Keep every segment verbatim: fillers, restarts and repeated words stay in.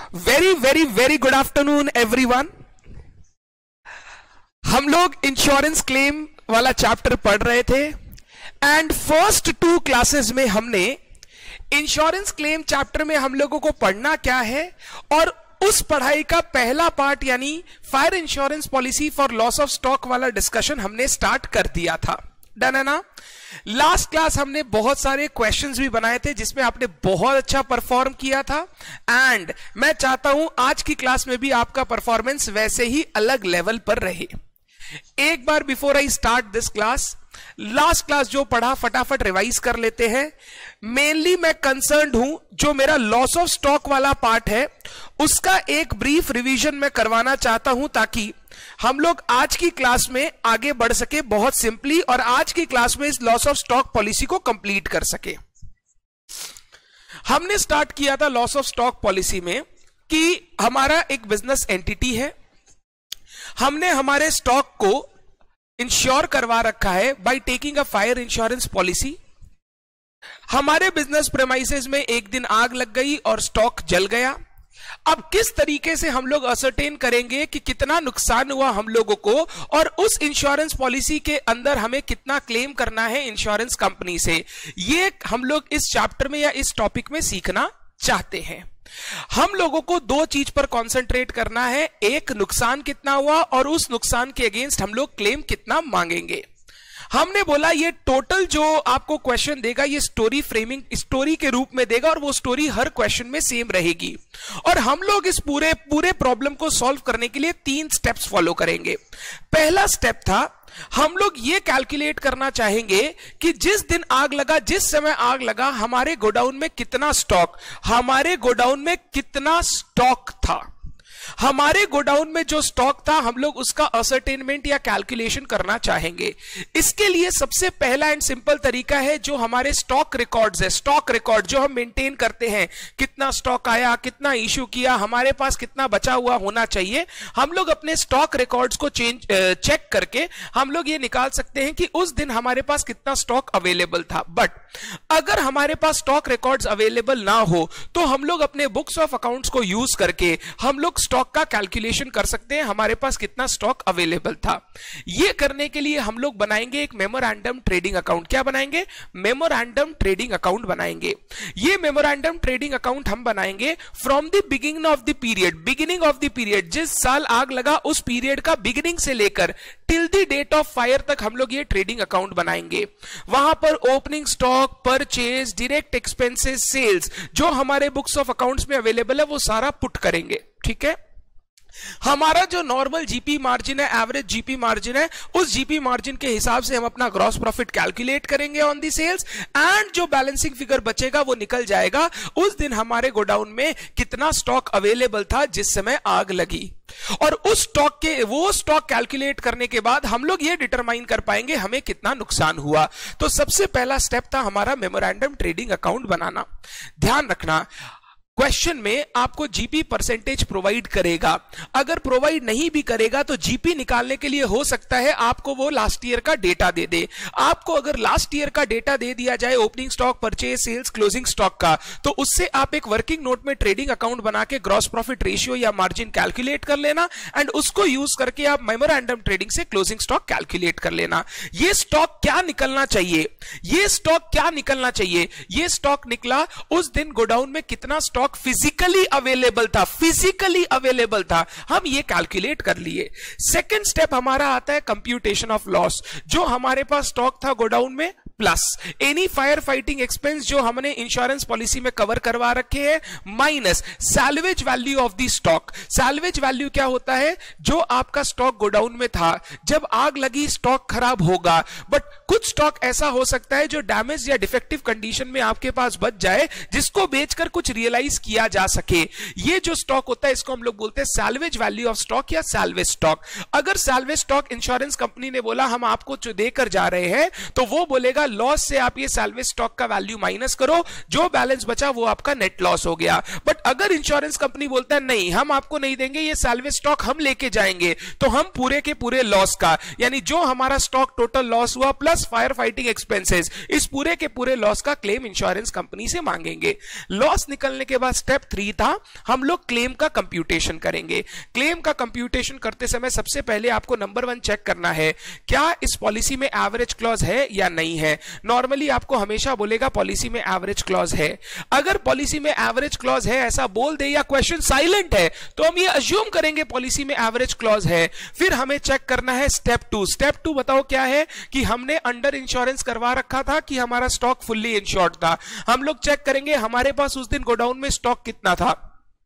Very very very good afternoon everyone. हम लोग insurance claim वाला चैप्टर पढ़ रहे थे एंड फर्स्ट टू क्लासेस में हमने इंश्योरेंस क्लेम चैप्टर में हम लोगों को पढ़ना क्या है और उस पढ़ाई का पहला पार्ट यानी fire insurance policy for loss of stock वाला डिस्कशन हमने स्टार्ट कर दिया था। डन है ना? लास्ट क्लास हमने बहुत सारे क्वेश्चंस भी बनाए थे जिसमें आपने बहुत अच्छा परफॉर्म किया था एंड मैं चाहता हूं आज की क्लास में भी आपका परफॉर्मेंस वैसे ही अलग लेवल पर रहे। एक बार before I start this class, last class जो पढ़ा फटाफट रिवाइज कर लेते हैं। मेनली मैं कंसर्न्ड हूं जो मेरा लॉस ऑफ स्टॉक वाला पार्ट है उसका एक ब्रीफ रिवीजन मैं करवाना चाहता हूं ताकि हम लोग आज की क्लास में आगे बढ़ सके बहुत सिंपली और आज की क्लास में इस लॉस ऑफ स्टॉक पॉलिसी को कंप्लीट कर सके। हमने स्टार्ट किया था लॉस ऑफ स्टॉक पॉलिसी में कि हमारा एक बिजनेस एंटिटी है, हमने हमारे स्टॉक को इंश्योर करवा रखा है by taking a fire insurance policy. हमारे बिजनेस प्रेमाइसेस में एक दिन आग लग गई और स्टॉक जल गया। अब किस तरीके से हम लोग असर्टेन करेंगे कि कितना नुकसान हुआ हम लोगों को और उस इंश्योरेंस पॉलिसी के अंदर हमें कितना क्लेम करना है इंश्योरेंस कंपनी से, ये हम लोग इस चैप्टर में या इस टॉपिक में सीखना चाहते हैं। हम लोगों को दो चीज पर कंसंट्रेट करना है, एक नुकसान कितना हुआ और उस नुकसान के अगेंस्ट हम लोग क्लेम कितना मांगेंगे। हमने बोला ये टोटल जो आपको क्वेश्चन देगा ये स्टोरी फ्रेमिंग स्टोरी के रूप में देगा और वो स्टोरी हर क्वेश्चन में सेम रहेगी और हम लोग इस पूरे पूरे प्रॉब्लम को सॉल्व करने के लिए तीन स्टेप्स फॉलो करेंगे। पहला स्टेप था हम लोग ये कैलकुलेट करना चाहेंगे कि जिस दिन आग लगा, जिस समय आग लगा, हमारे गोडाउन में कितना स्टॉक हमारे गोडाउन में कितना स्टॉक था हमारे गोडाउन में जो स्टॉक था हम लोग उसका असर्टेनमेंट या कैलकुलेशन करना चाहेंगे। इसके लिए सबसे पहला एंड सिंपल तरीका है जो हमारे स्टॉक रिकॉर्ड्स है, स्टॉक रिकॉर्ड जो हम मेंटेन करते हैं, कितना स्टॉक आया, कितना इश्यू किया, हमारे पास कितना बचा हुआ होना चाहिए। हम लोग अपने स्टॉक रिकॉर्ड्स को चेंज चेक करके हम लोग ये निकाल सकते हैं कि उस दिन हमारे पास कितना स्टॉक अवेलेबल था। बट अगर हमारे पास स्टॉक रिकॉर्ड्स अवेलेबल ना हो तो हम लोग अपने बुक्स ऑफ अकाउंट्स को यूज करके हम लोग स्टॉक का कैलकुलेशन कर सकते हैं हमारे पास कितना स्टॉक अवेलेबल था। यह करने के लिए हम लोग बनाएंगे एक मेमोरेंडम ट्रेडिंग अकाउंट। क्या बनाएंगे? मेमोरेंडम ट्रेडिंग अकाउंट बनाएंगे। यह मेमोरेंडम ट्रेडिंग अकाउंट हम बनाएंगे from the beginning of the period beginning of the period जिस साल आग लगा उस पीरियड का बिगिनिंग से लेकर till the date of fire तक हम लोग ये ट्रेडिंग अकाउंट बनाएंगे। वहां पर opening stock, purchase, direct expenses, sales जो हमारे बुक्स ऑफ अकाउंट्स में अवेलेबल है वो सारा पुट करेंगे। ठीक है? हमारा जो नॉर्मल जीपी मार्जिन है, एवरेज जीपी मार्जिन है, उस जीपी मार्जिन के हिसाब से हम अपना ग्रॉस प्रॉफिट कैलकुलेट करेंगे ऑन दी सेल्स एंड जो बैलेंसिंग फिगर बचेगा वो निकल जाएगा उस दिन हमारे गोडाउन में कितना स्टॉक अवेलेबल था जिस समय आग लगी। और उस स्टॉक के वो स्टॉक कैलकुलेट करने के बाद हम लोग ये डिटरमाइन कर पाएंगे हमें कितना नुकसान हुआ। तो सबसे पहला स्टेप था हमारा मेमोरेंडम ट्रेडिंग अकाउंट बनाना। ध्यान रखना क्वेश्चन में आपको जीपी परसेंटेज प्रोवाइड करेगा, अगर प्रोवाइड नहीं भी करेगा तो जीपी निकालने के लिए हो सकता है आपको वो लास्ट ईयर का डेटा दे दे। आपको अगर लास्ट ईयर का डेटा दे दिया जाए opening stock, purchase, sales, closing stock का, तो उससे आप एक वर्किंग नोट में ट्रेडिंग अकाउंट बना के ग्रॉस प्रॉफिट रेशियो या मार्जिन कैलकुलेट कर लेना एंड उसको यूज करके आप मेमोरेंडम ट्रेडिंग से क्लोजिंग स्टॉक कैलकुलेट कर लेना। ये स्टॉक क्या निकलना चाहिए ये स्टॉक क्या निकलना चाहिए ये स्टॉक निकला उस दिन गोडाउन में कितना स्टॉक फिजिकली अवेलेबल था फिजिकली अवेलेबल था हम ये कैलकुलेट कर लिए। सेकंड स्टेप हमारा आता है कंप्यूटेशन ऑफ लॉस। जो हमारे पास स्टॉक था गोडाउन में plus any fire fighting expense जो हमने इंश्योरेंस पॉलिसी में कवर करवा रखे हैं minus salvage value of the stock. Salvage value क्या होता है? जो आपका स्टॉक गोडाउन में था, जब आग लगी स्टॉक खराब होगा बट कुछ स्टॉक ऐसा हो सकता है जो डैमेज या डिफेक्टिव कंडीशन में आपके पास बच जाए जिसको बेचकर कुछ रियलाइज किया जा सके। ये जो स्टॉक होता है इसको हम लोग बोलते हैं सैल्वेज वैल्यू ऑफ स्टॉक या सैल्वेज स्टॉक। अगर सैल्वेज स्टॉक इंश्योरेंस कंपनी ने बोला हम आपको जो देकर जा रहे हैं तो वो बोलेगा होगा, लॉस से आप ये सैल्वेज स्टॉक का वैल्यू माइनस करो, जो बैलेंस बचा वो आपका नेट लॉस हो गया। बट अगर इंश्योरेंस कंपनी बोलता है नहीं हम आपको नहीं देंगे, ये सैल्वेज स्टॉक हम लेके जाएंगे, तो हम पूरे के पूरे लॉस का, यानी जो हमारा स्टॉक टोटल लॉस हुआ प्लस फायर फाइटिंग एक्सपेंसेस, इस पूरे के पूरे लॉस का क्लेम इंश्योरेंस कंपनी से मांगेंगे। लॉस निकलने के बाद स्टेप थ्री था, हम लोग क्लेम का कंप्यूटेशन करेंगे। क्लेम का कंप्यूटेशन करते समय सबसे पहले आपको नंबर वन चेक करना है, क्या इस पॉलिसी में एवरेज क्लॉज है या नहीं है। नॉर्मली आपको हमेशा बोलेगा पॉलिसी में एवरेज क्लॉज है। अगर पॉलिसी में एवरेज क्लॉज है ऐसा बोल दे या क्वेश्चन साइलेंट है तो हम ये अज्यूम करेंगे पॉलिसी में एवरेज क्लॉज है। फिर हमें चेक करना है स्टेप टू। स्टेप टू बताओ क्या है, कि हमने अंडर इंश्योरेंस करवा रखा था कि हमारा स्टॉक फुल्ली इंश्योर्ड था। हम लोग चेक करेंगे हमारे पास उस दिन गोडाउन में स्टॉक कितना था।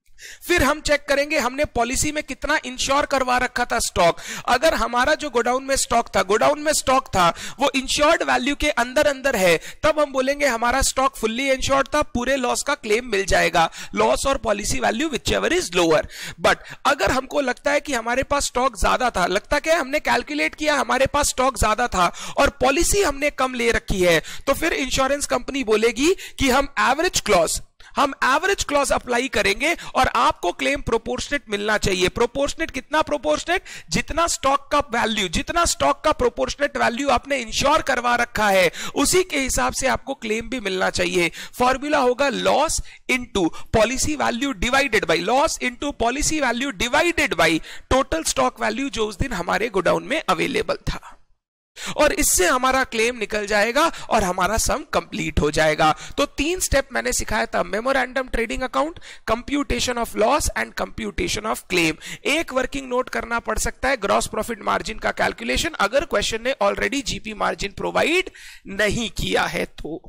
फिर हम चेक करेंगे हमने पॉलिसी में कितना इंश्योर करवा रखा था स्टॉक। अगर हमारा जो गोडाउन में स्टॉक था गोडाउन में स्टॉक था वो इंश्योर्ड वैल्यू के अंदर अंदर है, तब हम बोलेंगे हमारा स्टॉक फुल्ली इंश्योर्ड था, पूरे लॉस का क्लेम मिल जाएगा, लॉस और policy value whichever is lower. But अगर हमको लगता है कि हमारे पास स्टॉक ज्यादा था, लगता क्या है हमने कैलकुलेट किया हमारे पास स्टॉक ज्यादा था और पॉलिसी हमने कम ले रखी है, तो फिर इंश्योरेंस कंपनी बोलेगी कि हम एवरेज क्लॉज हम एवरेज क्लॉज अप्लाई करेंगे और आपको क्लेम प्रोपोर्शनेट मिलना चाहिए। प्रोपोर्शनेट कितना प्रोपोर्शनेट, जितना स्टॉक का वैल्यू, जितना स्टॉक का प्रोपोर्शनेट वैल्यू आपने इंश्योर करवा रखा है उसी के हिसाब से आपको क्लेम भी मिलना चाहिए। फॉर्मूला होगा loss into policy value divided by loss into policy value divided by total stock value जो उस दिन हमारे गोडाउन में अवेलेबल था, और इससे हमारा क्लेम निकल जाएगा और हमारा सम कंप्लीट हो जाएगा। तो तीन स्टेप मैंने सिखाया था, memorandum trading account, computation of loss and computation of claim. एक वर्किंग नोट करना पड़ सकता है ग्रॉस प्रॉफिट मार्जिन का कैलकुलेशन, अगर क्वेश्चन ने ऑलरेडी जीपी मार्जिन प्रोवाइड नहीं किया है तो।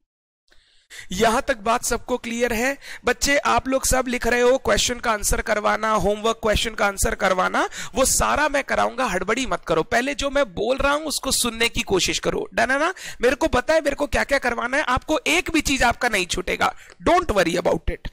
यहां तक बात सबको क्लियर है? बच्चे आप लोग सब लिख रहे हो क्वेश्चन का आंसर करवाना, होमवर्क क्वेश्चन का आंसर करवाना, वो सारा मैं कराऊंगा, हड़बड़ी मत करो। पहले जो मैं बोल रहा हूं उसको सुनने की कोशिश करो, डन है ना? मेरे को पता है मेरे को क्या क्या करवाना है, आपको एक भी चीज आपका नहीं छूटेगा, डोंट वरी अबाउट इट।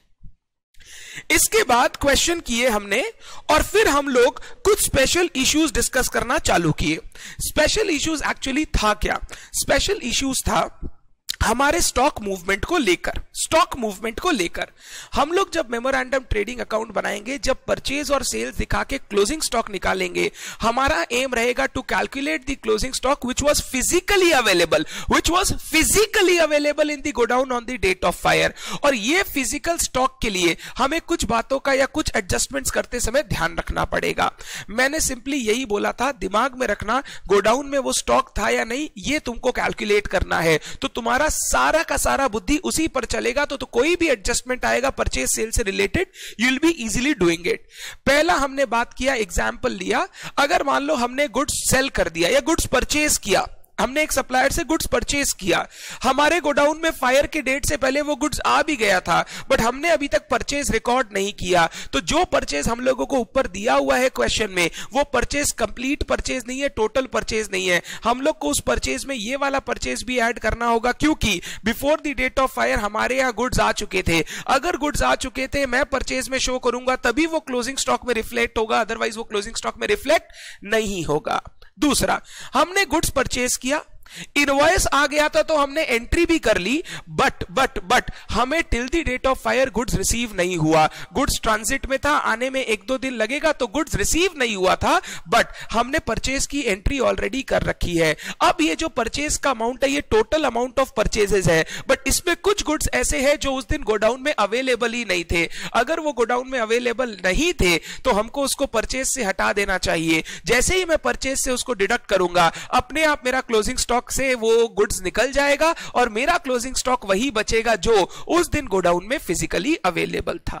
इसके बाद क्वेश्चन किए हमने और फिर हम लोग कुछ स्पेशल इश्यूज डिस्कस करना चालू किए। स्पेशल इश्यूज एक्चुअली था क्या? स्पेशल इश्यूज था हमारे स्टॉक मूवमेंट को लेकर। स्टॉक मूवमेंट को लेकर हम लोग जब मेमोरेंडम ट्रेडिंग अकाउंट बनाएंगे, जब परचेज और सेल्स दिखा के क्लोजिंग स्टॉक निकालेंगे, हमारा एम रहेगा to calculate the closing stock which was physically available which was physically available in the godown on the date of fire. और ये फिजिकल स्टॉक के लिए हमें कुछ बातों का या कुछ एडजस्टमेंट्स करते समय ध्यान रखना पड़ेगा। मैंने सिंपली यही बोला था, दिमाग में रखना गोडाउन में वो स्टॉक था या नहीं, ये तुमको कैलकुलेट करना है, तो तुम्हारा सारा का सारा बुद्धि उसी पर चलेगा। तो, तो कोई भी एडजस्टमेंट आएगा परचेज सेल से related, you will be easily doing it. पहला हमने बात किया, एग्जांपल लिया, अगर मान लो हमने गुड्स सेल कर दिया या गुड्स परचेज किया, हमने एक सप्लायर से गुड्स परचेज किया, हमारे गोडाउन में फायर के डेट से पहले वो गुड्स आ भी गया था, बट हमने अभी तक परचेज रिकॉर्ड नहीं किया, तो जो परचेज हम लोगों को ऊपर दिया हुआ है क्वेश्चन में, वो परचेज कंप्लीट परचेज नहीं है, टोटल परचेज नहीं है। हम लोग को उस परचेज में ये वाला परचेज भी ऐड करना होगा, क्योंकि before the date of fire हमारे यहाँ गुड्स आ चुके थे। अगर गुड्स आ चुके थे, मैं परचेज में शो करूंगा तभी वो क्लोजिंग स्टॉक में रिफ्लेक्ट होगा, अदरवाइज वो क्लोजिंग स्टॉक में रिफ्लेक्ट नहीं होगा। दूसरा, हमने गुड्स परचेज किया, इनवॉइस आ गया था तो हमने एंट्री भी कर ली, बट बट बट हमें till the date of fire goods receive नहीं हुआ। गुड्स ट्रांजिट में था, आने में एक दो दिन लगेगा, तो गुड्स रिसीव नहीं हुआ था, बट हमने परचेज की एंट्री ऑलरेडी कर रखी है। अब ये जो परचेज का अमाउंट है, ये टोटल अमाउंट ऑफ परचेजेस है, बट इसमें कुछ गुड्स ऐसे हैं जो उस दिन गोडाउन में अवेलेबल ही नहीं थे। अगर वो गोडाउन में अवेलेबल नहीं थे तो हमको उसको परचेज से हटा देना चाहिए। जैसे ही मैं परचेज से उसको डिडक्ट करूंगा, अपने आप मेरा क्लोजिंग स्टॉक से वो गुड्स निकल जाएगा और मेरा क्लोजिंग स्टॉक वही बचेगा जो उस दिन गोडाउन में फिजिकली अवेलेबल था।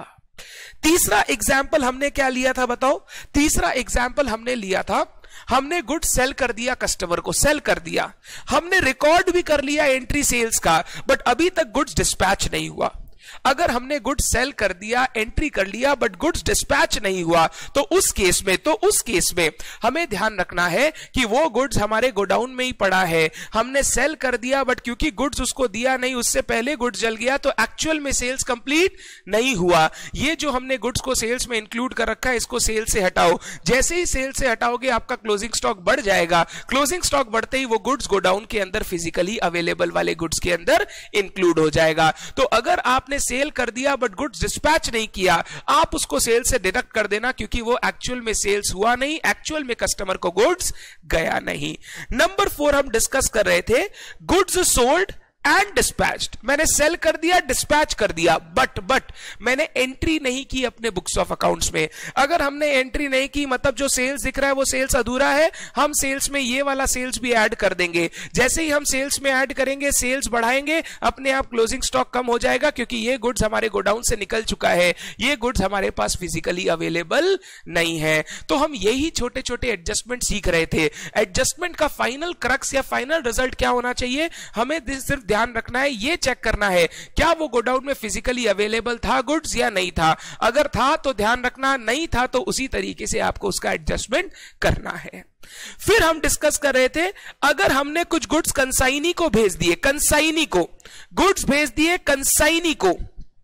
तीसरा एग्जाम्पल हमने क्या लिया था बताओ? तीसरा एग्जाम्पल हमने लिया था, हमने गुड्स सेल कर दिया, कस्टमर को सेल कर दिया, हमने रिकॉर्ड भी कर लिया एंट्री सेल्स का, बट अभी तक गुड्स डिस्पैच नहीं हुआ। अगर हमने गुड्स सेल कर दिया, एंट्री कर लिया, बट गुड्स डिस्पैच नहीं हुआ, तो उस केस में तो उस केस में हमें ध्यान रखना है कि वो गुड्स हमारे गोडाउन में ही पड़ा है, हमने सेल कर दिया, बट क्योंकि गुड्स उसको दिया नहीं, उससे पहले गुड्स जल गया, तो एक्चुअल में सेल्स कंप्लीट नहीं हुआ। ये जो हमने गुड्स को सेल्स में इंक्लूड कर रखा है, इसको सेल से हटाओ। जैसे ही सेल से हटाओगे, आपका क्लोजिंग स्टॉक बढ़ जाएगा। क्लोजिंग स्टॉक बढ़ते ही वो गुड्स गोडाउन के अंदर फिजिकली अवेलेबल वाले गुड्स के अंदर इंक्लूड हो जाएगा। तो अगर आपने सेल कर दिया बट गुड्स डिस्पैच नहीं किया, आप उसको सेल से डिडक्ट कर देना, क्योंकि वो एक्चुअल में सेल्स हुआ नहीं, एक्चुअल में कस्टमर को गुड्स गया नहीं। नंबर फोर हम डिस्कस कर रहे थे, गुड्स सोल्ड एंड डिस्पैच्ड। मैंने सेल कर दिया, डिस्पैच कर दिया, बट बट मैंने एंट्री नहीं की अपने बुक्स ऑफ अकाउंट्स में। अगर हमने एंट्री नहीं की, मतलब जो सेल्स दिख रहा है वो सेल्स अधूरा है, हम सेल्स में ये वाला सेल्स भी ऐड कर देंगे। जैसे ही हम सेल्स में ऐड करेंगे, सेल्स बढ़ाएंगे, अपने आप क्लोजिंग स्टॉक कम हो जाएगा, क्योंकि ये गुड्स हमारे गोडाउन से निकल चुका है, ये गुड्स हमारे पास फिजिकली अवेलेबल नहीं है। तो हम यही छोटे छोटे एडजस्टमेंट सीख रहे थे। एडजस्टमेंट का फाइनल क्रक्स या फाइनल रिजल्ट क्या होना चाहिए, हमें सिर्फ ध्यान रखना है, ये चेक करना है क्या वो गोडाउन में फिजिकली अवेलेबल था गुड्स या नहीं था। अगर था तो ध्यान रखना, नहीं था तो उसी तरीके से आपको उसका एडजस्टमेंट करना है। फिर हम डिस्कस कर रहे थे, अगर हमने कुछ गुड्स कंसाइनी को भेज दिए, कंसाइनी को गुड्स भेज दिए कंसाइनी को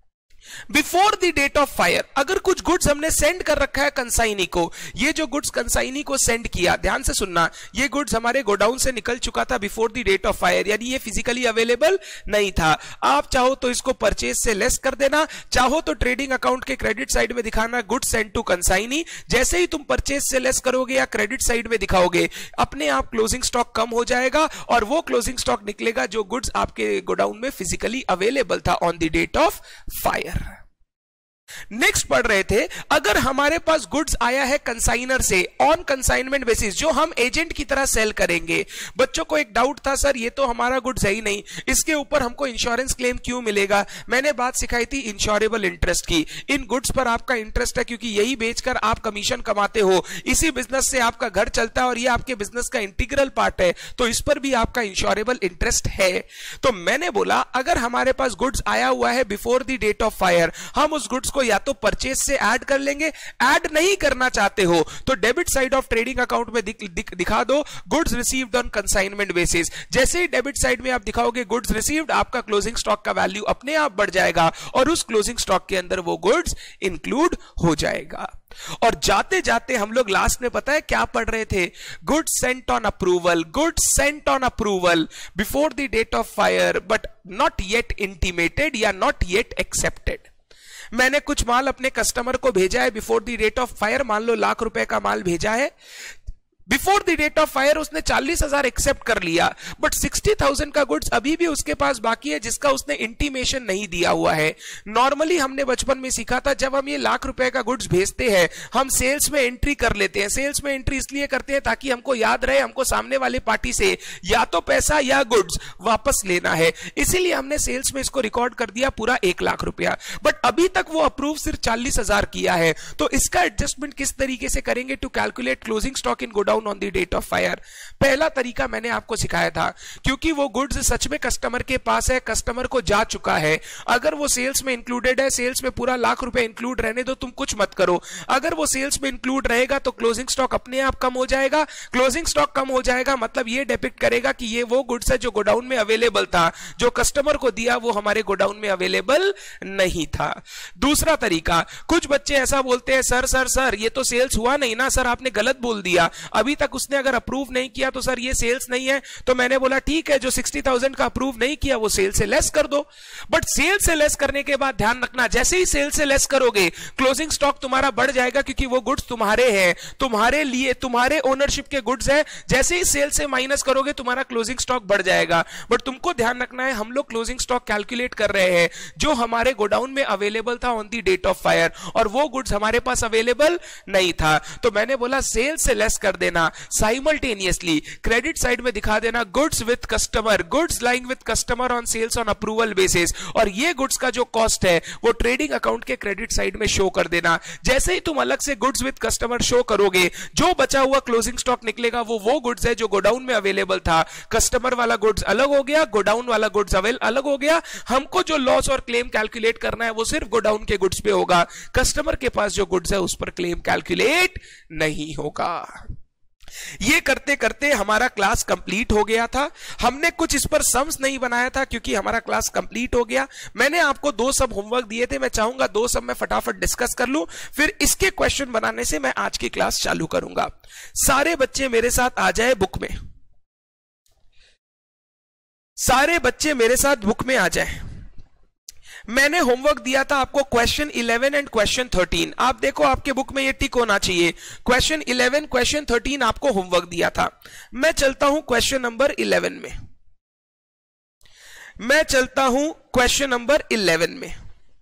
before the date of fire, अगर कुछ गुड्स हमने सेंड कर रखा है कंसाइनी को, ये जो गुड्स कंसाइनी को सेंड किया, ध्यान से सुनना, ये गुड्स हमारे गोडाउन से निकल चुका था before the date of fire, यानी ये फिजिकली अवेलेबल नहीं था। आप चाहो तो इसको परचेज से लेस कर देना, चाहो तो ट्रेडिंग अकाउंट के क्रेडिट साइड में दिखाना गुड्स सेंड टू कंसाइनी। जैसे ही तुम परचेज से लेस करोगे या क्रेडिट साइड में दिखाओगे, अपने आप क्लोजिंग स्टॉक कम हो जाएगा और वो क्लोजिंग स्टॉक निकलेगा जो गुड्स आपके गोडाउन में फिजिकली अवेलेबल था on the date of fire. Next पढ़ रहे थे, अगर हमारे पास गुड्स आया है कंसाइनर से ऑन कंसाइनमेंट बेसिस, जो हम एजेंट की तरह सेल करेंगे। बच्चों को एक डाउट था, सर ये तो हमारा गुड्स है ही नहीं, इसके ऊपर हमको इंश्योरेंस क्लेम क्यों मिलेगा। मैंने बात सिखाई थी इंश्योरेबल इंटरेस्ट की। इन गुड्स पर आपका इंटरेस्ट है, क्योंकि यही बेचकर आप कमीशन कमाते हो, इसी बिजनेस से आपका घर चलता है और ये आपके बिजनेस का इंटीग्रल पार्ट है, तो इस पर भी आपका इंश्योरेबल इंटरेस्ट है। तो मैंने बोला, अगर हमारे पास गुड्स आया हुआ है before the date of fire, हम उस गुड्स को या तो परचेज से ऐड कर लेंगे, ऐड नहीं करना चाहते हो तो debit side of trading account में दिख, दिख, दिखा दो goods received on consignment basis. जैसे ही डेबिट साइड में आप दिखाओगे गुड्स रिसीव्ड, आपका क्लोजिंग स्टॉक का वैल्यू अपने आप बढ़ जाएगा और उस क्लोजिंग स्टॉक के अंदर वो गुड्स इंक्लूड हो जाएगा। और जाते जाते हम लोग लास्ट में पता है क्या पढ़ रहे थे, goods sent on approval, goods sent on approval before the date of fire but not yet intimated या नॉट येट एक्सेप्टेड। मैंने कुछ माल अपने कस्टमर को भेजा है before the date of fire, मान लो लाख रुपए का माल भेजा है, before the date of fire उसने चालीस हजार एक्सेप्ट कर लिया, बट सिक्सटी थाउजेंड का गुड्स अभी भी उसके पास बाकी है जिसका उसने इंटीमेशन नहीं दिया हुआ है। नॉर्मली हमने बचपन में सीखा था, जब हम ये लाख रुपए का गुड्स भेजते हैं, हम सेल्स में एंट्री कर लेते हैं। सेल्स में एंट्री इसलिए करते हैं ताकि हमको याद रहे हमको सामने वाले पार्टी से या तो पैसा या गुड्स वापस लेना है, इसीलिए हमने सेल्स में इसको रिकॉर्ड कर दिया पूरा एक लाख रुपया, बट अभी तक वो अप्रूव सिर्फ चालीस हजार किया है। तो इसका एडजस्टमेंट किस तरीके से करेंगे to calculate closing stock in godown on the date of fire. पहला तरीका मैंने आपको सिखाया था, क्योंकि वो गुड्स सच में कस्टमर के पास है, कस्टमर को जा चुका है, अगर वो सेल्स में इंक्लूडेड है, सेल्स में पूरा लाख रुपए इंक्लूड रहने दो, तुम कुछ मत करो। अगर वो सेल्स में इंक्लूड रहेगा तो क्लोजिंग स्टॉक अपने आप कम हो जाएगा। क्लोजिंग स्टॉक कम हो जाएगा मतलब ये डिपिक्ट करेगा कि ये वो गुड्स है जो गोडाउन में अवेलेबल था, जो कस्टमर को दिया वो हमारे गोडाउन में अवेलेबल नहीं था। दूसरा तरीका, कुछ बच्चे ऐसा बोलते हैं, सर सर सर ये तो सेल्स हुआ नहीं ना, सर आपने गलत बोल दिया, अभी तक उसने अगर अप्रूव नहीं किया तो सर ये सेल्स नहीं है। तो मैंने बोला ठीक है, जो सिक्सटी थाउजेंड का अप्रूव नहीं किया वो सेल से लेस कर दो, बट सेल से लेस करने के बाद ध्यान रखना, जैसे ही सेल से लेस करोगे क्लोजिंग स्टॉक तुम्हारा बढ़ जाएगा, क्योंकि वो गुड्स तुम्हारे हैं, तुम्हारे लिए, तुम्हारे ओनरशिप के गुड्स हैं। जैसे ही सेल से माइनस करोगे तुम्हारा क्लोजिंग स्टॉक बढ़ जाएगा। बट तुमको ध्यान रखना है, हम लोग क्लोजिंग स्टॉक कैलकुलेट कर रहे हैं जो हमारे गोडाउन में अवेलेबल था on the date of fire, और वो गुड्स हमारे पास अवेलेबल नहीं था। तो मैंने बोला सेल से लेस कर देना। देना साइमल्टेनियसली, क्रेडिट साइड में दिखा देना goods with customer, goods lying with customer on sales on approval basis, और ये गुड्स का जो कॉस्ट है वो ट्रेडिंग अकाउंट के क्रेडिट साइड में शो कर देना। जैसे ही तुम अलग से गुड्स विथ कस्टमर शो करोगे, जो बचा हुआ क्लोजिंग स्टॉक निकलेगा वो वो गुड्स है जो गोडाउन में अवेलेबल था। कस्टमर वाला गुड्स अलग हो गया, गोडाउन वाला गुड्स अवेल अलग हो गया। हमको जो लॉस और क्लेम कैलकुलेट करना है वो सिर्फ गोडाउन के गुड्स पे होगा, कस्टमर के पास जो गुड्स है उस पर क्लेम कैलकुलेट नहीं होगा। ये करते करते हमारा क्लास कंप्लीट हो गया था। हमने कुछ इस पर सम्स नहीं बनाया था क्योंकि हमारा क्लास कंप्लीट हो गया। मैंने आपको दो सब होमवर्क दिए थे, मैं चाहूंगा दो सब मैं फटाफट डिस्कस कर लूं, फिर इसके क्वेश्चन बनाने से मैं आज की क्लास चालू करूंगा। सारे बच्चे मेरे साथ आ जाए बुक में, सारे बच्चे मेरे साथ बुक में आ जाए। मैंने होमवर्क दिया था आपको question eleven and question thirteen. आप देखो आपके बुक में ये टिक होना चाहिए। क्वेश्चन इलेवन क्वेश्चन थर्टीन आपको होमवर्क दिया था। मैं चलता हूं क्वेश्चन नंबर इलेवन में, मैं चलता हूं क्वेश्चन नंबर इलेवन में।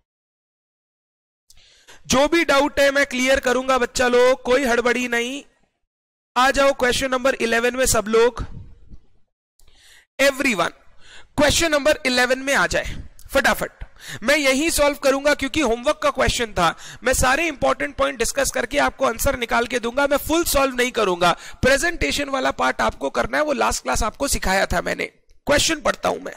जो भी डाउट है मैं क्लियर करूंगा बच्चा लोग, कोई हड़बड़ी नहीं। आ जाओ क्वेश्चन नंबर इलेवन में सब लोग, एवरीवन क्वेश्चन नंबर इलेवन में आ जाए फटाफट। मैं यही सॉल्व करूंगा क्योंकि होमवर्क का क्वेश्चन था। मैं सारे इंपॉर्टेंट पॉइंट डिस्कस करके आपको आंसर निकाल के दूंगा। मैं फुल सॉल्व नहीं करूंगा, प्रेजेंटेशन वाला पार्ट आपको करना है, वो लास्ट क्लास आपको सिखाया था मैंने। क्वेश्चन पढ़ता हूं मैं।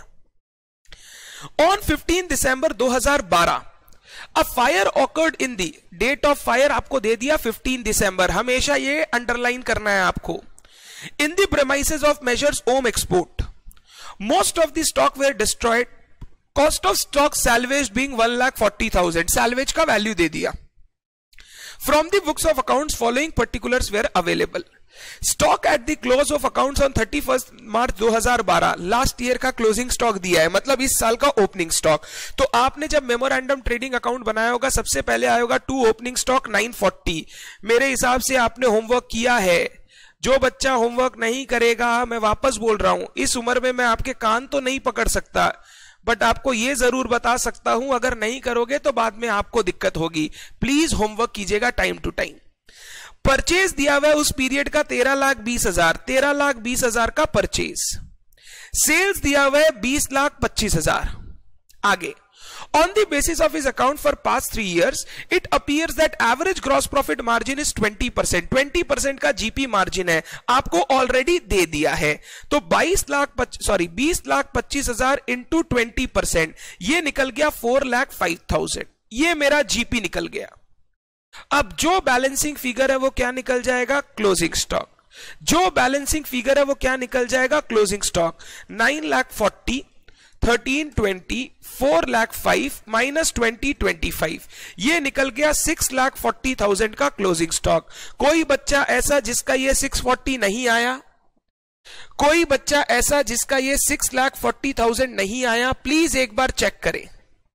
ऑन फिफ्टीन दिसंबर दो हज़ार बारह a fire occurred in the, date of fire आपको दे दिया फिफ्टीन दिसंबर, हमेशा ये अंडरलाइन करना है आपको। In the premises of Messrs Om Export, most of the stock were destroyed, cost of stock salvage being one lakh forty thousand, salvage का value दे दिया। From the books of accounts following particulars were available. Stock at the close of accounts on thirty first March दो हज़ार बारह, last year का closing stock दिया है, मतलब इस साल का ओपनिंग स्टॉक। तो आपने जब मेमोरेंडम ट्रेडिंग अकाउंट बनाया होगा, सबसे पहले आएगा to opening stock nine forty. मेरे हिसाब से आपने होमवर्क किया है। जो बच्चा होमवर्क नहीं करेगा, मैं वापस बोल रहा हूं, इस उम्र में मैं आपके कान तो नहीं पकड़ सकता, बट आपको यह जरूर बता सकता हूं, अगर नहीं करोगे तो बाद में आपको दिक्कत होगी। प्लीज होमवर्क कीजिएगा टाइम टू टाइम। परचेज दिया हुआ है उस पीरियड का तेरह लाख बीस हजार, तेरह लाख बीस हजार का परचेज। सेल्स दिया हुआ है बीस लाख पच्चीस हजार। आगे, on the basis of his account for past three years, it appears that average gross profit margin is twenty percent. twenty percent का जीपी मार्जिन है, आपको ऑलरेडी दे दिया है। तो बाईस लाख सॉरी बीस लाख पच्चीस हजार इंटू ट्वेंटी परसेंट, ये निकल गया फोर लाख फाइव थाउजेंड। ये मेरा जीपी निकल गया। अब जो बैलेंसिंग फिगर है वो क्या निकल जाएगा? Closing stock. जो बैलेंसिंग फिगर है वो क्या निकल जाएगा? Closing stock. Nine lakh forty, thirteen twenty, four lakh five minus twenty twenty five, ये निकल गया सिक्स लाख फोर्टी थाउजेंड का क्लोजिंग स्टॉक। कोई बच्चा ऐसा जिसका ये सिक्स फोर्टी नहीं आया? कोई बच्चा ऐसा जिसका ये सिक्स लाख फोर्टी थाउजेंड नहीं आया? प्लीज एक बार चेक करें,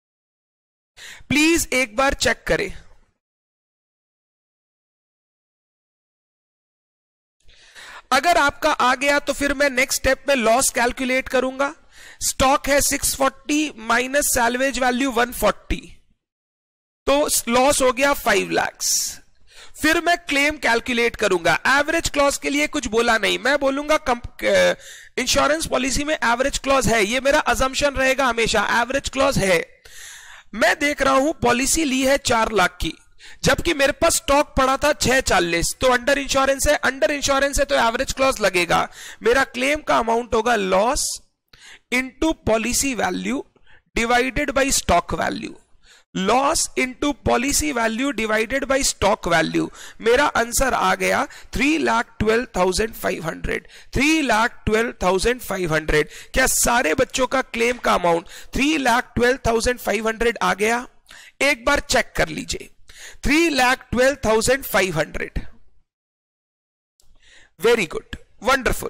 प्लीज एक बार चेक करें। अगर आपका आ गया तो फिर मैं नेक्स्ट स्टेप में लॉस कैलकुलेट करूंगा। स्टॉक है six forty minus salvage value one forty, तो लॉस हो गया फाइव लाख। फिर मैं क्लेम कैलकुलेट करूंगा। एवरेज क्लॉज के लिए कुछ बोला नहीं, मैं बोलूंगा इंश्योरेंस पॉलिसी में एवरेज क्लॉज है, ये मेरा अजम्पशन रहेगा हमेशा, एवरेज क्लॉज है। मैं देख रहा हूं पॉलिसी ली है चार लाख की, जबकि मेरे पास स्टॉक पड़ा था छह चालीस, तो अंडर इंश्योरेंस है, अंडर इंश्योरेंस है तो एवरेज क्लॉज लगेगा। मेरा क्लेम का अमाउंट होगा loss into policy value divided by stock value, loss into policy value divided by stock value. मेरा आंसर आ गया three lakh twelve thousand five hundred, three lakh twelve thousand five hundred. क्या सारे बच्चों का क्लेम का amount three lakh twelve thousand five hundred आ गया? एक बार चेक कर लीजिए, three lakh twelve thousand five hundred. Very good, wonderful.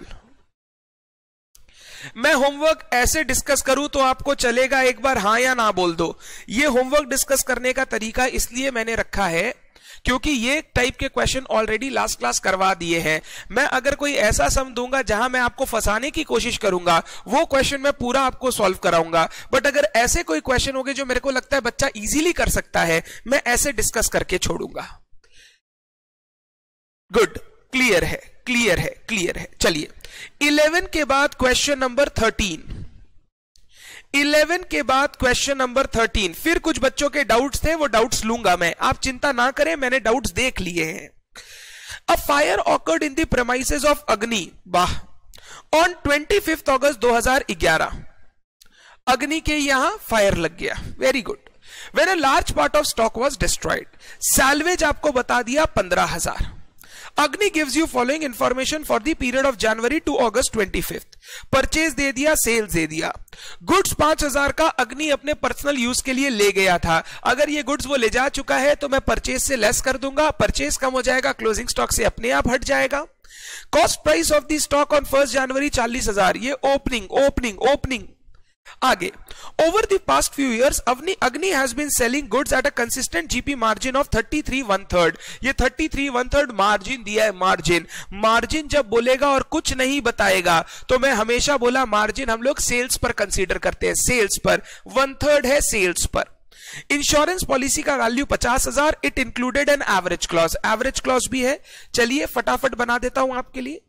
मैं होमवर्क ऐसे डिस्कस करूं तो आपको चलेगा, एक बार हां या ना बोल दो। ये होमवर्क डिस्कस करने का तरीका इसलिए मैंने रखा है क्योंकि ये टाइप के क्वेश्चन ऑलरेडी लास्ट क्लास करवा दिए हैं। मैं अगर कोई ऐसा सम दूंगा जहां मैं आपको फंसाने की कोशिश करूंगा, वो क्वेश्चन मैं पूरा आपको सॉल्व कराऊंगा। बट अगर ऐसे कोई क्वेश्चन होंगे जो मेरे को लगता है बच्चा इजीली कर सकता है, मैं ऐसे डिस्कस करके छोड़ूंगा। गुड, क्लियर है, क्लियर है, क्लियर है। चलिए इलेवन के बाद क्वेश्चन नंबर थर्टीन, इलेवन के बाद क्वेश्चन नंबर थर्टीन। फिर कुछ बच्चों के डाउट्स थे, वो डाउट्स लूंगा मैं, आप चिंता ना करें, मैंने डाउट्स देख लिए हैं। A fire occurred in the premises of Agni वाह ऑन ट्वेंटी फिफ्थ अगस्त दो हजार ग्यारह। अग्नि के यहां फायर लग गया, very good. When a large part of stock was destroyed, salvage आपको बता दिया पंद्रह हजार। अग्नि gives you following information for the period of January to August twenty-fifth. Purchase दे दिया, सेल्स दे दिया। गुड्स पांच हजार का अग्नि अपने पर्सनल यूज के लिए ले गया था। अगर ये गुड्स वो ले जा चुका है तो मैं परचेज से लेस कर दूंगा, परचेज कम हो जाएगा, क्लोजिंग स्टॉक से अपने आप हट जाएगा। Cost price of the stock on first January चालीस हजार, ये ओपनिंग ओपनिंग ओपनिंग। आगे, over the past few years Agni Agni has been selling goods at a consistent GP margin of thirty three one third. ये thirty three one third margin दिया है। Margin margin जब बोलेगा और कुछ नहीं बताएगा तो मैं हमेशा बोला मार्जिन हम लोग सेल्स पर कंसीडर करते हैं, सेल्स पर। वन थर्ड है सेल्स पर। इंश्योरेंस पॉलिसी का वैल्यू पचास हजार, it included an average clause, average clause भी है। चलिए फटाफट बना देता हूं आपके लिए।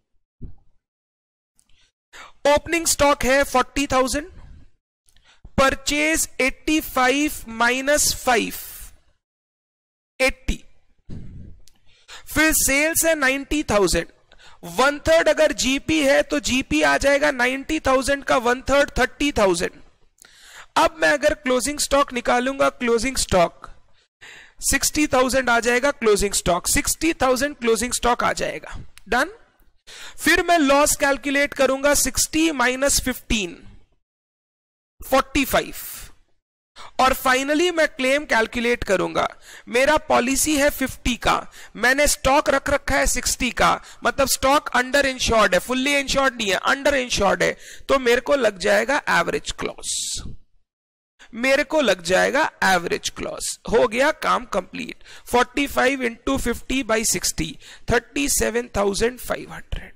ओपनिंग स्टॉक है forty thousand, purchase eighty five minus five, eighty, फिर सेल्स है नाइन्टी थाउजेंड। वन थर्ड अगर जीपी है तो जीपी आ जाएगा नाइन्टी थाउजेंड का वन थर्ड थर्टी थाउजेंड। अब मैं अगर क्लोजिंग स्टॉक निकालूंगा, क्लोजिंग स्टॉक सिक्सटी थाउजेंड आ जाएगा, closing stock sixty thousand closing stock आ जाएगा। डन। फिर मैं लॉस कैलकुलेट करूंगा, sixty minus fifteen, forty five, और फाइनली मैं क्लेम कैलकुलेट करूंगा। मेरा पॉलिसी है फिफ्टी का, मैंने स्टॉक रख रखा है सिक्सटी का, मतलब स्टॉक अंडर इंश्योर्ड है, फुल्ली इंश्योर्ड नहीं है, अंडर इंश्योर्ड है, तो मेरे को लग जाएगा एवरेज क्लॉज, मेरे को लग जाएगा एवरेज क्लॉज। हो गया काम complete. Forty five into fifty by sixty, thirty seven thousand five hundred.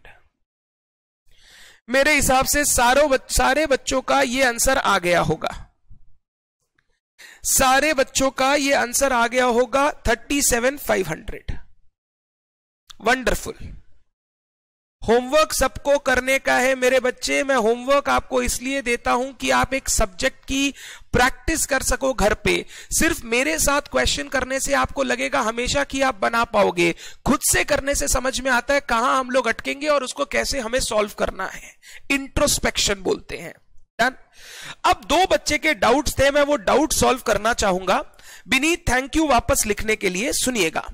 मेरे हिसाब से सारों बच, सारे बच्चों का ये आंसर आ गया होगा, सारे बच्चों का ये आंसर आ गया होगा thirty seven five hundred. Wonderful. Homework सबको करने का है मेरे बच्चे। मैं होमवर्क आपको इसलिए देता हूं कि आप एक सब्जेक्ट की प्रैक्टिस कर सको घर पे। सिर्फ मेरे साथ क्वेश्चन करने से आपको लगेगा हमेशा कि आप बना पाओगे, खुद से करने से समझ में आता है कहां हम लोग अटकेंगे और उसको कैसे हमें सॉल्व करना है। इंट्रोस्पेक्शन बोलते हैं। डन। अब दो बच्चे के डाउट्स थे, मैं वो डाउट सॉल्व करना चाहूंगा। विनीत थैंक यू वापस लिखने के लिए। सुनिएगा,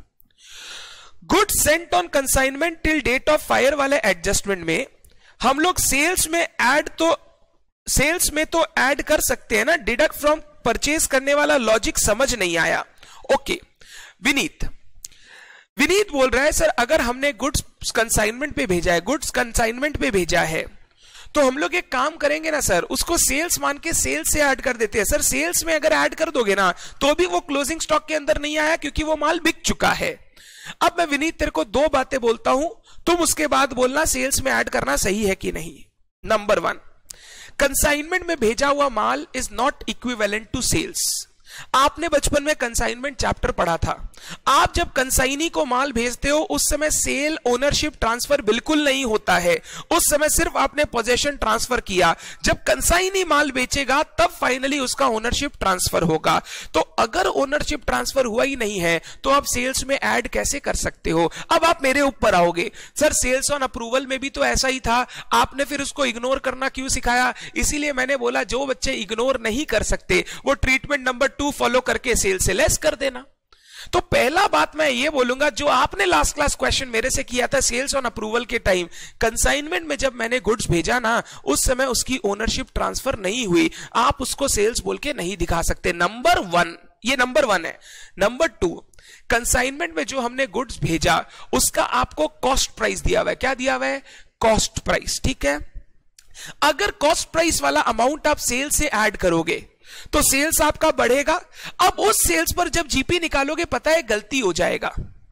good sent on consignment till date of fire वाले एडजस्टमेंट में हम लोग सेल्स में ऐड तो सेल्स में तो ऐड कर सकते हैं ना, डिडक्ट फ्रॉम परचेज करने वाला लॉजिक समझ नहीं आया। ओके विनीत, विनीत बोल रहा है सर अगर हमने गुड्स कंसाइनमेंट पे भेजा है, गुड्स कंसाइनमेंट पे भेजा है तो हम लोग एक काम करेंगे ना सर, उसको सेल्स मान के सेल्स से ऐड कर देते हैं। सर सेल्स में अगर ऐड कर दोगे ना तो भी वो क्लोजिंग स्टॉक के अंदर नहीं आया क्योंकि वो माल बिक चुका है। अब मैं विनीत तेरे को दो बातें बोलता हूं, तुम उसके बाद बोलना सेल्स में ऐड करना सही है कि नहीं। नंबर वन, कंसाइनमेंट में भेजा हुआ माल is not equivalent to sales. आपने बचपन में कंसाइनमेंट चैप्टर पढ़ा था। आप जब कंसाइनी को माल भेजते हो उस समय सेल ओनरशिप ट्रांसफर बिल्कुल नहीं होता है, उस समय सिर्फ आपने पोजेशन ट्रांसफर किया। जब कंसाइनी माल बेचेगा तब फाइनली उसका ओनरशिप ट्रांसफर होगा। तो अगर ओनरशिप ट्रांसफर हुआ ही नहीं है तो आप सेल्स में ऐड कैसे कर सकते हो। अब आप मेरे ऊपर आओगे, सर सेल्स ऑन अप्रूवल में भी तो ऐसा ही था, आपने फिर उसको इग्नोर करना क्यों सिखाया। इसीलिए मैंने बोला जो बच्चे इग्नोर नहीं कर सकते वो ट्रीटमेंट नंबर टू फॉलो करके सेल से लेस कर देना। तो पहला बात मैं ये बोलूंगा, जो आपने लास्ट क्लास क्वेश्चन मेरे से किया था सेल्स ऑन अप्रूवल के टाइम, कंसाइनमेंट में जब मैंने गुड्स भेजा ना उस समय उसकी ओनरशिप ट्रांसफर नहीं हुई, आप उसको सेल्स बोल के नहीं दिखा सकते। नंबर वन, ये नंबर वन है। नंबर टू, कंसाइनमेंट में जो हमने गुड्स भेजा उसका आपको कॉस्ट प्राइस दिया हुआ है। क्या दिया हुआ है? Cost price. ठीक है, अगर कॉस्ट प्राइस वाला अमाउंट आप सेल से ऐड करोगे तो सेल्स आपका बढ़ेगा। अब उस सेल्स पर जब जीपी निकालोगे पता है गलती हो जाएगा।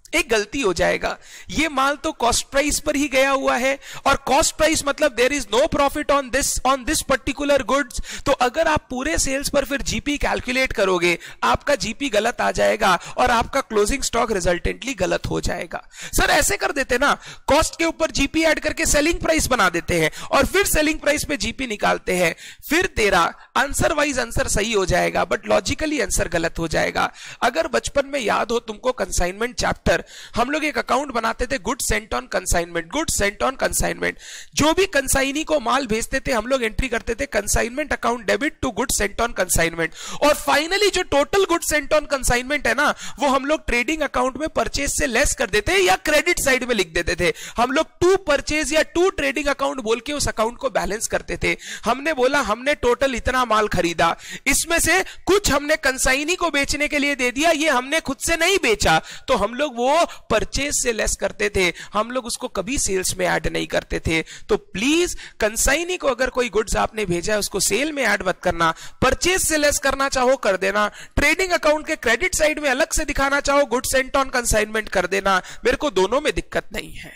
एक गलती हो जाएगा। ये माल तो कॉस्ट प्राइस पर ही गया हुआ है, और कॉस्ट प्राइस मतलब there is no profit on this on this particular goods. तो अगर आप पूरे सेल्स पर फिर जीपी कैलकुलेट करोगे, आपका जीपी गलत आ जाएगा और आपका क्लोजिंग स्टॉक रिजल्टेंटली गलत हो जाएगा। सर ऐसे कर देते ना, कॉस्ट के ऊपर जीपी ऐड करके सेलिंग प्राइस बना देते हैं और फिर सेलिंग प्राइस पे जीपी निकालते हैं, फिर तेरा आंसर वाइज आंसर सही हो जाएगा, बट लॉजिकली आंसर गलत हो जाएगा। अगर बचपन में याद हो तुमको कंसाइनमेंट चैप्टर, हम लोग एक अकाउंट बनाते थे, good sent on consignment, good sent on consignment. जो भी कंसाइनी को माल भेजते थे हम लोग एंट्री करते थे consignment account debit to good sent on consignment, और फाइनली जो total good sent on consignment है ना, वो हम लोग ट्रेडिंग अकाउंट में परचेज से लेस कर देते या क्रेडिट साइड में लिख देते थे। हम लोग टू परचेज या टू ट्रेडिंग अकाउंट बोल के उस अकाउंट को बैलेंस करते थे। हमने बोला हमने टोटल इतना माल खरीदा, इसमें से कुछ हमने कंसाइनी को बेचने के लिए दे दिया, ये हमने खुद से नहीं बेचा, तो हम लोग वो परचेज से लेस करते थे, हम लोग उसको कभी सेल्स में ऐड नहीं करते थे। तो प्लीज कंसाइनी को अगर कोई गुड्स आपने भेजा है उसको सेल में ऐड मत करना, परचेज से लेस करना चाहो कर देना, ट्रेडिंग अकाउंट के क्रेडिट साइड में अलग से दिखाना चाहो गुड सेंट ऑन कंसाइनमेंट कर देना, मेरे को दोनों में दिक्कत नहीं है।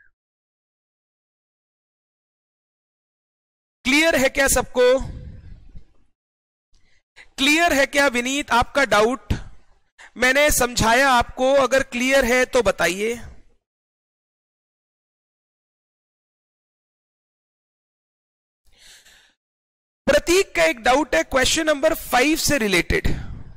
क्लियर है क्या सबको? क्लियर है क्या विनीत आपका डाउट? मैंने समझाया आपको, अगर क्लियर है तो बताइए। प्रतीक का एक डाउट है क्वेश्चन नंबर फाइव से रिलेटेड।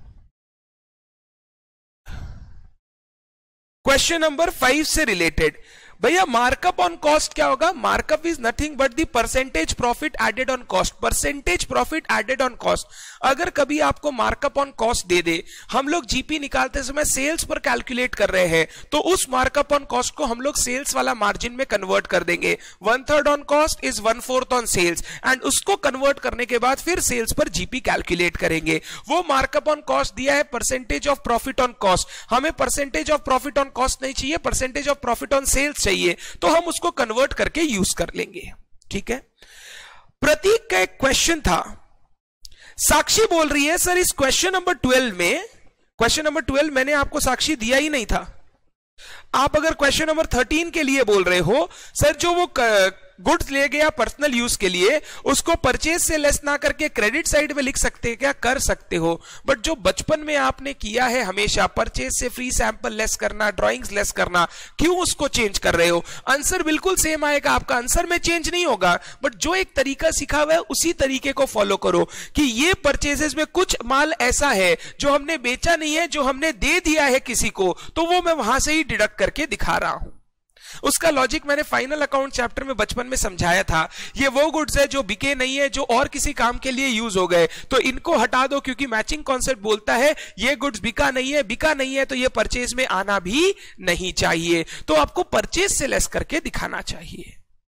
क्वेश्चन नंबर फाइव से रिलेटेड भैया, मार्कअप ऑन कॉस्ट क्या होगा? Markup is nothing but the percentage profit added on cost. Percentage profit added on cost, अगर कभी आपको मार्कअप ऑन कॉस्ट दे दे, हम लोग जीपी निकालते समय सेल्स पर कैलकुलेट कर रहे हैं, तो उस मार्कअप ऑन कॉस्ट को हम लोग सेल्स वाला मार्जिन में कन्वर्ट कर देंगे। One third on cost is one fourth on sales, and उसको कन्वर्ट करने के बाद फिर सेल्स पर जीपी कैलकुलेट करेंगे। वो मार्कअप ऑन कॉस्ट दिया है percentage of profit on cost, हमें percentage of profit on cost नहीं चाहिए, percentage of profit on sales चाहिए, तो हम उसको कन्वर्ट करके यूज कर लेंगे। ठीक है। प्रतीक का एक क्वेश्चन था, साक्षी बोल रही है सर इस क्वेश्चन नंबर ट्वेल्व में, क्वेश्चन नंबर ट्वेल्व मैंने आपको साक्षी दिया ही नहीं था। आप अगर क्वेश्चन नंबर थर्टीन के लिए बोल रहे हो सर, जो वो गुड्स ले गया पर्सनल यूज के लिए, उसको परचेज से लेस ना करके क्रेडिट साइड में लिख सकते हैं क्या? कर सकते हो, बट जो बचपन में आपने किया है हमेशा परचेज से फ्री सैंपल लेस करना, ड्राइंग्स लेस करना, क्यों उसको चेंज कर रहे हो? आंसर बिल्कुल सेम आएगा, आपका आंसर में चेंज नहीं होगा, बट जो एक तरीका सिखा हुआ है उसी तरीके को फॉलो करो कि ये परचेजेस में कुछ माल ऐसा है जो हमने बेचा नहीं है, जो हमने दे दिया है किसी को, तो वो मैं वहां से ही डिडक्ट करके दिखा रहा हूं। उसका लॉजिक मैंने फाइनल अकाउंट चैप्टर में बचपन में समझाया था। ये वो गुड्स है जो बिके नहीं है, जो और किसी काम के लिए यूज हो गए, तो इनको हटा दो, क्योंकि मैचिंग कॉन्सेप्ट बोलता है ये गुड्स बिका नहीं है, बिका नहीं है तो ये परचेज में आना भी नहीं चाहिए, तो आपको परचेज से लेस करके दिखाना चाहिए।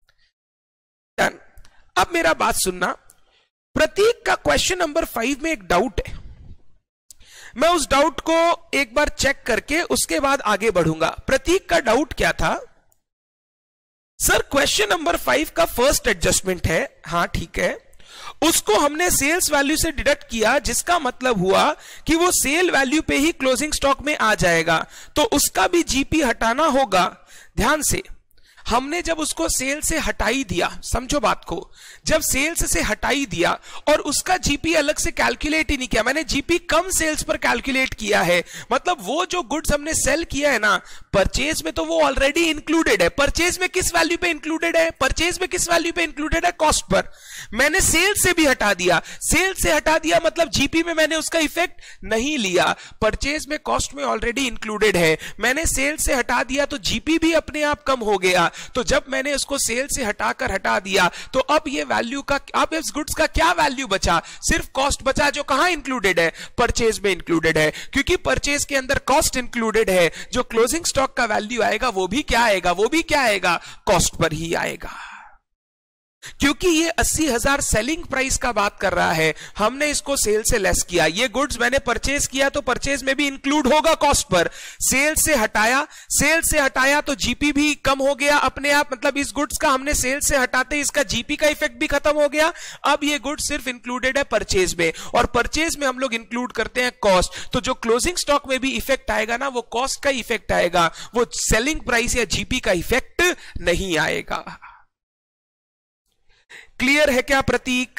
डन। अब मेरा बात सुनना, प्रतीक का क्वेश्चन नंबर फाइव में एक डाउट है, मैं उस डाउट को एक बार चेक करके उसके बाद आगे बढ़ूंगा। प्रतीक का डाउट क्या था? सर क्वेश्चन नंबर फाइव का फर्स्ट एडजस्टमेंट है, हाँ ठीक है, उसको हमने सेल्स वैल्यू से डिडक्ट किया, जिसका मतलब हुआ कि वो सेल वैल्यू पे ही क्लोजिंग स्टॉक में आ जाएगा, तो उसका भी जीपी हटाना होगा। ध्यान से, हमने जब उसको सेल से हटाई दिया, समझो बात को, जब सेल्स से हटाई दिया और उसका जीपी अलग से कैलकुलेट ही नहीं किया, मैंने जीपी कम सेल्स पर कैलकुलेट किया है, मतलब वो जो गुड्स हमने सेल किया है ना परचेज में, तो वो ऑलरेडी इंक्लूडेड है। परचेज में किस वैल्यू पे इंक्लूडेड है? परचेज में किस वैल्यू पे इंक्लूडेड है? कॉस्ट पर। मैंने सेल से भी हटा दिया, सेल से हटा दिया मतलब जीपी में मैंने उसका इफेक्ट नहीं लिया, परचेज में कॉस्ट में ऑलरेडी इंक्लूडेड है, मैंने सेल से हटा दिया तो जीपी भी अपने आप कम हो गया। तो जब मैंने उसको सेल से हटाकर हटा दिया, तो अब ये वैल्यू का, अब इस गुड्स का क्या वैल्यू बचा? सिर्फ कॉस्ट बचा, जो कहां इंक्लूडेड है? परचेज में इंक्लूडेड है, क्योंकि परचेज के अंदर कॉस्ट इंक्लूडेड है, जो क्लोजिंग स्टॉक का वैल्यू आएगा वो भी क्या आएगा? वो भी क्या आएगा? कॉस्ट पर ही आएगा। क्योंकि ये अस्सी हजार सेलिंग प्राइस का बात कर रहा है, हमने इसको सेल से लेस किया। ये गुड्स मैंने परचेज किया तो परचेज में भी इंक्लूड होगा कॉस्ट पर, सेल से हटाया, सेल से हटाया तो जीपी भी कम हो गया अपने आप, मतलब इस गुड्स का हमने सेल से हटाते इसका जीपी का इफेक्ट भी खत्म हो गया। अब ये गुड्स सिर्फ इंक्लूडेड है परचेज में, और परचेज में हम लोग इंक्लूड करते हैं कॉस्ट, तो जो क्लोजिंग स्टॉक में भी इफेक्ट आएगा ना वो कॉस्ट का इफेक्ट आएगा, वो सेलिंग प्राइस या जीपी का इफेक्ट नहीं आएगा। क्लियर है क्या प्रतीक?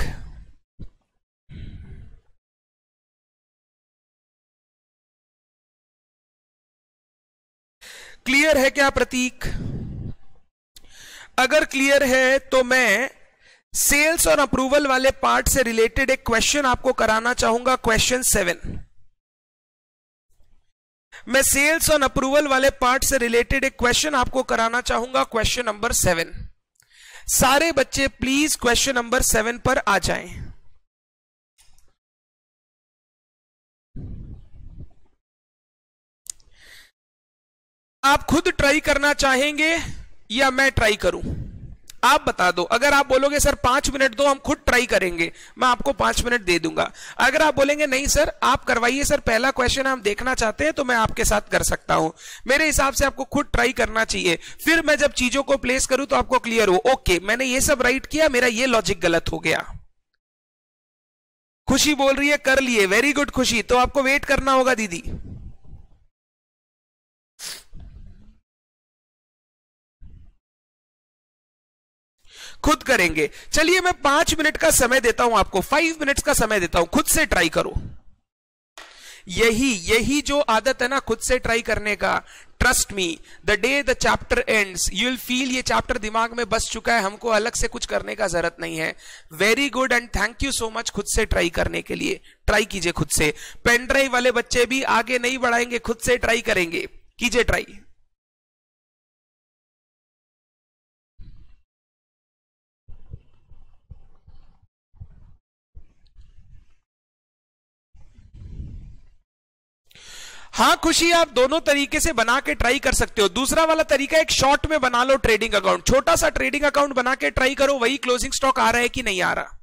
क्लियर है क्या प्रतीक? अगर क्लियर है तो मैं सेल्स और अप्रूवल वाले पार्ट से रिलेटेड एक क्वेश्चन आपको कराना चाहूंगा, क्वेश्चन सेवन। मैं सेल्स और अप्रूवल वाले पार्ट से रिलेटेड एक क्वेश्चन आपको कराना चाहूंगा, क्वेश्चन नंबर सेवन। सारे बच्चे प्लीज क्वेश्चन नंबर सेवन पर आ जाएं। आप खुद ट्राई करना चाहेंगे या मैं ट्राई करूं? आप बता दो। अगर आप बोलोगे सर पांच मिनट दो हम खुद ट्राई करेंगे, मैं आपको पांच मिनट दे दूंगा। अगर आप बोलेंगे नहीं सर आप करवाइए सर, पहला क्वेश्चन हम देखना चाहते हैं, तो मैं आपके साथ कर सकता हूं। मेरे हिसाब से आपको खुद ट्राई करना चाहिए, फिर मैं जब चीजों को प्लेस करूं तो आपको क्लियर हो, ओके मैंने ये सब राइट किया, मेरा ये लॉजिक गलत हो गया। खुशी बोल रही है कर लिए, वेरी गुड खुशी। तो आपको वेट करना होगा दीदी। खुद करेंगे। चलिए मैं पांच मिनट का समय देता हूं आपको, फाइव मिनट्स का समय देता हूं, खुद से ट्राई करो। यही यही जो आदत है ना खुद से ट्राई करने का, trust me the day the chapter ends you will feel ये चैप्टर दिमाग में बस चुका है, हमको अलग से कुछ करने का जरूरत नहीं है। Very good and thank you so much खुद से ट्राई करने के लिए। ट्राई कीजिए खुद से। पेन ड्राइव वाले बच्चे भी आगे नहीं बढ़ाएंगे, खुद से ट्राई करेंगे, कीजिए ट्राई। हाँ खुशी, आप दोनों तरीके से बना के ट्राई कर सकते हो। दूसरा वाला तरीका एक शॉर्ट में बना लो ट्रेडिंग अकाउंट, छोटा सा ट्रेडिंग अकाउंट बना के ट्राई करो, वही क्लोजिंग स्टॉक आ रहा है कि नहीं आ रहा।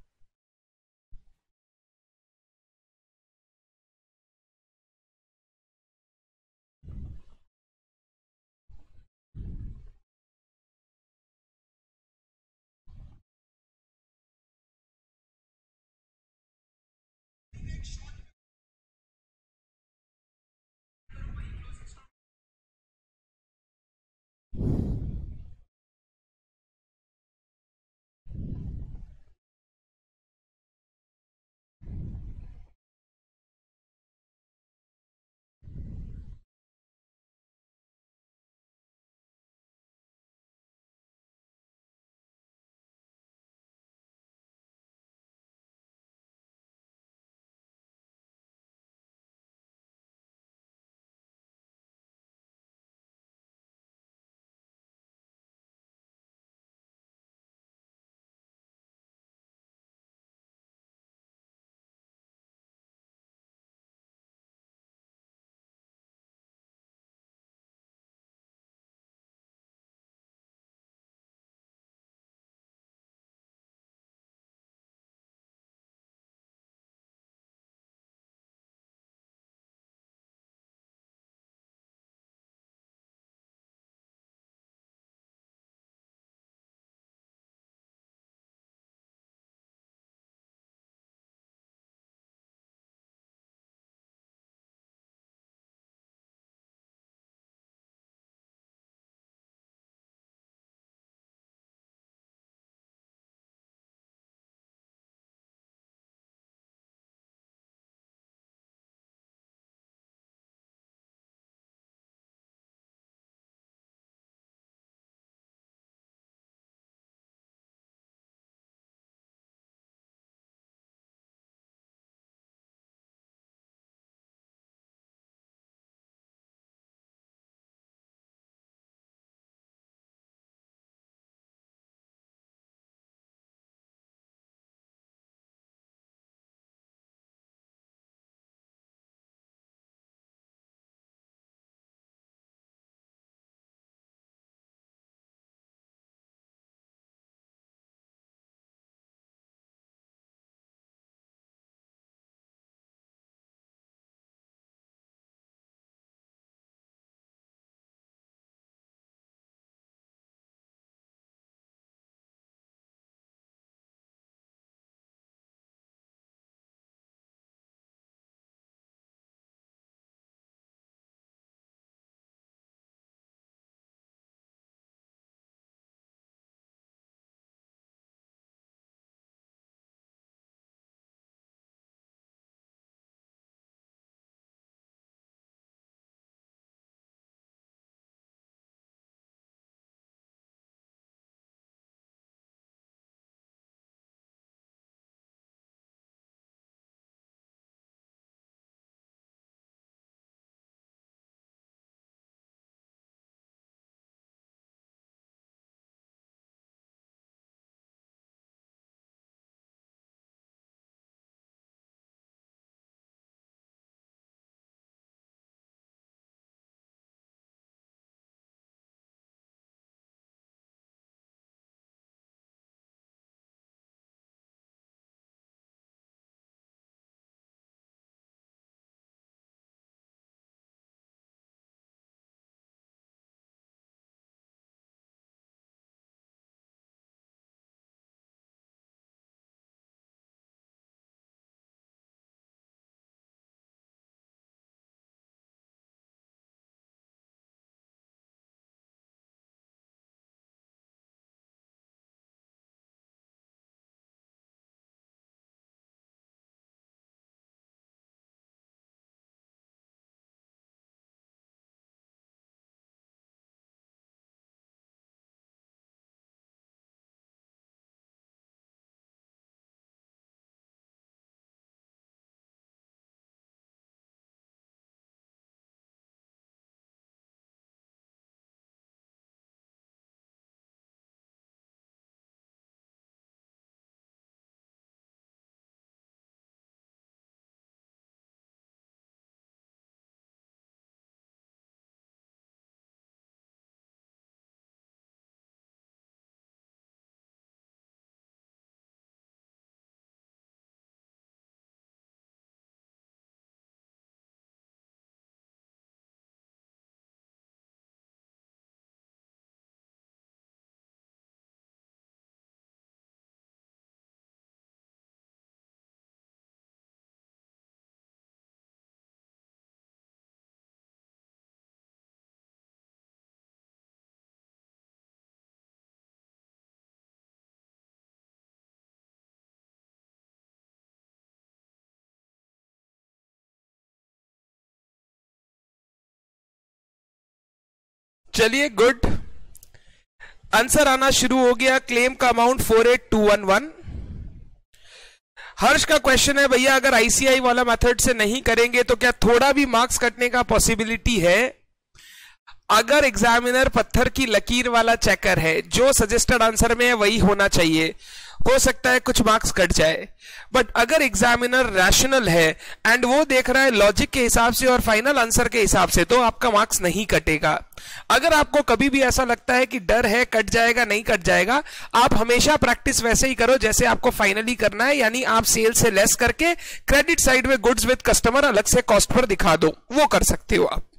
चलिए गुड, आंसर आना शुरू हो गया। क्लेम का amount four eight two one one. Harsh का क्वेश्चन है, भैया अगर आईसीआई वाला मेथड से नहीं करेंगे तो क्या थोड़ा भी मार्क्स कटने का पॉसिबिलिटी है? अगर एग्जामिनर पत्थर की लकीर वाला चेकर है, जो सजेस्टेड आंसर में है वही होना चाहिए, हो सकता है कुछ मार्क्स कट जाए। बट अगर एग्जामिनर रैशनल है एंड वो देख रहा है लॉजिक के हिसाब से और फाइनल आंसर के हिसाब से, तो आपका मार्क्स नहीं कटेगा। अगर आपको कभी भी ऐसा लगता है कि डर है कट जाएगा, नहीं कट जाएगा, आप हमेशा प्रैक्टिस वैसे ही करो जैसे आपको फाइनली करना है, यानी आप सेल से लेस करके क्रेडिट साइड में गुड्स विद कस्टमर अलग से कॉस्ट पर दिखा दो, वो कर सकते हो आप।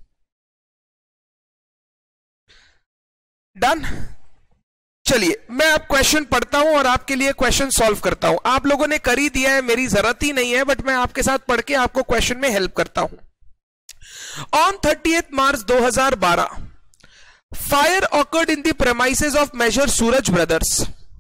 डन। चलिए मैं अब क्वेश्चन पढ़ता हूं और आपके लिए क्वेश्चन सॉल्व करता हूं। आप लोगों ने कर ही दिया है, मेरी जरूरत ही नहीं है, बट मैं आपके साथ पढ़ के आपको क्वेश्चन में हेल्प करता हूं। ऑन थर्टिएथ मार्च दो हज़ार बारह, fire occurred in the premises of major Suraj brothers.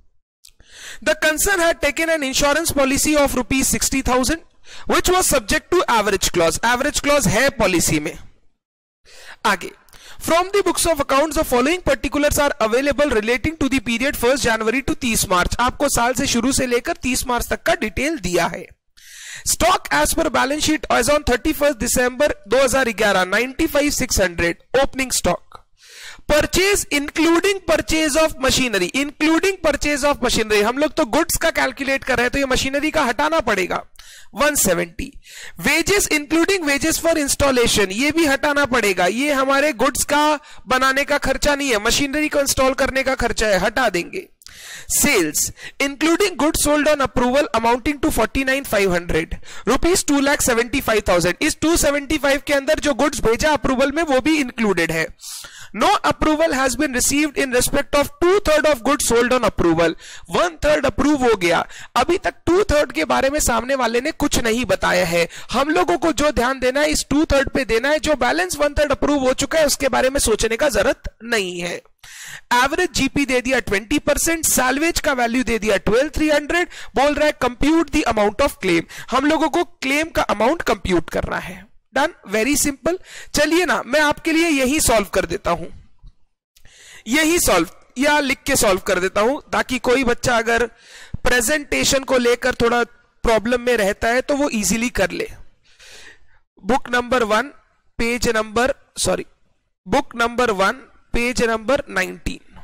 The concern had taken an insurance policy of rupees sixty thousand which was subject to average clause. Average clause है policy में। आगे, From the books of accounts, the following particulars are available relating to the period first January to तीस मार्च। आपको साल से शुरू से लेकर तीस मार्च तक का डिटेल दिया है। स्टॉक एज पर balance sheet as on thirty first दिसंबर दो हज़ार ग्यारह ninety five six hundred opening stock. Purchase including purchase of machinery, including purchase of machinery, हम लोग तो गुड्स का कैलकुलेट कर रहे हैं तो ये मशीनरी का हटाना पड़ेगा, one seventy. Wages including wages for installation, ये भी हटाना पड़ेगा, ये हमारे गुड्स का बनाने का खर्चा नहीं है, मशीनरी को इंस्टॉल करने का खर्चा है, हटा देंगे। Sales including goods sold on approval amounting to forty nine five hundred rupees two lakh seventy five thousand. इस टू सेवेंटी फाइव के अंदर जो गुड्स भेजा अप्रूवल में वो भी इंक्लूडेड है। No approval has been received in respect of two third of goods sold on approval. One third approve हो गया, अभी तक two third के बारे में सामने वाले ने कुछ नहीं बताया है। हम लोगों को जो ध्यान देना है इस two third पे देना है, जो बैलेंस one third अप्रूव हो चुका है उसके बारे में सोचने का जरूरत नहीं है। एवरेज जीपी दे दिया ट्वेंटी परसेंट, सैल्वेज का वैल्यू दे दिया ट्वेल्व थ्री हंड्रेड, बोल रहा है compute the amount of claim. हम लोगों को क्लेम का अमाउंट कंप्यूट करना है। Done, very simple. चलिए ना मैं आपके लिए यही सॉल्व कर देता हूं, यही सॉल्व या लिख के सॉल्व कर देता हूं, ताकि कोई बच्चा अगर प्रेजेंटेशन को लेकर थोड़ा प्रॉब्लम में रहता है तो वो इजीली कर ले। Book number one page number sorry book number one page number nineteen,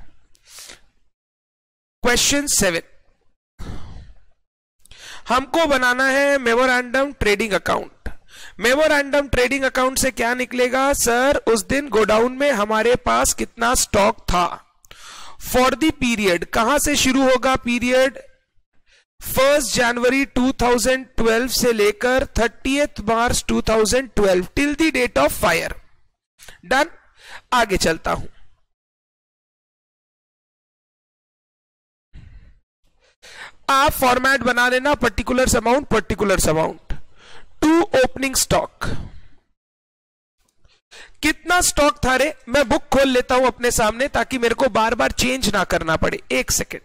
question seven. हमको बनाना है memorandum trading account. Memorandum trading account से क्या निकलेगा? सर उस दिन गोडाउन में हमारे पास कितना स्टॉक था फॉर द पीरियड, कहां से शुरू होगा period? First January two thousand twelve से लेकर thirtieth March two thousand twelve till the date of fire. Done, आगे चलता हूं। आप फॉर्मेट बना लेना, particulars amount particulars amount to opening stock. कितना स्टॉक था रे? मैं बुक खोल लेता हूं अपने सामने ताकि मेरे को बार बार चेंज ना करना पड़े। एक second.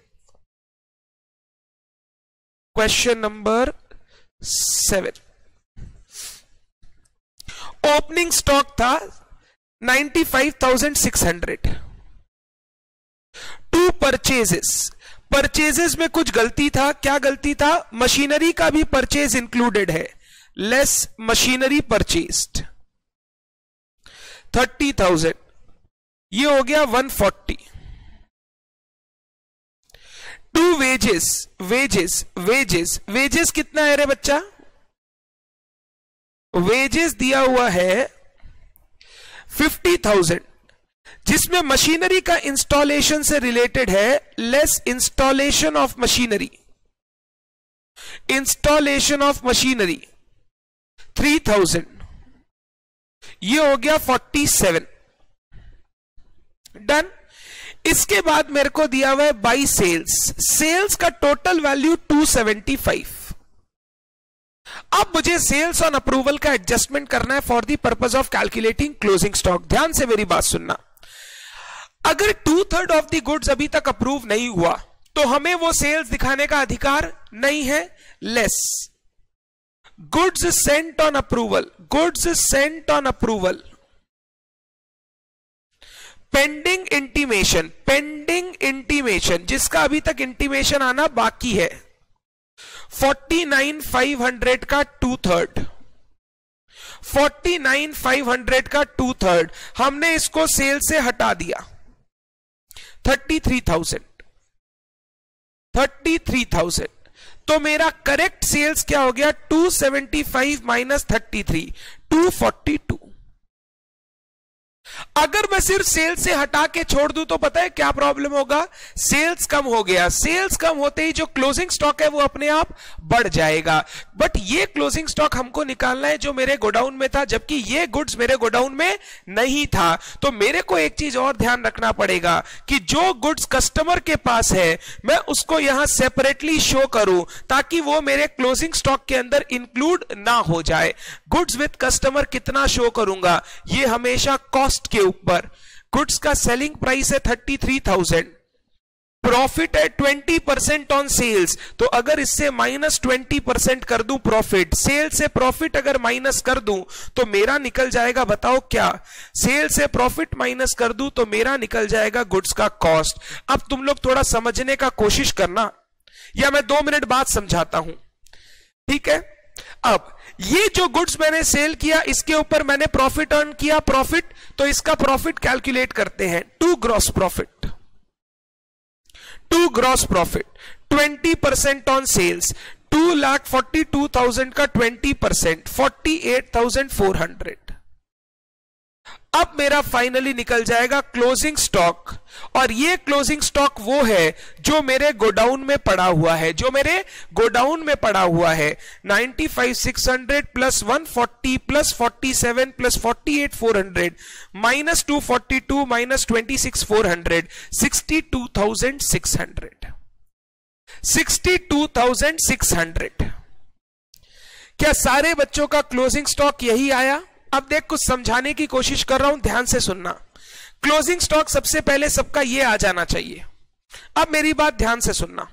Question number seven, opening stock था ninety five thousand six hundred. To purchases, purchases में कुछ गलती था। क्या गलती था? मशीनरी का भी परचेज इंक्लूडेड है, less machinery purchased thirty thousand, ये हो गया one forty. To wages, wages wages wages कितना है रे बच्चा? वेजेस दिया हुआ है फिफ्टी थाउजेंड, जिसमें मशीनरी का इंस्टॉलेशन से रिलेटेड है, less installation of machinery, installation of machinery three thousand, ये हो गया फोर्टी सेवन। डन। इसके बाद मेरे को दिया हुआ है बाई सेल्स, सेल्स का total value two seventy five. अब मुझे सेल्स ऑन अप्रूवल का एडजस्टमेंट करना है for the purpose of calculating closing stock. ध्यान से मेरी बात सुनना, अगर two third of the goods अभी तक अप्रूव नहीं हुआ तो हमें वो सेल्स दिखाने का अधिकार नहीं है। Less goods sent on approval, goods sent on approval pending intimation, pending intimation जिसका अभी तक इंटीमेशन आना बाकी है, फोर्टी नाइन फाइव हंड्रेड का two third, forty nine five hundred का टू थर्ड हमने इसको सेल से हटा दिया, thirty three thousand, thirty three thousand. तो मेरा करेक्ट सेल्स क्या हो गया, two seventy five minus thirty three, two forty two. अगर मैं सिर्फ सेल्स से हटा के छोड़ दूं तो पता है क्या प्रॉब्लम होगा, सेल्स कम हो गया, सेल्स कम होते ही जो क्लोजिंग स्टॉक है वो अपने आप बढ़ जाएगा। बट ये क्लोजिंग स्टॉक हमको निकालना है जो मेरे गोडाउन में था, जबकि ये गुड्स मेरे गोडाउन में नहीं था। तो मेरे को एक चीज और ध्यान रखना पड़ेगा कि जो गुड्स कस्टमर के पास है मैं उसको यहां सेपरेटली शो करूं ताकि वो मेरे क्लोजिंग स्टॉक के अंदर इंक्लूड ना हो जाए। गुड्स विद कस्टमर कितना शो करूंगा, ये हमेशा कॉस्ट के ऊपर। गुड्स का सेलिंग प्राइस है थर्टी थ्री थाउजेंड, प्रॉफिट है ट्वेंटी परसेंट ऑन सेल्स, तो अगर इससे माइनस ट्वेंटी परसेंट कर दूं प्रॉफिट, सेल से प्रॉफिट अगर माइनस कर दूं तो मेरा निकल जाएगा, बताओ क्या, सेल से प्रॉफिट माइनस कर दूं तो मेरा निकल जाएगा गुड्स का कॉस्ट। अब तुम लोग थोड़ा समझने का कोशिश करना, या मैं दो मिनट बाद समझाता हूं, ठीक है। अब ये जो गुड्स मैंने सेल किया इसके ऊपर मैंने प्रॉफिट अर्न किया, प्रॉफिट, तो इसका प्रॉफिट कैलकुलेट करते हैं, to gross profit, to gross profit, twenty percent on sales, two lakh forty two thousand का twenty percent, forty eight thousand four hundred. अब मेरा फाइनली निकल जाएगा क्लोजिंग स्टॉक, और ये क्लोजिंग स्टॉक वो है जो मेरे गोडाउन में पड़ा हुआ है, जो मेरे गोडाउन में पड़ा हुआ है, ninety five six hundred plus one forty plus forty seven plus forty eight four hundred minus two forty two minus twenty six four hundred, sixty two thousand six hundred, sixty two thousand six hundred. क्या सारे बच्चों का closing stock यही आया? अब देख कुछ समझाने की कोशिश कर रहा हूं, ध्यान से सुनना। क्लोजिंग स्टॉक सबसे पहले सबका ये आ जाना चाहिए। अब मेरी बात ध्यान से सुनना,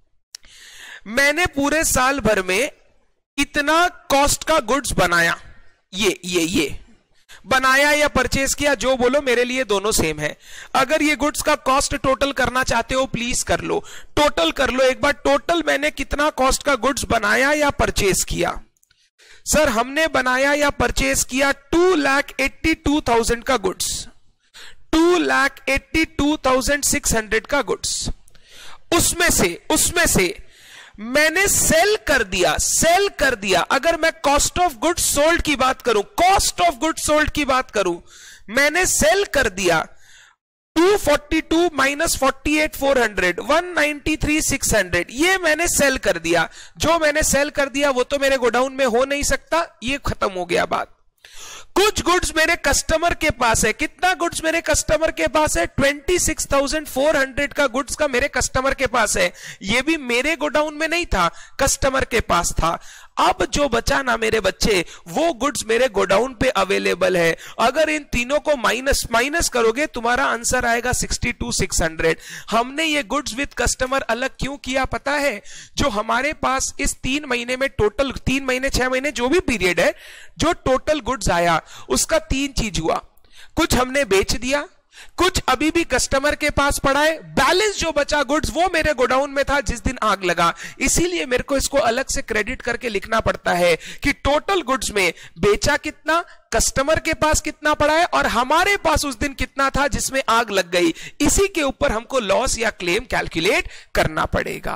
मैंने पूरे साल भर में इतना कॉस्ट का गुड्स बनाया, ये ये ये बनाया या परचेज किया, जो बोलो, मेरे लिए दोनों सेम है। अगर ये गुड्स का कॉस्ट टोटल करना चाहते हो प्लीज कर लो, टोटल कर लो एक बार, टोटल मैंने कितना कॉस्ट का गुड्स बनाया या परचेज किया। सर हमने बनाया या परचेज किया two lakh eighty two thousand का goods, two lakh eighty two thousand six hundred का गुड्स। उसमें से उसमें से मैंने सेल कर दिया, सेल कर दिया। अगर मैं कॉस्ट ऑफ गुड्स सोल्ड की बात करूं, कॉस्ट ऑफ गुड्स सोल्ड की बात करूं, मैंने सेल कर दिया two forty two minus forty eight four hundred, one ninety three six hundred, ये मैंने सेल कर दिया। जो मैंने सेल कर दिया वो तो मेरे गोडाउन में हो नहीं सकता, ये खत्म हो गया बात। कुछ गुड्स मेरे कस्टमर के पास है, कितना गुड्स मेरे कस्टमर के पास है, twenty six thousand four hundred का गुड्स का मेरे कस्टमर के पास है। ये भी मेरे गोडाउन में नहीं था, कस्टमर के पास था। अब जो बचा ना मेरे बच्चे, वो गुड्स मेरे गोडाउन पे अवेलेबल है। अगर इन तीनों को माइनस माइनस करोगे तुम्हारा आंसर आएगा सिक्सटी टू सिक्स हंड्रेड। हमने ये गुड्स विद कस्टमर अलग क्यों किया पता है? जो हमारे पास इस तीन महीने में टोटल, तीन महीने छह महीने जो भी पीरियड है, जो टोटल गुड्स आया उसका तीन चीज हुआ, कुछ हमने बेच दिया, कुछ अभी भी कस्टमर के पास पड़ा है, बैलेंस जो बचा गुड्स वो मेरे गोडाउन में था जिस दिन आग लगा। इसीलिए मेरे को इसको अलग से क्रेडिट करके लिखना पड़ता है कि टोटल गुड्स में बेचा कितना, कस्टमर के पास कितना पड़ा है और हमारे पास उस दिन कितना था जिसमें आग लग गई। इसी के ऊपर हमको लॉस या क्लेम कैलकुलेट करना पड़ेगा।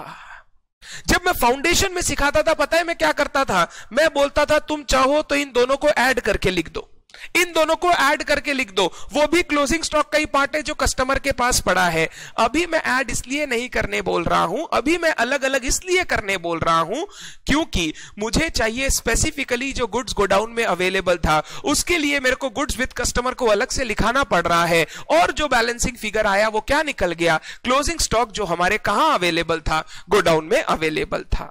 जब मैं फाउंडेशन में सिखाता था पता है मैं क्या करता था? मैं बोलता था तुम चाहो तो इन दोनों को ऐड करके लिख दो, इन दोनों को ऐड करके लिख दो, वो भी क्लोजिंग स्टॉक का ही पार्ट है जो कस्टमर के पास पड़ा है। अभी मैं ऐड इसलिए नहीं करने बोल रहा हूं, अभी मैं अलग अलग इसलिए करने बोल रहा हूं क्योंकि मुझे चाहिए स्पेसिफिकली जो गुड्स गोडाउन में अवेलेबल था उसके लिए मेरे को गुड्स विद कस्टमर को अलग से लिखाना पड़ रहा है। और जो बैलेंसिंग फिगर आया वो क्या निकल गया? क्लोजिंग स्टॉक जो हमारे कहां अवेलेबल था? गोडाउन में अवेलेबल था।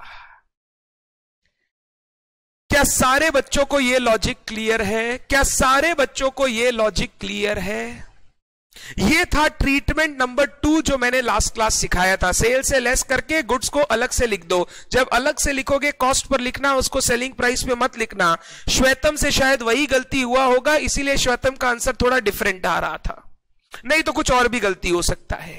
क्या सारे बच्चों को यह लॉजिक क्लियर है? क्या सारे बच्चों को यह लॉजिक क्लियर है? यह था ट्रीटमेंट नंबर टू जो मैंने लास्ट क्लास सिखाया था। सेल से लेस करके गुड्स को अलग से लिख दो। जब अलग से लिखोगे कॉस्ट पर लिखना, उसको सेलिंग प्राइस पे मत लिखना। श्वेतम से शायद वही गलती हुआ होगा, इसीलिए श्वेतम का आंसर थोड़ा डिफरेंट आ रहा था। नहीं तो कुछ और भी गलती हो सकता है।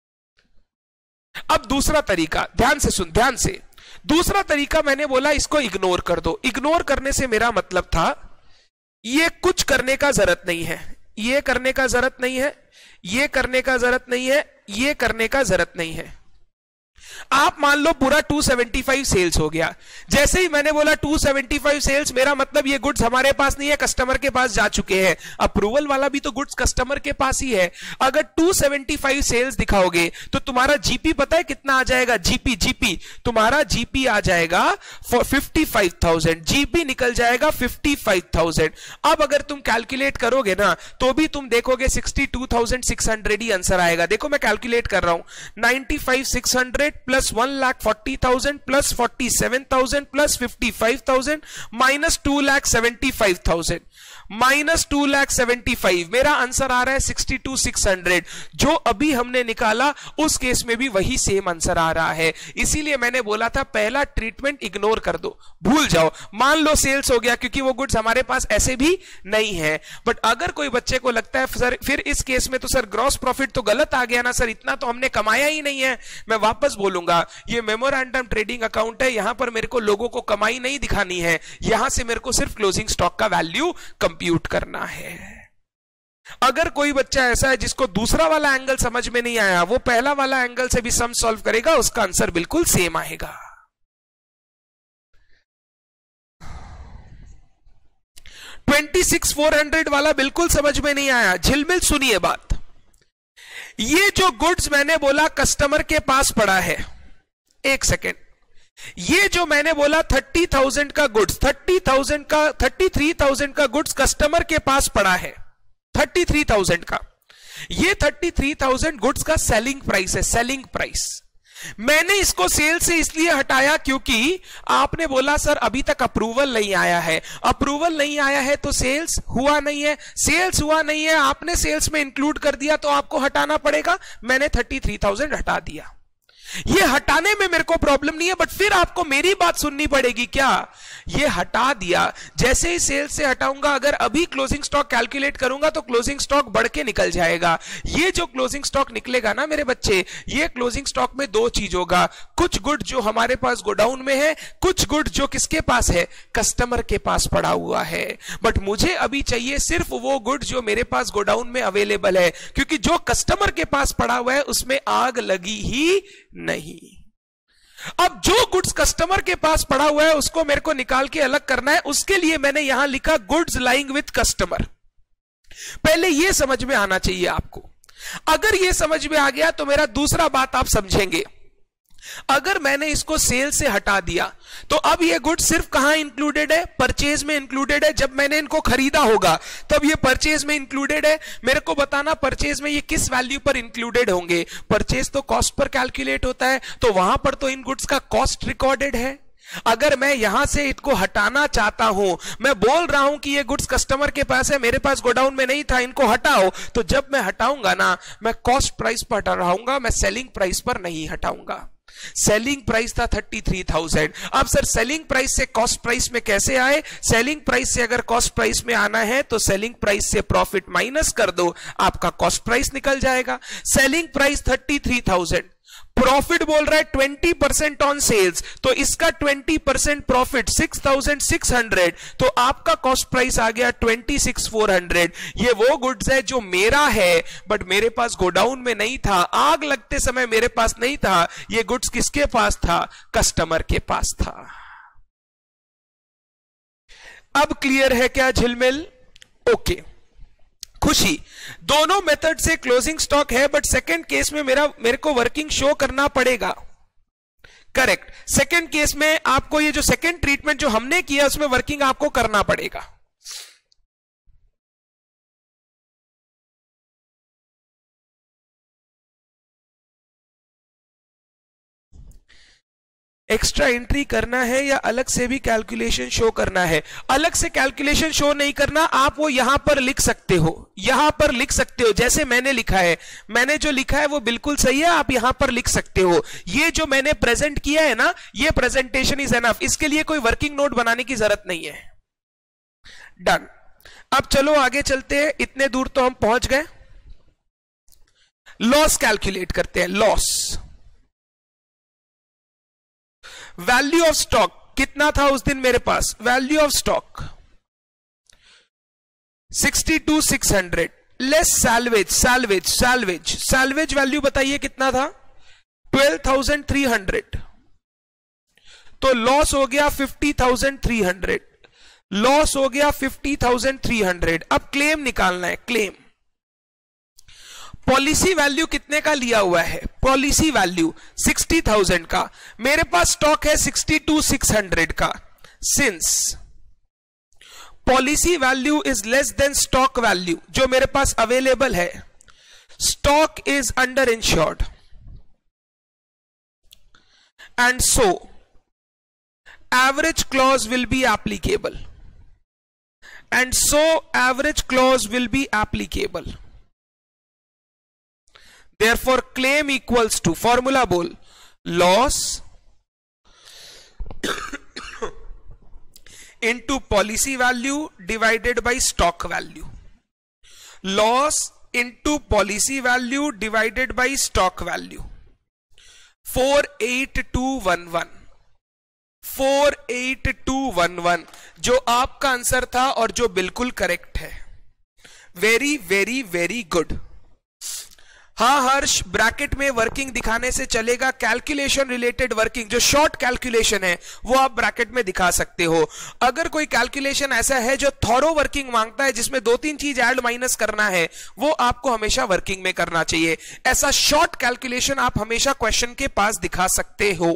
अब दूसरा तरीका, ध्यान से सुन, ध्यान से, दूसरा तरीका मैंने बोला इसको इग्नोर कर दो। इग्नोर करने से मेरा मतलब था ये कुछ करने का जरूरत नहीं है, ये करने का जरूरत नहीं है, ये करने का जरूरत नहीं है, ये करने का जरूरत नहीं है। आप मान लो पूरा दो सौ पचहत्तर सेल्स हो गया। जैसे ही मैंने बोला दो सौ पचहत्तर सेल्स, मेरा मतलब ये गुड्स हमारे पास नहीं है, कस्टमर के पास जा चुके हैं। अप्रूवल वाला भी तो गुड्स कस्टमर के पास ही है। अगर दो सौ पचहत्तर सेल्स दिखाओगे तो तुम्हारा जीपी पता है कितना आ जाएगा? जीपी जीपी तुम्हारा जीपी आ जाएगा पचपन हज़ार, जीपी निकल जाएगा पचपन हज़ार। अब अगर तुम कैलकुलेट करोगे ना तो भी तुम देखोगे बासठ हज़ार छह सौ ही आंसर आएगा। देखो मैं कैलकुलेट कर रहा हूं, पचानवे हज़ार छह सौ plus one lakh forty thousand plus forty seven thousand plus fifty five thousand minus two lakh seventy five thousand minus two lakh seventy five, मेरा आंसर आ रहा है सिक्सटी टू सिक्स हंड्रेड। जो अभी हमने निकाला उस केस में भी वही सेम आंसर आ रहा है। इसीलिए मैंने बोला था पहला ट्रीटमेंट इग्नोर कर दो, भूल जाओ। मान लो सेल्स हो गया क्योंकि वो गुड्स हमारे पास ऐसे भी नहीं है। बट अगर कोई बच्चे को लगता है सर फिर इस केस में तो सर ग्रॉस प्रॉफिट तो गलत आ गया ना सर, इतना तो हमने कमाया ही नहीं है, मैं वापस बोलूंगा ये मेमोरेंडम ट्रेडिंग अकाउंट है, यहां पर मेरे को लोगों को कमाई नहीं दिखानी है, यहां से मेरे को सिर्फ क्लोजिंग स्टॉक का वैल्यू कंप्यूट करना है। अगर कोई बच्चा ऐसा है जिसको दूसरा वाला एंगल समझ में नहीं आया, वो पहला वाला एंगल से भी सम सॉल्व करेगा, उसका आंसर बिल्कुल सेम आएगा। ट्वेंटी सिक्स फोर हंड्रेड वाला बिल्कुल समझ में नहीं आया, झिलमिल सुनिए बात। ये जो गुड्स मैंने बोला कस्टमर के पास पड़ा है, एक सेकेंड, ये जो मैंने बोला थर्टी थाउजेंड का गुड्स, थर्टी थाउजेंड का थर्टी थ्री थाउजेंड का गुड्स कस्टमर के पास पड़ा है, थर्टी थ्री थाउजेंड का, ये थर्टी थ्री थाउजेंड गुड्स का सेलिंग प्राइस है, सेलिंग प्राइस। मैंने इसको सेल से इसलिए हटाया क्योंकि आपने बोला सर अभी तक अप्रूवल नहीं आया है, अप्रूवल नहीं आया है तो सेल्स हुआ नहीं है, सेल्स हुआ नहीं है, आपने सेल्स में इंक्लूड कर दिया तो आपको हटाना पड़ेगा। मैंने थर्टी थ्री थाउजेंड हटा दिया। ये हटाने में मेरे को प्रॉब्लम नहीं है, बट फिर आपको मेरी बात सुननी पड़ेगी। क्या ये हटा दिया, जैसे ही सेल्स से हटाऊंगा, अगर अभी क्लोजिंग स्टॉक कैलकुलेट करूंगा तो क्लोजिंग स्टॉक बढ़ के निकल जाएगा। ये जो क्लोजिंग स्टॉक निकलेगा ना मेरे बच्चे, ये क्लोजिंग स्टॉक में दो चीज होगा, कुछ गुड जो हमारे पास गोडाउन में है, कुछ गुड जो किसके पास है, कस्टमर के पास पड़ा हुआ है। बट मुझे अभी चाहिए सिर्फ वो गुड जो मेरे पास गोडाउन में अवेलेबल है, क्योंकि जो कस्टमर के पास पड़ा हुआ है उसमें आग लगी ही नहीं। अब जो गुड्स कस्टमर के पास पड़ा हुआ है उसको मेरे को निकाल के अलग करना है, उसके लिए मैंने यहां लिखा गुड्स लाइंग विथ कस्टमर। पहले यह समझ में आना चाहिए आपको। अगर यह समझ में आ गया तो मेरा दूसरा बात आप समझेंगे। अगर मैंने इसको सेल से हटा दिया तो अब ये गुड्स सिर्फ कहां इंक्लूडेड है, परचेज में इंक्लूडेड है। जब मैंने इनको खरीदा होगा तब ये परचेज में इंक्लूडेड है। मेरे को बताना परचेज में ये किस वैल्यू पर इंक्लूडेड होंगे। परचेज तो कॉस्ट पर कैलकुलेट होता है, तो वहां पर तो इन गुड्स का कॉस्ट रिकॉर्डेड है। अगर मैं यहां से इसको हटाना चाहता हूं, मैं बोल रहा हूं कि ये गुड्स कस्टमर के पास है, मेरे पास गोडाउन में नहीं था, इनको हटाओ, तो जब मैं हटाऊंगा ना, मैं कॉस्ट प्राइस पर हटा रहा, मैं सेलिंग प्राइस पर नहीं हटाऊंगा। सेलिंग प्राइस था थर्टी थ्री थाउजेंड। अब सर सेलिंग प्राइस से कॉस्ट प्राइस में कैसे आए? सेलिंग प्राइस से अगर कॉस्ट प्राइस में आना है तो सेलिंग प्राइस से प्रॉफिट माइनस कर दो, आपका कॉस्ट प्राइस निकल जाएगा। Selling price thirty three thousand, profit बोल रहा है ट्वेंटी परसेंट ऑन सेल्स, तो इसका twenty percent profit six thousand six hundred, तो आपका कॉस्ट प्राइस आ गया ट्वेंटी सिक्स फोर हंड्रेड। ये वो गुड्स है जो मेरा है बट मेरे पास गोडाउन में नहीं था, आग लगते समय मेरे पास नहीं था। ये गुड्स किसके पास था? कस्टमर के पास था। अब क्लियर है क्या झिलमिल? ओके, खुशी। दोनों मेथड से क्लोजिंग स्टॉक है, बट सेकंड केस में मेरा मेरे को वर्किंग शो करना पड़ेगा। करेक्ट, सेकंड केस में आपको ये जो सेकंड ट्रीटमेंट जो हमने किया उसमें वर्किंग आपको करना पड़ेगा। एक्स्ट्रा एंट्री करना है या अलग से भी कैलकुलेशन शो करना है? अलग से कैलकुलेशन शो नहीं करना, आप वो यहां पर लिख सकते हो, यहां पर लिख सकते हो जैसे मैंने लिखा है। मैंने जो लिखा है वो बिल्कुल सही है, आप यहां पर लिख सकते हो। ये जो मैंने प्रेजेंट किया है ना, ये प्रेजेंटेशन इज एनफ, इसके लिए कोई वर्किंग नोट बनाने की जरूरत नहीं है। डन। अब चलो आगे चलते हैं, इतने दूर तो हम पहुंच गए। लॉस कैलकुलेट करते हैं, लॉस। वैल्यू ऑफ स्टॉक कितना था उस दिन मेरे पास? Value of stock sixty two six hundred less salvage, salvage salvage salvage value बताइए कितना था? Twelve thousand three hundred. तो लॉस हो गया fifty thousand three hundred, loss हो गया फिफ्टी थाउजेंड थ्री हंड्रेड। अब क्लेम निकालना है, क्लेम। पॉलिसी वैल्यू कितने का लिया हुआ है? पॉलिसी वैल्यू सिक्सटी थाउजेंड का, मेरे पास स्टॉक है सिक्सटी टू सिक्स हंड्रेड का। Since policy value is less than stock value जो मेरे पास अवेलेबल है, stock is under insured, and so average clause will be applicable, and so average clause will be applicable. Therefore, claim equals to, formula बोल, loss into policy value divided by stock value. Loss into policy value divided by stock value. four eight two one one. four eight two one one जो आपका answer था और जो बिल्कुल correct है। Very very very good. हाँ Harsh, bracket में working दिखाने से चलेगा। कैलकुलेशन रिलेटेड वर्किंग जो शॉर्ट कैलकुलेशन है वो आप ब्रैकेट में दिखा सकते हो। अगर कोई कैलकुलेशन ऐसा है जो थॉरो वर्किंग मांगता है, जिसमें दो तीन चीज ऐड माइनस करना है, वो आपको हमेशा वर्किंग में करना चाहिए। ऐसा शॉर्ट कैलकुलेशन आप हमेशा क्वेश्चन के पास दिखा सकते हो।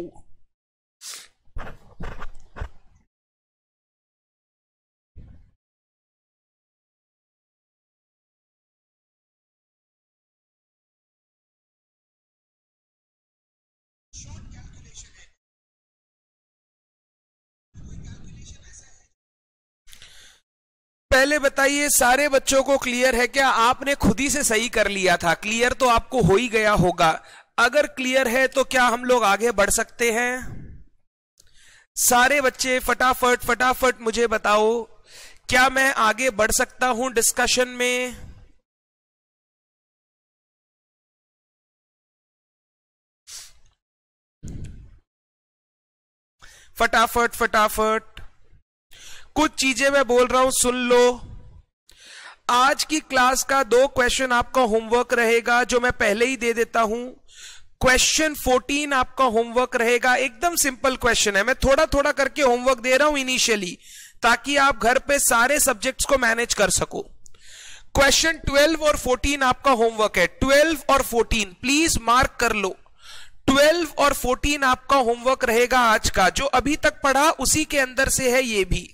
पहले बताइए सारे बच्चों को क्लियर है क्या? आपने खुद ही से सही कर लिया था, क्लियर तो आपको हो ही गया होगा। अगर क्लियर है तो क्या हम लोग आगे बढ़ सकते हैं? सारे बच्चे फटाफट फटाफट मुझे बताओ, क्या मैं आगे बढ़ सकता हूं डिस्कशन में? फटाफट फटाफट कुछ चीजें मैं बोल रहा हूं, सुन लो। आज की क्लास का दो क्वेश्चन आपका होमवर्क रहेगा जो मैं पहले ही दे देता हूं। क्वेश्चन फोर्टीन आपका होमवर्क रहेगा, एकदम सिंपल क्वेश्चन है। मैं थोड़ा थोड़ा करके होमवर्क दे रहा हूं इनिशियली, ताकि आप घर पे सारे सब्जेक्ट्स को मैनेज कर सको। क्वेश्चन ट्वेल्व और फोर्टीन आपका होमवर्क है। ट्वेल्व और फोर्टीन प्लीज मार्क कर लो। ट्वेल्व और फोर्टीन आपका होमवर्क रहेगा आज का। जो अभी तक पढ़ा उसी के अंदर से है ये भी।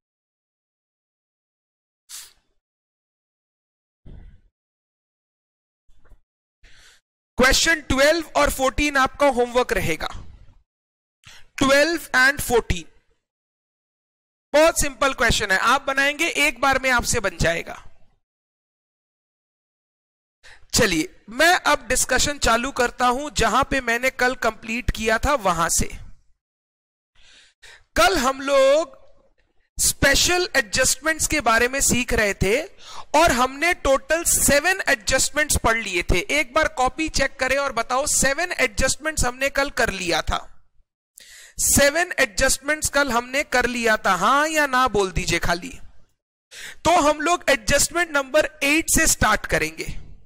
क्वेश्चन ट्वेल्व और फोर्टीन आपका होमवर्क रहेगा। ट्वेल्व एंड फोर्टीन बहुत सिंपल क्वेश्चन है, आप बनाएंगे एक बार में आपसे बन जाएगा। चलिए मैं अब डिस्कशन चालू करता हूं जहां पे मैंने कल कंप्लीट किया था वहां से। कल हम लोग स्पेशल एडजस्टमेंट्स के बारे में सीख रहे थे और हमने टोटल सेवन एडजस्टमेंट्स पढ़ लिए थे। एक बार कॉपी चेक करें और बताओ सेवन एडजस्टमेंट्स हमने कल कर लिया था। सेवन एडजस्टमेंट्स कल हमने कर लिया था, हां या ना बोल दीजिए खाली। तो हम लोग एडजस्टमेंट नंबर एट से स्टार्ट करेंगे।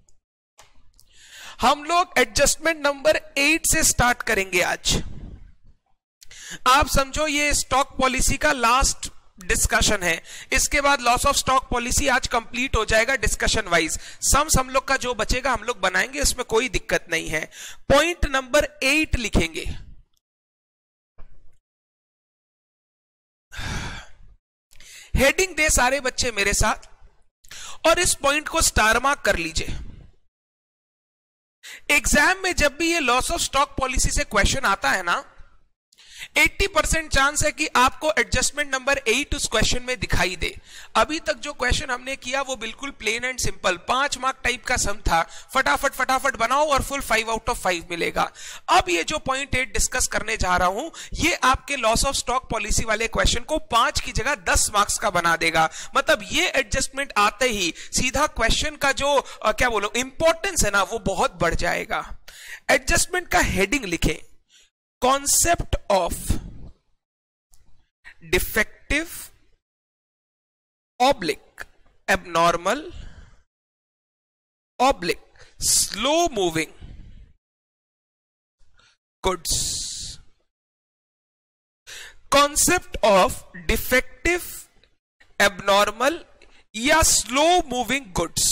हम लोग एडजस्टमेंट नंबर एट से स्टार्ट करेंगे आज। आप समझो ये स्टॉक पॉलिसी का लास्ट डिस्कशन है। इसके बाद लॉस ऑफ स्टॉक पॉलिसी आज कंप्लीट हो जाएगा डिस्कशन वाइज। सम्स हम लोग का जो बचेगा हम लोग बनाएंगे, इसमें कोई दिक्कत नहीं है। पॉइंट नंबर एट लिखेंगे। हेडिंग दे सारे बच्चे मेरे साथ और इस पॉइंट को स्टार मार्क कर लीजिए। एग्जाम में जब भी ये लॉस ऑफ स्टॉक पॉलिसी से क्वेश्चन आता है ना, अस्सी परसेंट चांस है कि आपको एडजस्टमेंट नंबर एट उस क्वेश्चन में दिखाई दे। अभी तक जो क्वेश्चन हमने किया वो बिल्कुल प्लेन एंड सिंपल पांच मार्क टाइप का सम था, फटाफट फटाफट बनाओ और full five out of five मिलेगा। अब ये जो पॉइंट एट डिस्कस करने जा रहा हूं ये आपके लॉस ऑफ स्टॉक पॉलिसी वाले क्वेश्चन को पांच की जगह दस मार्क्स का बना देगा। मतलब ये एडजस्टमेंट आते ही सीधा क्वेश्चन का जो आ, क्या बोलो इंपॉर्टेंस है ना वो बहुत बढ़ जाएगा। एडजस्टमेंट का हेडिंग लिखें, concept of defective oblique abnormal oblique slow moving goods. Concept of defective abnormal या स्लो मूविंग गुड्स।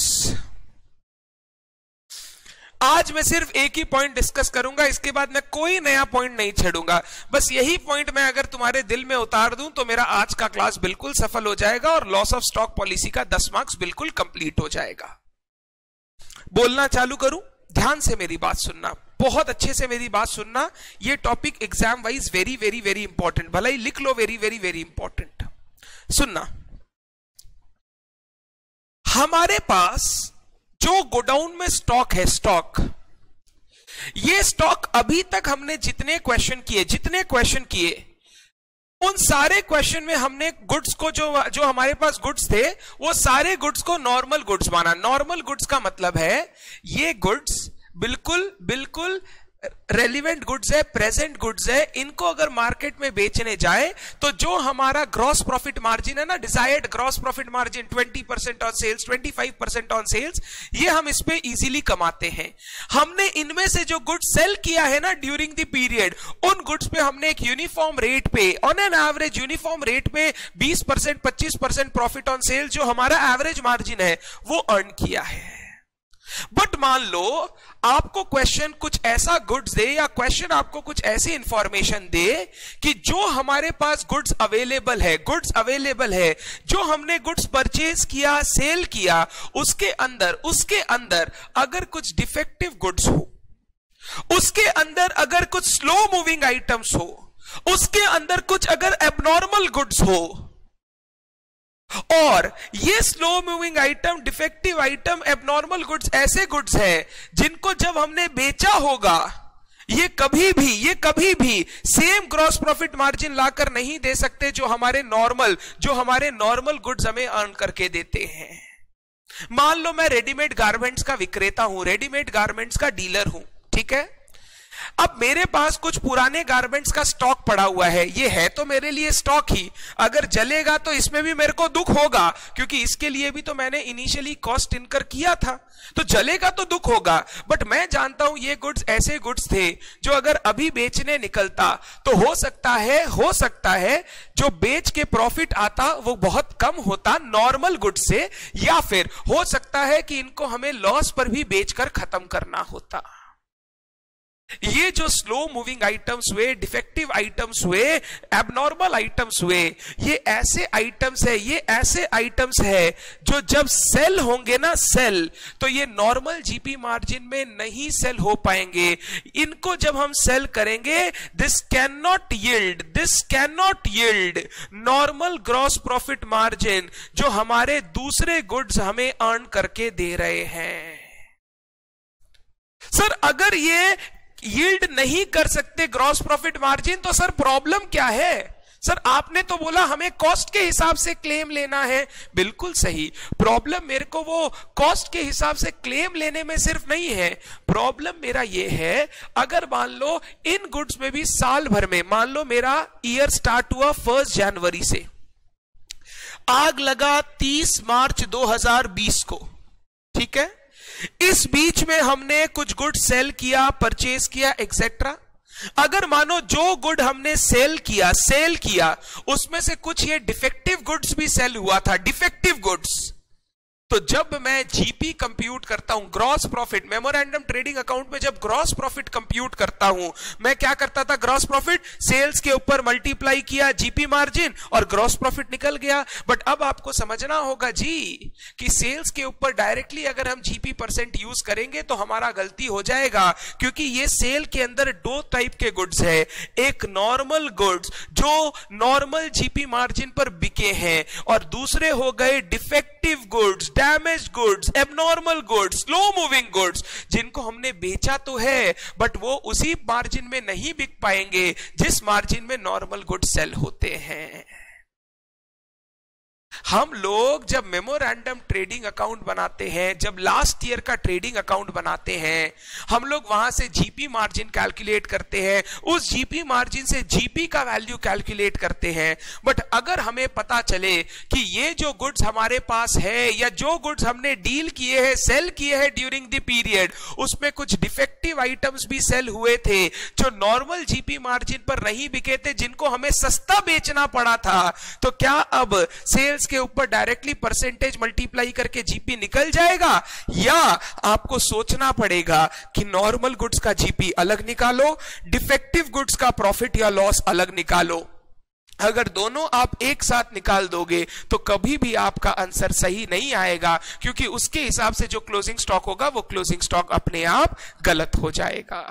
आज मैं सिर्फ एक ही पॉइंट डिस्कस करूंगा, इसके बाद मैं कोई नया पॉइंट नहीं छेड़ूंगा। बस यही पॉइंट मैं अगर तुम्हारे दिल में उतार दूं तो मेरा आज का क्लास बिल्कुल सफल हो जाएगा और लॉस ऑफ स्टॉक पॉलिसी का दस मार्क्स बिल्कुल कंप्लीट हो जाएगा। बोलना चालू करूं, ध्यान से मेरी बात सुनना, बहुत अच्छे से मेरी बात सुनना। ये topic exam wise very very very important, भला ही लिख लो, वेरी वेरी वेरी इंपॉर्टेंट। सुनना, हमारे पास जो गोडाउन में स्टॉक है, स्टॉक, ये स्टॉक अभी तक हमने जितने क्वेश्चन किए जितने क्वेश्चन किए उन सारे क्वेश्चन में हमने गुड्स को जो जो हमारे पास गुड्स थे वो सारे गुड्स को नॉर्मल गुड्स माना। नॉर्मल गुड्स का मतलब है ये गुड्स बिल्कुल बिल्कुल रेलिवेंट गुड्स है, प्रेजेंट गुड्स है। इनको अगर मार्केट में बेचने जाए तो जो हमारा ग्रॉस प्रॉफिट मार्जिन है ना, desired gross profit margin twenty percent on sales, twenty five percent on sales, ये हम इस पे इजीली कमाते हैं। हमने इनमें से जो गुड्स सेल किया है ना ड्यूरिंग द पीरियड, उन गुड्स पे हमने एक यूनिफॉर्म रेट पे, on an average uniform rate पे बीस परसेंट पच्चीस परसेंट प्रॉफिट ऑन सेल्स जो हमारा एवरेज मार्जिन है वो अर्न किया है। बट मान लो आपको क्वेश्चन कुछ ऐसा गुड्स दे या क्वेश्चन आपको कुछ ऐसी इंफॉर्मेशन दे कि जो हमारे पास गुड्स अवेलेबल है, गुड्स अवेलेबल है जो हमने गुड्स परचेज किया, सेल किया, उसके अंदर उसके अंदर अगर कुछ डिफेक्टिव गुड्स हो, उसके अंदर अगर कुछ स्लो मूविंग आइटम्स हो, उसके अंदर कुछ अगर एबनॉर्मल गुड्स हो, और ये slow moving item, defective item, abnormal goods ऐसे गुड्स हैं जिनको जब हमने बेचा होगा ये कभी भी ये कभी भी सेम ग्रॉस प्रॉफिट मार्जिन लाकर नहीं दे सकते जो हमारे नॉर्मल जो हमारे नॉर्मल गुड्स हमें अर्न करके देते हैं। मान लो मैं रेडीमेड गारमेंट्स का विक्रेता हूं, रेडीमेड गारमेंट्स का डीलर हूं, ठीक है। अब मेरे पास कुछ पुराने गारमेंट्स का स्टॉक पड़ा हुआ है, ये है तो मेरे लिए स्टॉक ही, अगर जलेगा तो इसमें भी मेरे को दुख होगा क्योंकि इसके लिए भी तो मैंने इनिशियली कॉस्ट इनकर किया था, तो जलेगा तो दुख होगा। बट मैं जानता हूं ये गुड्स ऐसे गुड्स थे जो अगर अभी बेचने निकलता तो हो सकता है हो सकता है जो बेच के प्रॉफिट आता वो बहुत कम होता नॉर्मल गुड्स से, या फिर हो सकता है कि इनको हमें लॉस पर भी बेचकर खत्म करना होता। ये जो स्लो मूविंग आइटम्स हुए, डिफेक्टिव आइटम्स हुए, एबनॉर्मल आइटम्स हुए, ये ऐसे आइटम्स है ये ऐसे आइटम्स है जो जब सेल होंगे ना सेल, तो ये नॉर्मल जीपी मार्जिन में नहीं सेल हो पाएंगे। इनको जब हम सेल करेंगे this can not yield this can not yield normal gross profit margin जो हमारे दूसरे गुड्स हमें अर्न करके दे रहे हैं। सर अगर ये यील्ड नहीं कर सकते ग्रॉस प्रॉफिट मार्जिन तो सर प्रॉब्लम क्या है? सर आपने तो बोला हमें कॉस्ट के हिसाब से क्लेम लेना है। बिल्कुल सही, प्रॉब्लम मेरे को वो कॉस्ट के हिसाब से क्लेम लेने में सिर्फ नहीं है, प्रॉब्लम मेरा ये है अगर मान लो इन गुड्स में भी साल भर में, मान लो मेरा ईयर स्टार्ट हुआ फर्स्ट जनवरी से, आग लगा तीस मार्च दो हज़ार बीस को, ठीक है। इस बीच में हमने कुछ गुड सेल किया, परचेज किया, एक्सेट्रा। अगर मानो जो गुड हमने सेल किया सेल किया उसमें से कुछ ये डिफेक्टिव गुड्स भी सेल हुआ था, डिफेक्टिव गुड्स, तो जब मैं जीपी कंप्यूट करता हूं, gross profit, memorandum trading account में जब ग्रॉस प्रॉफिट कंप्यूट करता हूं, मैं क्या करता था, ग्रॉस प्रॉफिट सेल्स के ऊपर मल्टीप्लाई किया जीपी मार्जिन और ग्रॉस प्रॉफिट निकल गया। बट अब आपको समझना होगा जी कि सेल्स के ऊपर डायरेक्टली अगर हम जीपी परसेंट यूज करेंगे तो हमारा गलती हो जाएगा, क्योंकि ये सेल के अंदर दो टाइप के गुड्स है। एक नॉर्मल गुड्स जो नॉर्मल जीपी मार्जिन पर बिके हैं, और दूसरे हो गए defective goods, damage goods, abnormal goods, slow moving goods, जिनको हमने बेचा तो है बट वो उसी मार्जिन में नहीं बिक पाएंगे जिस मार्जिन में नॉर्मल गुड्स सेल होते हैं। हम लोग जब मेमोरेंडम ट्रेडिंग अकाउंट बनाते हैं, जब लास्ट ईयर का ट्रेडिंग अकाउंट बनाते हैं, हम लोग वहां से जीपी मार्जिन कैलकुलेट करते हैं, उस जीपी मार्जिन से जीपी का वैल्यू कैलकुलेट करते हैं। बट अगर हमें पता चले कि ये जो गुड्स हमारे पास है या जो गुड्स हमने डील किए हैं, सेल किए हैं ड्यूरिंग द पीरियड, उसमें कुछ डिफेक्टिव आइटम्स भी सेल हुए थे जो नॉर्मल जीपी मार्जिन पर नहीं बिके थे, जिनको हमें सस्ता बेचना पड़ा था, तो क्या अब सेल्स के ऊपर डायरेक्टली परसेंटेज मल्टीप्लाई करके जीपी निकल जाएगा, या आपको सोचना पड़ेगा कि नॉर्मल गुड्स का जीपी अलग निकालो, डिफेक्टिव गुड्स का प्रॉफिट या लॉस अलग निकालो। अगर दोनों आप एक साथ निकाल दोगे तो कभी भी आपका आंसर सही नहीं आएगा, क्योंकि उसके हिसाब से जो क्लोजिंग स्टॉक होगा वो क्लोजिंग स्टॉक अपने आप गलत हो जाएगा।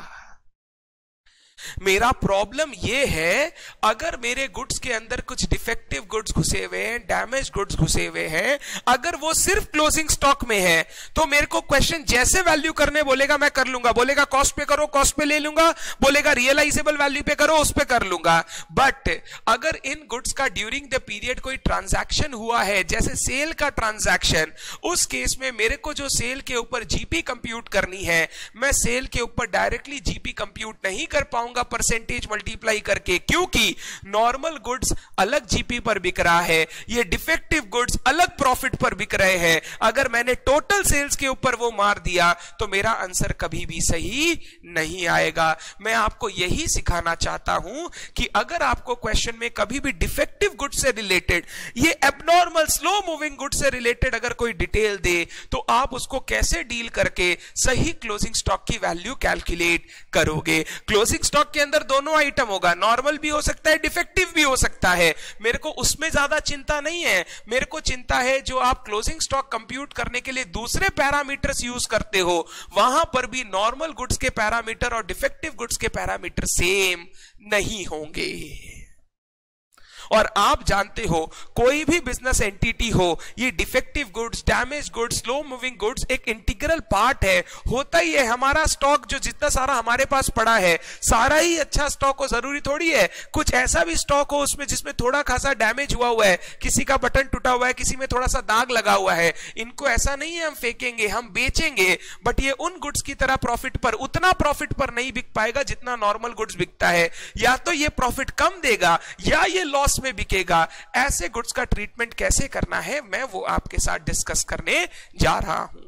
मेरा प्रॉब्लम यह है, अगर मेरे गुड्स के अंदर कुछ डिफेक्टिव गुड्स घुसे हुए हैं, डैमेज गुड्स घुसे हुए हैं, अगर वो सिर्फ क्लोजिंग स्टॉक में है तो मेरे को क्वेश्चन जैसे वैल्यू करने बोलेगा मैं कर लूंगा, बोलेगा कॉस्ट पे करो कॉस्ट पे ले लूंगा, बोलेगा रियलाइजेबल वैल्यू पे करो उस पे कर लूंगा। बट अगर इन गुड्स का ड्यूरिंग द पीरियड कोई ट्रांजैक्शन हुआ है, जैसे सेल का ट्रांजैक्शन, उस केस में मेरे को जो सेल के ऊपर जीपी कंप्यूट करनी है, मैं सेल के ऊपर डायरेक्टली जीपी कंप्यूट नहीं कर पाऊंगा परसेंटेज मल्टीप्लाई करके, क्योंकि नॉर्मल गुड्स अलग जीपी पर बिक रहा है, ये डिफेक्टिव गुड्स अलग प्रॉफिट पर बिक रहे हैं। अगर मैंने टोटल सेल्स के ऊपर वो मार दिया तो मेरा आंसर कभी भी सही नहीं आएगा। मैं आपको यही सिखाना चाहता हूं कि अगर आपको क्वेश्चन में कभी भी डिफेक्टिव गुड्स से रिलेटेड, ये एबनॉर्मल स्लो मूविंग गुड्स से रिलेटेड अगर कोई डिटेल दे तो आप उसको कैसे डील करके सही क्लोजिंग स्टॉक की वैल्यू कैलकुलेट करोगे। क्लोजिंग स्टॉक के अंदर दोनों आइटम होगा, नॉर्मल भी हो सकता है, डिफेक्टिव भी हो सकता है। मेरे को उसमें ज्यादा चिंता नहीं है, मेरे को चिंता है जो आप क्लोजिंग स्टॉक कंप्यूट करने के लिए दूसरे पैरामीटर्स यूज करते हो, वहां पर भी नॉर्मल गुड्स के पैरामीटर और डिफेक्टिव गुड्स के पैरामीटर सेम नहीं होंगे। और आप जानते हो कोई भी बिजनेस एंटिटी हो, ये defective goods, damage goods, slow moving goods एक इंटीग्रल पार्ट है, होता ही है। हमारा स्टॉक जो जितना सारा हमारे पास पड़ा है, सारा ही अच्छा स्टॉक हो जरूरी थोड़ी है। कुछ ऐसा भी स्टॉक हो उसमें जिसमें थोड़ा खासा डैमेज हुआ हुआ है, किसी का बटन टूटा हुआ है, किसी में थोड़ा सा दाग लगा हुआ है, इनको ऐसा नहीं है हम फेंकेंगे, हम बेचेंगे, बट ये उन गुड्स की तरह प्रॉफिट पर, उतना प्रॉफिट पर नहीं बिक पाएगा जितना नॉर्मल गुड्स बिकता है। या तो ये प्रॉफिट कम देगा या ये लॉस में बिकेगा। ऐसे गुड्स का ट्रीटमेंट कैसे करना है मैं वो आपके साथ डिस्कस करने जा रहा हूं।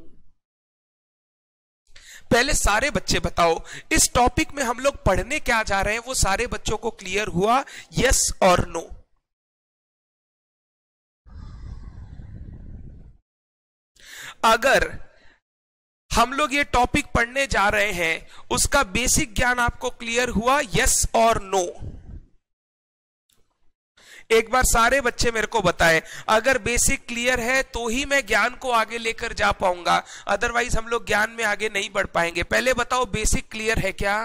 पहले सारे बच्चे बताओ इस टॉपिक में हम लोग पढ़ने क्या जा रहे हैं, वो सारे बच्चों को क्लियर हुआ, यस और नो? अगर हम लोग ये टॉपिक पढ़ने जा रहे हैं उसका बेसिक ज्ञान आपको क्लियर हुआ, यस और नो? एक बार सारे बच्चे मेरे को बताएं। अगर बेसिक क्लियर है तो ही मैं ज्ञान को आगे लेकर जा पाऊंगा, अदरवाइज हम लोग ज्ञान में आगे नहीं बढ़ पाएंगे। पहले बताओ बेसिक क्लियर है क्या?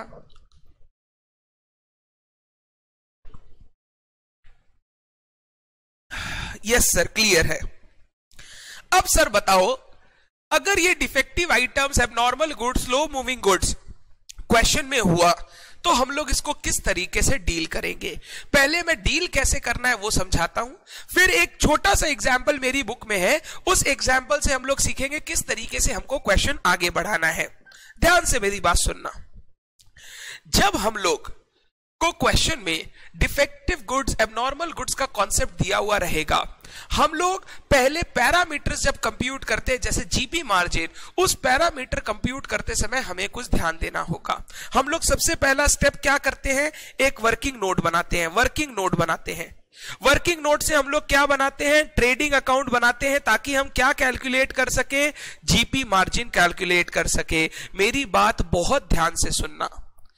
यस सर क्लियर है। अब सर बताओ, अगर ये defective items, abnormal goods, slow moving goods question में हुआ तो हम लोग इसको किस तरीके से डील करेंगे? पहले मैं डील कैसे करना है वो समझाता हूं, फिर एक छोटा सा एग्जाम्पल मेरी बुक में है, उस एग्जाम्पल से हम लोग सीखेंगे किस तरीके से हमको क्वेश्चन आगे बढ़ाना है। ध्यान से मेरी बात सुनना। जब हम लोग को क्वेश्चन में डिफेक्टिव गुड्स, एबनॉर्मल गुड्स का कॉन्सेप्ट दिया हुआ रहेगा, हम लोग पहले पैरामीटर्स जब कंप्यूट करते हैं, जैसे जीपी मार्जिन, उस पैरामीटर कंप्यूट करते समय हमें कुछ ध्यान देना होगा। हम लोग सबसे पहला स्टेप क्या करते हैं, एक वर्किंग नोट बनाते हैं। वर्किंग नोट बनाते हैं वर्किंग नोट से हम लोग क्या बनाते हैं, ट्रेडिंग अकाउंट बनाते हैं, ताकि हम क्या कैलकुलेट कर सके, जीपी मार्जिन कैलकुलेट कर सके। मेरी बात बहुत ध्यान से सुनना,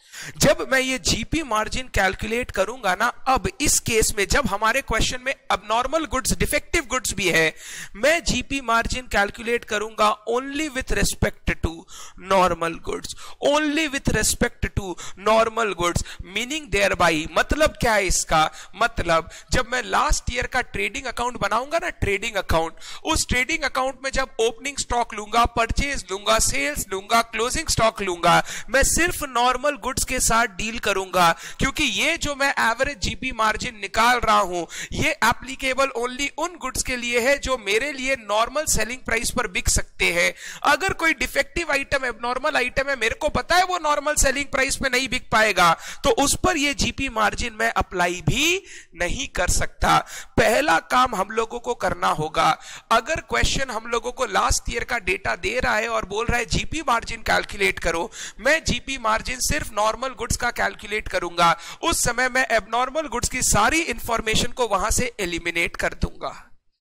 जब मैं ये जीपी मार्जिन कैलकुलेट करूंगा ना, अब इस केस में जब हमारे क्वेश्चन में अबनॉर्मल गुड्स, डिफेक्टिव गुड्स भी है, मैं जीपी मार्जिन कैलकुलेट करूंगा only with respect to normal goods, only with respect to normal goods. Meaning thereby, मतलब क्या है इसका मतलब, जब मैं लास्ट ईयर का ट्रेडिंग अकाउंट बनाऊंगा ना, ट्रेडिंग अकाउंट, उस ट्रेडिंग अकाउंट में जब ओपनिंग स्टॉक लूंगा, परचेज लूंगा, सेल्स लूंगा, क्लोजिंग स्टॉक लूंगा, मैं सिर्फ नॉर्मल गुड्स के साथ डील करूंगा, क्योंकि ये जो मैं एवरेज जीपी मार्जिन निकाल रहा हूं, ये एप्लीकेबल ओनली उन गुड्स के लिए है जो मेरे लिए नॉर्मल सेलिंग प्राइस पर बिक सकते हैं। अगर कोई डिफेक्टिव आइटम, एबनॉर्मल आइटम है, मेरे को पता है वो नॉर्मल सेलिंग प्राइस पे नहीं बिक पाएगा, तो उस पर ये जीपी मार्जिन मैं अप्लाई भी नहीं कर सकता। पहला काम हम लोगों को करना होगा, अगर क्वेश्चन हम लोगों को लास्ट ईयर का डेटा दे रहा है और बोल रहा है जीपी मार्जिन कैलकुलेट करो, मैं जीपी मार्जिन सिर्फ नॉर्मल गुड्स का कैलकुलेट करूंगा, उस समय मैं एबनॉर्मल गुड्स की सारी इंफॉर्मेशन को वहां से एलिमिनेट कर दूंगा।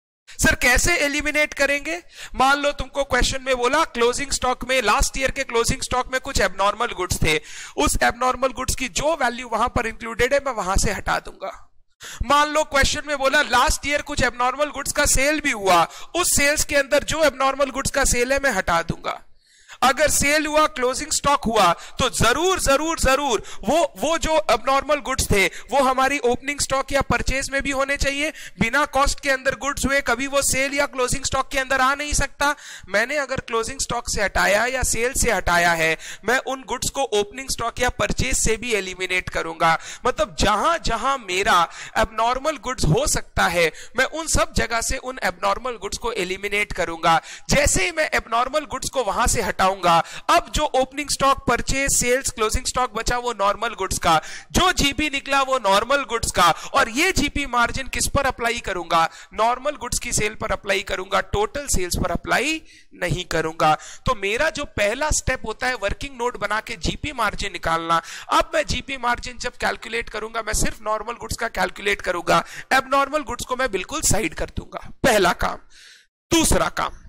सर कैसे एलिमिनेट करेंगे? मान लो तुमको क्वेश्चन में बोला क्लोजिंग स्टॉक में, लास्ट ईयर के क्लोजिंग स्टॉक में कुछ एबनॉर्मल गुड्स थे, उस एबनॉर्मल गुड्स की जो वैल्यू वहां पर इंक्लूडेड है मैं वहां से हटा दूंगा। मान लो क्वेश्चन में बोला लास्ट ईयर कुछ एबनॉर्मल गुड्स का सेल भी हुआ, उस सेल्स के अंदर जो एबनॉर्मल गुड्स का सेल है मैं हटा दूंगा। अगर सेल हुआ, क्लोजिंग स्टॉक हुआ, तो जरूर जरूर जरूर वो वो जो अबनॉर्मल गुड्स थे वो हमारी ओपनिंग स्टॉक या परचेज में भी होने चाहिए। बिना कॉस्ट के अंदर गुड्स हुए कभी वो सेल या क्लोजिंग स्टॉक के अंदर आ नहीं सकता। मैंने अगर क्लोजिंग स्टॉक से हटाया या सेल से हटाया है, मैं उन गुड्स को ओपनिंग स्टॉक या परचेज से भी एलिमिनेट करूंगा। मतलब जहां जहां मेरा अबनॉर्मल गुड्स हो सकता है, मैं उन सब जगह से उन अबनॉर्मल गुड्स को एलिमिनेट करूंगा। जैसे ही मैं अबनॉर्मल गुड्स को वहां से हटाऊंगा, अब जो opening stock, purchase, sales, closing stock बचा वो नॉर्मल गुड्स का, जो जीपी निकला वो नॉर्मल गुड्स का, और ये जीपी मार्जिन किस पर अप्लाई करूंगा? नॉर्मल गुड्स की सेल पर अप्लाई करूंगा, टोटल सेल्स पर अप्लाई नहीं करूंगा। तो मेरा जो पहला स्टेप होता है वर्किंग नोट बना के जीपी मार्जिन निकालना, अब मैं जीपी मार्जिन जब कैलकुलेट करूंगा मैं सिर्फ नॉर्मल गुड्स का कैलकुलेट करूंगा, एबनॉर्मल गुड्स को मैं बिल्कुल साइड कर दूंगा। पहला काम। दूसरा काम,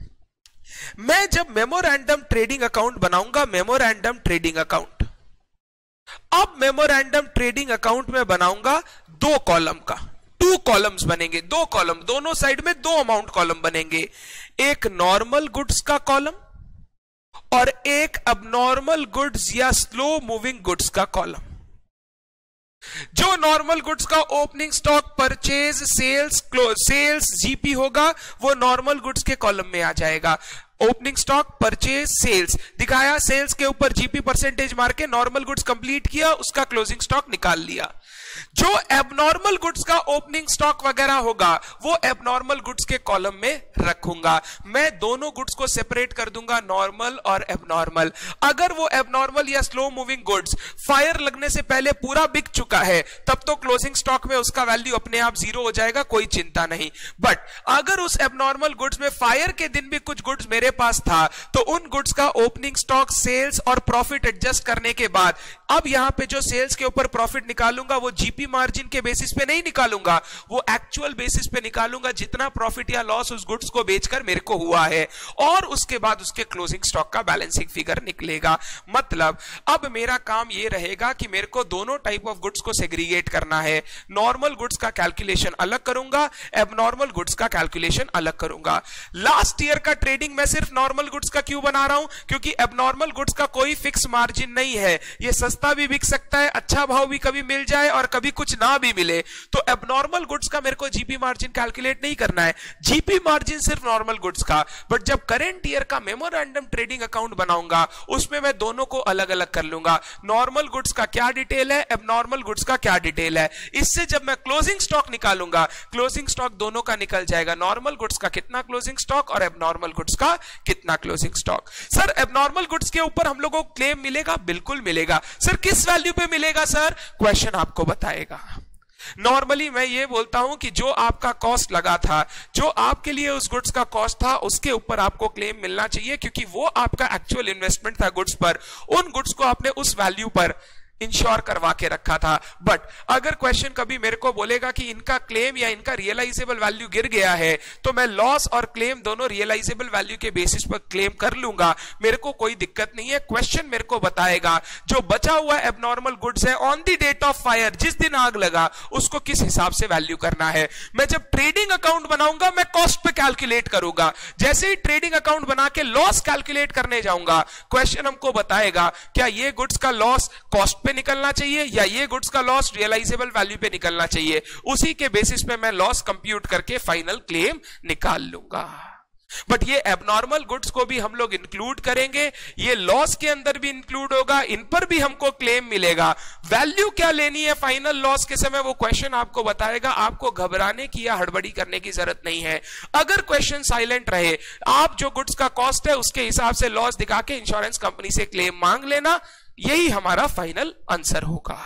मैं जब मेमोरेंडम ट्रेडिंग अकाउंट बनाऊंगा, मेमोरेंडम ट्रेडिंग अकाउंट, अब मेमोरेंडम ट्रेडिंग अकाउंट में बनाऊंगा दो कॉलम का, टू कॉलम्स बनेंगे, दो कॉलम, दोनों साइड में दो अमाउंट कॉलम बनेंगे, एक नॉर्मल गुड्स का कॉलम और एक अबनॉर्मल गुड्स या स्लो मूविंग गुड्स का कॉलम। जो नॉर्मल गुड्स का opening stock, purchase, sales, close, sales, GP होगा वो नॉर्मल गुड्स के कॉलम में आ जाएगा। ओपनिंग स्टॉक, परचेज, सेल्स दिखाया, सेल्स के ऊपर जीपी परसेंटेज मार के नॉर्मल गुड्स कंप्लीट किया, उसका क्लोजिंग स्टॉक निकाल लिया। जो एबनॉर्मल गुड्स का ओपनिंग स्टॉक वगैरह होगा वो एबनॉर्मल गुड्स के कॉलम में रखूंगा। मैं दोनों गुड्स को सेपरेट कर दूंगा, नॉर्मल और एबनॉर्मल। अगर वो एबनॉर्मल या स्लो मूविंग गुड्स फायर लगने से पहले पूरा बिक चुका है, तब तो क्लोजिंग स्टॉक में उसका वैल्यू अपने आप जीरो हो जाएगा, कोई चिंता नहीं। बट अगर उस एबनॉर्मल गुड्स में फायर के दिन भी कुछ गुड्स मेरे पास था, तो उन गुड्स का ओपनिंग स्टॉक, सेल्स और प्रॉफिट एडजस्ट करने के बाद अब यहां पे जो सेल्स के ऊपर प्रॉफिट निकालूंगा वो जीपी मार्जिन के बेसिस पे नहीं निकालूंगा, वो एक्चुअल बेसिस पे निकालूंगा, जितना प्रॉफिट या लॉस उस गुड्स को बेचकर मेरे को हुआ है, और उसके बाद उसके क्लोजिंग स्टॉक का बैलेंसिंग फिगर निकलेगा। मतलब अब मेरा काम ये रहेगा कि मेरे को दोनों टाइप ऑफ गुड्स को सेग्रीगेट करना है। नॉर्मल गुड्स का कैलकुलेशन अलग करूंगा, एबनॉर्मल गुड्स का कैलकुलेशन अलग करूंगा। लास्ट ईयर का ट्रेडिंग मैं सिर्फ नॉर्मल गुड्स का क्यों बना रहा हूं? क्योंकि एबनॉर्मल गुड्स का कोई फिक्स मार्जिन नहीं है, ये सस्ता भी बिक सकता है, अच्छा भाव भी कभी मिल जाए और कभी कुछ ना भी मिले। तो एबनॉर्मल गुड्स का मेरे को जीपी मार्जिन कैलकुलेट नहीं करना है, जीपी मार्जिन सिर्फ नॉर्मल गुड्स का। बट जब करंट ईयर का मेमोरेंडम ट्रेडिंग अकाउंट बनाऊंगा उसमें मैं दोनों को अलग अलग कर लूंगा, नॉर्मल गुड्स का क्या डिटेल है, एबनॉर्मल गुड्स का क्या डिटेल है। इससे जब मैं क्लोजिंग स्टॉक निकालूंगा, क्लोजिंग स्टॉक दोनों का निकल जाएगा, नॉर्मल गुड्स का कितना क्लोजिंग स्टॉक और एबनॉर्मल गुड्स का कितना closing stock. Sir abnormal goods के ऊपर हम लोगों को क्लेम मिलेगा? बिल्कुल मिलेगा। सर किस वैल्यू पे मिलेगा? सर क्वेश्चन आपको बताएगा। नॉर्मली मैं ये बोलता हूं कि जो आपका कॉस्ट लगा था, जो आपके लिए उस गुड्स का कॉस्ट था, उसके ऊपर आपको क्लेम मिलना चाहिए, क्योंकि वो आपका एक्चुअल इन्वेस्टमेंट था गुड्स पर। उन गुड्स को आपने उस वैल्यू पर इंश्योर करवा के रखा था। बट अगर क्वेश्चन कभी मेरे को बोलेगा कि इनका क्लेम या इनका रियलाइजेबल वैल्यू गिर गया है, तो मैं लॉस और क्लेम दोनों रियलाइजेबल वैल्यू के बेसिस पर क्लेम कर लूंगा, मेरे को कोई दिक्कत नहीं है। क्वेश्चन मेरे को बताएगा जो बचा हुआ एबनॉर्मल गुड्स है on the date of fire, जिस दिन आग लगा, उसको किस हिसाब से वैल्यू करना है। मैं जब ट्रेडिंग अकाउंट बनाऊंगा मैं कॉस्ट पे कैलकुलेट करूंगा। जैसे ही ट्रेडिंग अकाउंट बना के लॉस कैलकुलेट करने जाऊंगा, क्वेश्चन हमको बताएगा क्या ये गुड्स का लॉस कॉस्ट पे निकलना चाहिए या ये गुड्स का लॉस रियलाइजेबल वैल्यू पे निकलना चाहिए। उसी के बेसिस पे मैं लॉस कंप्यूट करके फाइनल क्लेम निकाल लूंगा। बट ये एबनॉर्मल गुड्स को भी हम लोग इंक्लूड करेंगे, ये लॉस के अंदर भी इंक्लूड होगा, इन पर भी हमको क्लेम मिलेगा। वैल्यू क्या लेनी है फाइनल लॉस के समय, वो क्वेश्चन आपको बताएगा। आपको घबराने की या हड़बड़ी करने की जरूरत नहीं है। अगर क्वेश्चन साइलेंट रहे, आप जो गुड्स का कॉस्ट है उसके हिसाब से लॉस दिखा के इंश्योरेंस कंपनी से क्लेम मांग लेना, यही हमारा फाइनल आंसर होगा।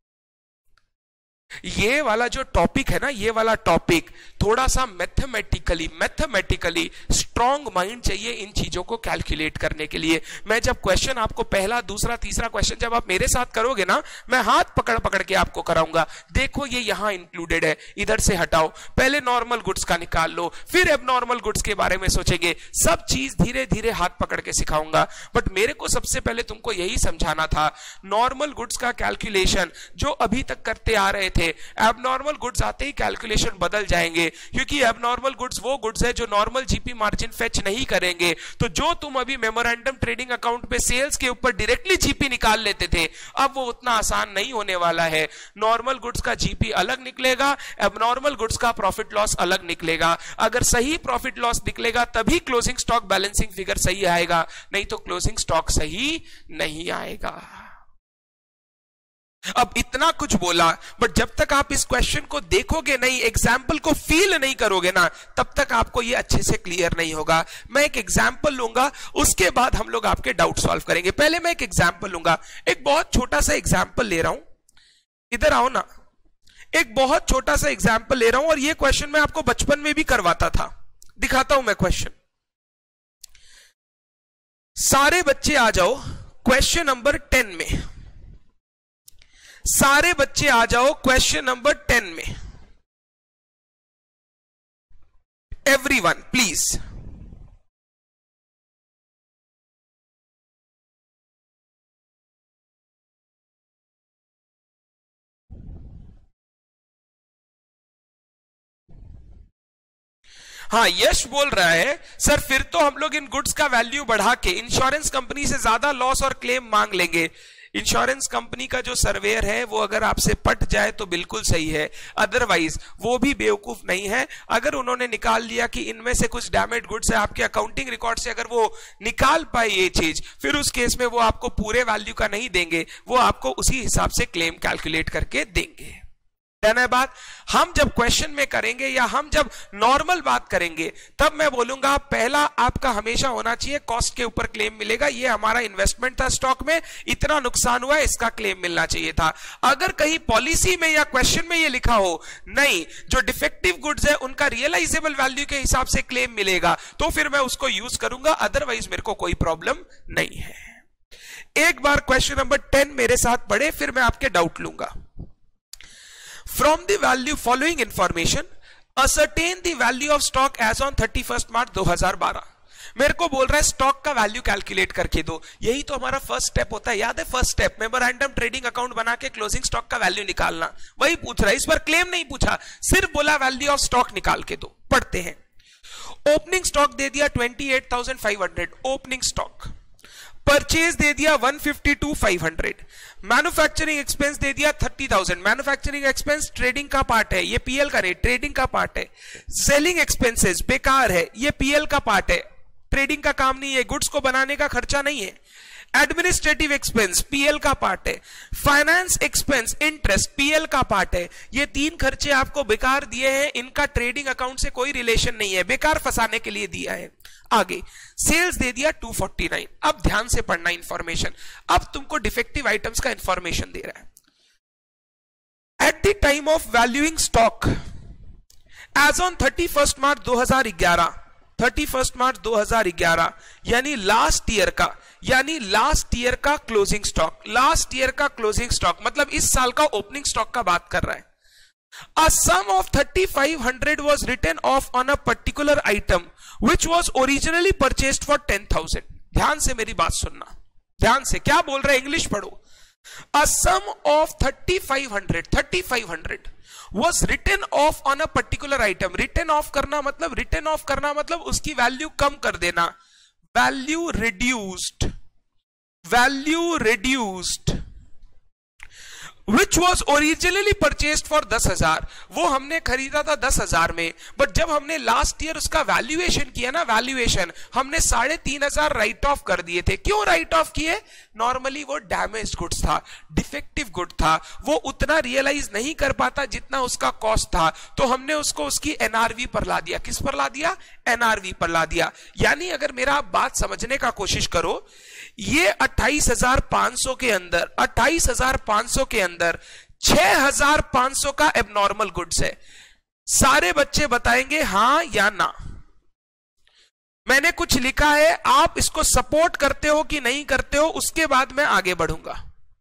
ये वाला जो टॉपिक है ना, ये वाला टॉपिक थोड़ा सा मैथमेटिकली मैथमेटिकली स्ट्रॉन्ग माइंड चाहिए इन चीजों को कैलकुलेट करने के लिए। मैं जब क्वेश्चन आपको पहला दूसरा तीसरा क्वेश्चन जब आप मेरे साथ करोगे ना, मैं हाथ पकड़ पकड़ के आपको कराऊंगा। देखो ये यहां इंक्लूडेड है, इधर से हटाओ, पहले नॉर्मल गुड्स का निकाल लो, फिर एबनॉर्मल गुड्स के बारे में सोचेंगे। सब चीज धीरे धीरे हाथ पकड़ के सिखाऊंगा। बट मेरे को सबसे पहले तुमको यही समझाना था, नॉर्मल गुड्स का कैलकुलेशन जो अभी तक करते आ रहे थे, एबनॉर्मल गुड्स आते ही कैलकुलेशन बदल जाएंगे, क्योंकि एबनॉर्मल गुड्स वो गुड्स है जो नॉर्मल जीपी मार्जिन फेच नहीं करेंगे। तो जो तुम अभी मेमोरेंडम ट्रेडिंग अकाउंट पे सेल्स के ऊपर डायरेक्टली जीपी निकाल लेते थे, अब वो उतना आसान नहीं होने वाला है। नॉर्मल गुड्स का जीपी अलग निकलेगा, एबनॉर्मल गुड्स का प्रॉफिट लॉस अलग निकलेगा। अगर सही प्रॉफिट लॉस निकलेगा तभी क्लोजिंग स्टॉक बैलेंसिंग फिगर सही आएगा, नहीं तो क्लोजिंग स्टॉक सही नहीं आएगा। अब इतना कुछ बोला, बट जब तक आप इस क्वेश्चन को देखोगे नहीं, एग्जाम्पल को फील नहीं करोगे ना, तब तक आपको ये अच्छे से क्लियर नहीं होगा। मैं एक एग्जाम्पल लूंगा, उसके बाद हम लोग आपके डाउट सॉल्व करेंगे। पहले मैं एक एग्जाम्पल लूंगा, एक बहुत छोटा सा एग्जाम्पल ले रहा हूं, इधर आओ ना। एक बहुत छोटा सा एग्जाम्पल ले रहा हूं और ये क्वेश्चन मैं आपको बचपन में भी करवाता था। दिखाता हूं मैं क्वेश्चन। सारे बच्चे आ जाओ क्वेश्चन नंबर टेन में, सारे बच्चे आ जाओ क्वेश्चन नंबर टेन में। Everyone please. हाँ, यश बोल रहा है सर फिर तो हम लोग इन गुड्स का वैल्यू बढ़ा के इंश्योरेंस कंपनी से ज्यादा लॉस और क्लेम मांग लेंगे। इंश्योरेंस कंपनी का जो सर्वेयर है वो अगर आपसे पट जाए तो बिल्कुल सही है, अदरवाइज वो भी बेवकूफ नहीं है। अगर उन्होंने निकाल लिया कि इनमें से कुछ डैमेज गुड्स है, आपके अकाउंटिंग रिकॉर्ड से अगर वो निकाल पाए ये चीज, फिर उस केस में वो आपको पूरे वैल्यू का नहीं देंगे, वो आपको उसी हिसाब से क्लेम कैलकुलेट करके देंगे। है बात। हम जब क्वेश्चन में करेंगे या हम जब नॉर्मल बात करेंगे, तब मैं बोलूंगा पहला आपका हमेशा होना चाहिए कॉस्ट के ऊपर क्लेम मिलेगा, ये हमारा इन्वेस्टमेंट था स्टॉक में, इतना नुकसान हुआ, इसका क्लेम मिलना चाहिए था। अगर कहीं पॉलिसी में या क्वेश्चन में ये लिखा हो नहीं, जो डिफेक्टिव गुड्स है उनका रियलाइजेबल वैल्यू के हिसाब से क्लेम मिलेगा, तो फिर मैं उसको यूज करूंगा, अदरवाइज मेरे को कोई प्रॉब्लम नहीं है। एक बार क्वेश्चन नंबर टेन मेरे साथ पढ़े, फिर मैं आपके डाउट लूंगा। From the value following information, ascertain the value of stock as on thirty first March दो हज़ार बारह। मेरे को बोल रहा है स्टॉक का वैल्यू कैलकुलेट करके दो। यही तो हमारा फर्स्ट स्टेप होता है, याद है? First step memorandum trading account बना के क्लोजिंग स्टॉक का वैल्यू निकालना, वही पूछ रहा है। इस बार क्लेम नहीं पूछा, सिर्फ बोला वैल्यू ऑफ स्टॉक निकाल के दो। पढ़ते हैं। ओपनिंग स्टॉक दे दिया twenty eight thousand five hundred, opening stock. Purchase दे दिया one fifty two five hundred. Manufacturing expense दे दिया thirty thousand. Manufacturing expense trading का पार्ट है, ये पीएल का नहीं, ट्रेडिंग का पार्ट है। सेलिंग एक्सपेंसेस बेकार है, ये पीएल का पार्ट है, ट्रेडिंग का काम नहीं है, गुड्स को बनाने का खर्चा नहीं है। एडमिनिस्ट्रेटिव एक्सपेंस पीएल का पार्ट है। फाइनेंस एक्सपेंस इंटरेस्ट पीएल का पार्ट है। ये तीन खर्चे आपको बेकार दिए हैं, इनका ट्रेडिंग अकाउंट से कोई रिलेशन नहीं है, बेकार फंसाने के लिए दिया है। आगे सेल्स दे दिया टू फोर्टी नाइन। अब ध्यान से पढ़ना इंफॉर्मेशन, अब तुमको डिफेक्टिव आइटम्स का इंफॉर्मेशन दे रहा है। At the time of valuing stock as on thirty first March दो हजार ग्यारह, थर्टी फर्स्ट मार्च दो हजार ग्यारह यानी लास्ट ईयर का, यानी लास्ट ईयर का क्लोजिंग स्टॉक, लास्ट ईयर का क्लोजिंग स्टॉक मतलब इस साल का ओपनिंग स्टॉक का बात कर रहा है। A sum of thirty-five hundred was written off on a particular item which was originally purchased for ten thousand. ध्यान से मेरी बात सुनना, ध्यान से, क्या बोल रहे हैं इंग्लिश पढ़ो। A sum of thirty-five hundred, thirty-five hundred was written off on a particular item. Written off करना मतलब, written off करना मतलब उसकी वैल्यू कम कर देना, value reduced, value reduced. Which was originally purchased for दस हजार, वो हमने खरीदा था दस हजार में, बट जब हमने लास्ट ईयर उसका वैल्यूएशन किया ना, वैल्यूएशन हमने साढ़े तीन हजार राइट ऑफ कर दिए थे। क्यों राइट ऑफ किए? नॉर्मली वो डैमेज गुड्स था, डिफेक्टिव गुड था, वो उतना रियलाइज नहीं कर पाता जितना उसका कॉस्ट था, तो हमने उसको उसकी एनआरवी पर ला दिया। किस पर ला दिया? एनआरवी पर ला दिया। यानी अगर मेरा आप बात समझने का कोशिश करो, ये अट्ठाईस हजार पांच सौ के अंदर, अट्ठाईस हजार पांच सौ के अंदर छह हजार पांच सौ का एबनॉर्मल गुड्स है। सारे बच्चे बताएंगे हां या ना। मैंने कुछ लिखा है, आप इसको सपोर्ट करते हो कि नहीं करते हो, उसके बाद मैं आगे बढ़ूंगा।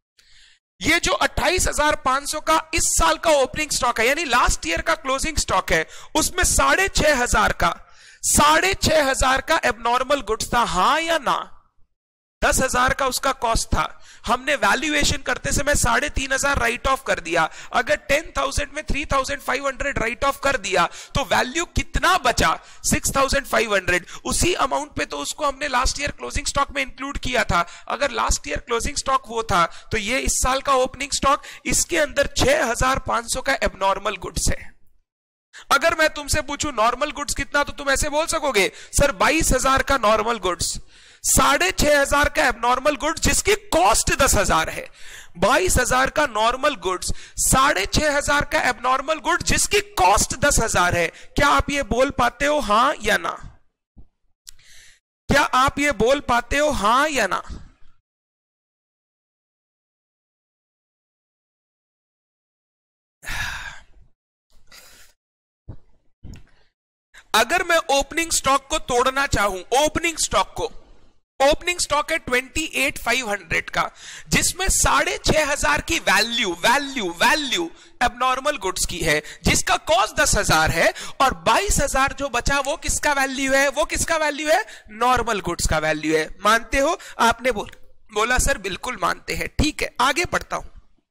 ये जो अट्ठाईस हजार पांच सौ का इस साल का ओपनिंग स्टॉक है, यानी लास्ट ईयर का क्लोजिंग स्टॉक है, उसमें साढ़े छह हजार का साढ़े छह हजार का एबनॉर्मल गुड्स था, हां या ना? दस हजार का उसका कॉस्ट था, हमने वैल्यूएशन करते समय साढ़े तीन हजार राइट ऑफ कर दिया। अगर टेन थाउजेंड में three thousand five hundred write off कर दिया तो वैल्यू कितना बचा? Six thousand five hundred. उसी अमाउंट पे तो उसको हमने लास्ट ईयर क्लोजिंग स्टॉक में इंक्लूड किया था। अगर लास्ट ईयर क्लोजिंग स्टॉक वो था, तो ये इस साल का ओपनिंग स्टॉक, इसके अंदर छह हजार पांच सौ का एबनॉर्मल गुड्स है। अगर मैं तुमसे पूछूं नॉर्मल गुड्स कितना, तो तुम ऐसे बोल सकोगे सर बाईस हजार का नॉर्मल गुड्स, साढ़े छह हजार का एबनॉर्मल गुड्स जिसकी कॉस्ट दस हजार है, बाईस हजार का नॉर्मल गुड्स, साढ़े छह हजार का एबनॉर्मल गुड्स जिसकी कॉस्ट दस हजार है। क्या आप ये बोल पाते हो हां या ना? क्या आप ये बोल पाते हो हां या ना? अगर मैं ओपनिंग स्टॉक को तोड़ना चाहूं, ओपनिंग स्टॉक को, ओपनिंग स्टॉक है ट्वेंटी एट फाइव हंड्रेड का, जिसमें साढ़े छह हजार की value value value abnormal goods की है, जिसका कॉस्ट दस हजार है, और बाईस हजार जो बचा वो किसका वैल्यू है? वो किसका वैल्यू है? नॉर्मल गुड्स का वैल्यू है। मानते हो? आपने बोल बोला सर बिल्कुल मानते हैं। ठीक है, आगे पढ़ता हूं।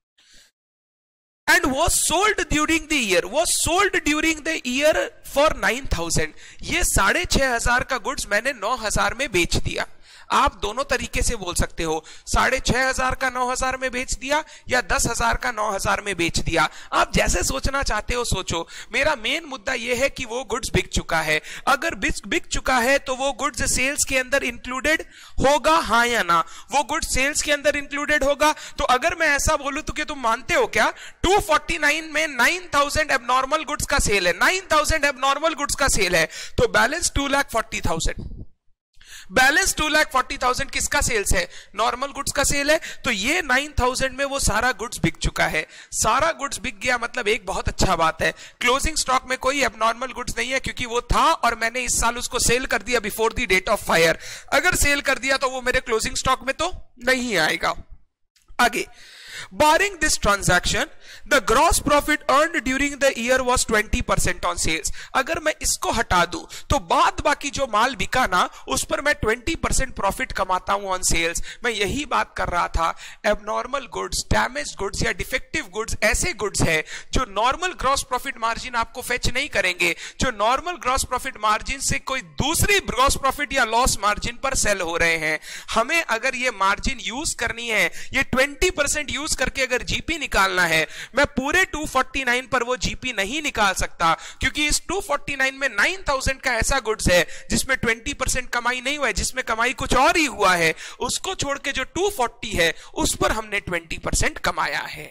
And was sold during the year, was sold during the year for nine thousand. ये साढ़े छह हजार का गुड्स मैंने नौ हजार में बेच दिया। आप दोनों तरीके से बोल सकते हो, साढ़े छह हजार का नौ हजार में बेच दिया या दस हजार का नौ हजार में बेच दिया। आप जैसे सोचना चाहते हो सोचो। मेरा मेन मुद्दा यह है कि वो गुड्स बिक चुका है। अगर बिक बिक चुका है तो वो गुड्स सेल्स के अंदर इंक्लूडेड होगा, हाँ या ना? वो गुड्स सेल्स के अंदर इंक्लूडेड होगा। तो अगर मैं ऐसा बोलूं तो क्या तुम मानते हो क्या टू फोर्टी नाइन में नाइन थाउजेंड एबनॉर्मल गुड्स का सेल है, नाइन थाउजेंड एबनॉर्मल गुड्स का सेल है, तो balance two lakh forty thousand, balance two lakh forty thousand किसका सेल्स है? नॉर्मल गुड्स का सेल है। तो ये नाइन थाउजेंड में वो सारा गुड्स बिक चुका है। सारा गुड्स बिक गया मतलब एक बहुत अच्छा बात है, क्लोजिंग स्टॉक में कोई एबनॉर्मल गुड्स नहीं है, क्योंकि वो था और मैंने इस साल उसको सेल कर दिया before the date of fire. अगर सेल कर दिया तो वो मेरे क्लोजिंग स्टॉक में तो नहीं आएगा। आगे, barring this transaction the gross profit earned during the year was twenty percent on sales. अगर मैं इसको हटा दूं तो बाद बाकी जो माल बिका ना उस पर मैं twenty percent प्रॉफिट कमाता हूं ऑन सेल्स। मैं यही बात कर रहा था, एबनॉर्मल गुड्स, डैमेज्ड गुड्स या डिफेक्टिव गुड्स ऐसे गुड्स है जो नॉर्मल ग्रॉस प्रॉफिट मार्जिन आपको फेच नहीं करेंगे, जो नॉर्मल ग्रॉस प्रॉफिट मार्जिन से कोई दूसरी ग्रॉस प्रॉफिट या लॉस मार्जिन पर सेल हो रहे हैं। हमें अगर ये मार्जिन यूज करनी है, ये ट्वेंटी परसेंट यूज करके अगर जीपी निकालना है, मैं पूरे टू फोर्टी नाइन पर वो जीपी नहीं निकाल सकता, क्योंकि इस टू फोर्टी नाइन में नाइन थाउजेंड का ऐसा गुड्स है जिसमें ट्वेंटी परसेंट कमाई नहीं हुआ है, जिसमें कमाई कुछ और ही हुआ है। उसको छोड़ के जो टू फोर्टी है उस पर हमने ट्वेंटी परसेंट कमाया है।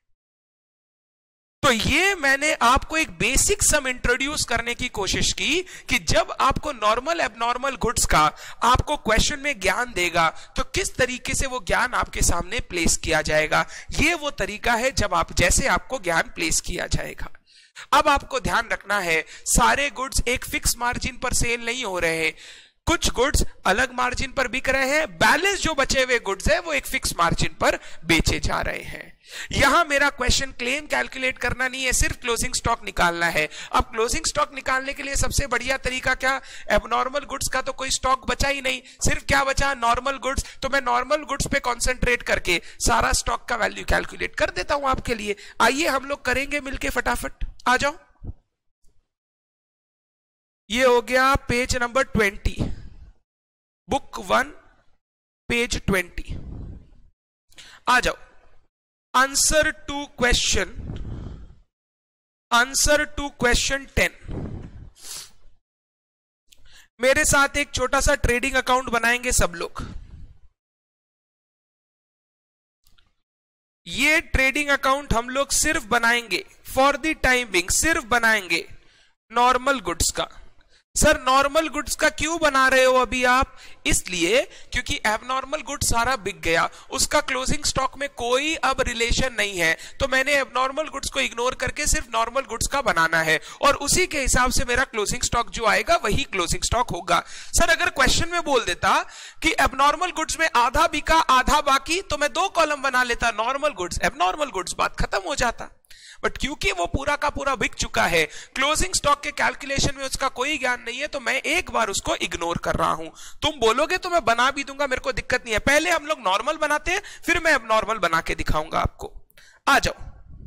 तो ये मैंने आपको एक बेसिक सम इंट्रोड्यूस करने की कोशिश की कि जब आपको नॉर्मल एबनॉर्मल गुड्स का आपको क्वेश्चन में ज्ञान देगा तो किस तरीके से वो ज्ञान आपके सामने प्लेस किया जाएगा। ये वो तरीका है जब आप जैसे आपको ज्ञान प्लेस किया जाएगा। अब आपको ध्यान रखना है, सारे गुड्स एक फिक्स मार्जिन पर सेल नहीं हो रहे हैं। कुछ गुड्स अलग मार्जिन पर बिक रहे हैं, बैलेंस जो बचे हुए गुड्स है वो एक फिक्स मार्जिन पर बेचे जा रहे हैं। यहां मेरा क्वेश्चन क्लेम कैलकुलेट करना नहीं है, सिर्फ क्लोजिंग स्टॉक निकालना है। अब क्लोजिंग स्टॉक निकालने के लिए सबसे बढ़िया तरीका क्या? एबनॉर्मल गुड्स का तो कोई स्टॉक बचा ही नहीं, सिर्फ क्या बचा? Normal goods. तो मैं नॉर्मल गुड्स पे कॉन्सेंट्रेट करके सारा स्टॉक का वैल्यू कैलकुलेट कर देता हूं आपके लिए। आइए हम लोग करेंगे मिलके फटाफट, आ जाओ। ये हो गया page number twenty, book one page twenty. आ जाओ। Answer to question, answer to question ten. मेरे साथ एक छोटा सा ट्रेडिंग अकाउंट बनाएंगे सब लोग। ये ट्रेडिंग अकाउंट हम लोग सिर्फ बनाएंगे फॉर द टाइम बिंग, सिर्फ बनाएंगे नॉर्मल गुड्स का। सर नॉर्मल गुड्स का क्यों बना रहे हो अभी आप? इसलिए क्योंकि एबनॉर्मल गुड्स सारा बिक गया, उसका क्लोजिंग स्टॉक में कोई अब रिलेशन नहीं है, तो मैंने एबनॉर्मल गुड्स को इग्नोर करके सिर्फ नॉर्मल गुड्स का बनाना है, और उसी के हिसाब से मेरा क्लोजिंग स्टॉक जो आएगा वही क्लोजिंग स्टॉक होगा। सर अगर क्वेश्चन में बोल देता कि एबनॉर्मल गुड्स में आधा बिका आधा बाकी, तो मैं दो कॉलम बना लेता, नॉर्मल गुड्स एबनॉर्मल गुड्स, बात खत्म हो जाता। बट क्योंकि वो पूरा का पूरा बिक चुका है, क्लोजिंग स्टॉक के कैलकुलेशन में उसका कोई ज्ञान नहीं है, तो मैं एक बार उसको इग्नोर कर रहा हूं। तुम बोलोगे तो मैं बना भी दूंगा, मेरे को दिक्कत नहीं है। पहले हम लोग नॉर्मल बनाते हैं, फिर मैं अब नॉर्मल बना के दिखाऊंगा आपको। आ जाओ।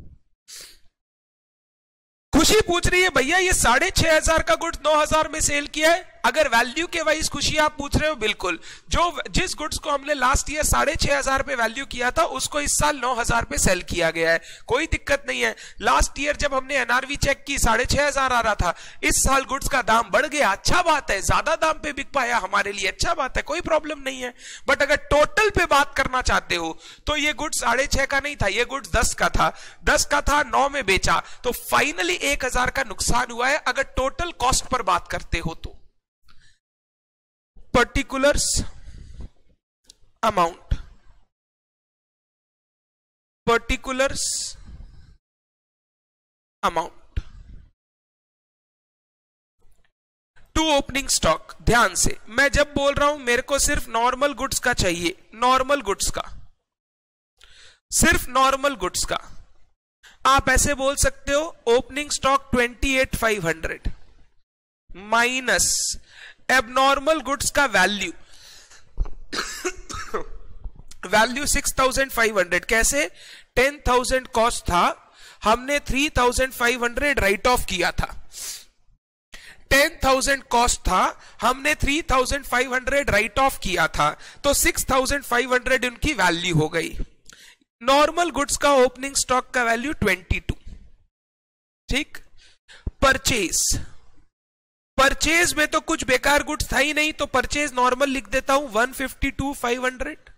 खुशी पूछ रही है भैया ये साढ़े छह हजार का गुड्स नौ हजार में सेल किया है। अगर वैल्यू के वाइज खुशी आप पूछ रहे हो, बिल्कुल, जो जिस गुड्स को हमने लास्ट ईयर साढ़े छह हजार पे वैल्यू किया था उसको इस साल नौ हजार पे सेल किया गया है, कोई दिक्कत नहीं है। लास्ट ईयर जब हमने एनआरवी चेक की साढ़े छह हजार आ रहा था, इस साल गुड्स का दाम बढ़ गया, अच्छा बात है, ज्यादा दाम पे बिक पाया, हमारे लिए अच्छा बात है, कोई प्रॉब्लम नहीं है। बट अगर टोटल पे बात करना चाहते हो तो ये गुड्स साढ़े छह का नहीं था, ये गुड्स दस का था, दस का था, नौ में बेचा, तो फाइनली एक हजार का नुकसान हुआ है अगर टोटल कॉस्ट पर बात करते हो तो। Particulars amount, particulars amount to opening stock. ध्यान से, मैं जब बोल रहा हूं मेरे को सिर्फ नॉर्मल गुड्स का चाहिए, नॉर्मल गुड्स का, सिर्फ नॉर्मल गुड्स का। आप ऐसे बोल सकते हो opening stock twenty eight five hundred minus abnormal goods का value, value six thousand five hundred. कैसे? टेन थाउजेंड कॉस्ट था, हमने three thousand five hundred write off किया था। टेन थाउजेंड कॉस्ट था, हमने three thousand five hundred write off किया था, तो सिक्स थाउजेंड फाइव हंड्रेड उनकी वैल्यू हो गई। नॉर्मल गुड्स का ओपनिंग स्टॉक का वैल्यू ट्वेंटी टू। ठीक। परचेज, परचेज में तो कुछ बेकार गुड्स था ही नहीं, तो परचेज नॉर्मल लिख देता हूं one fifty two five hundred.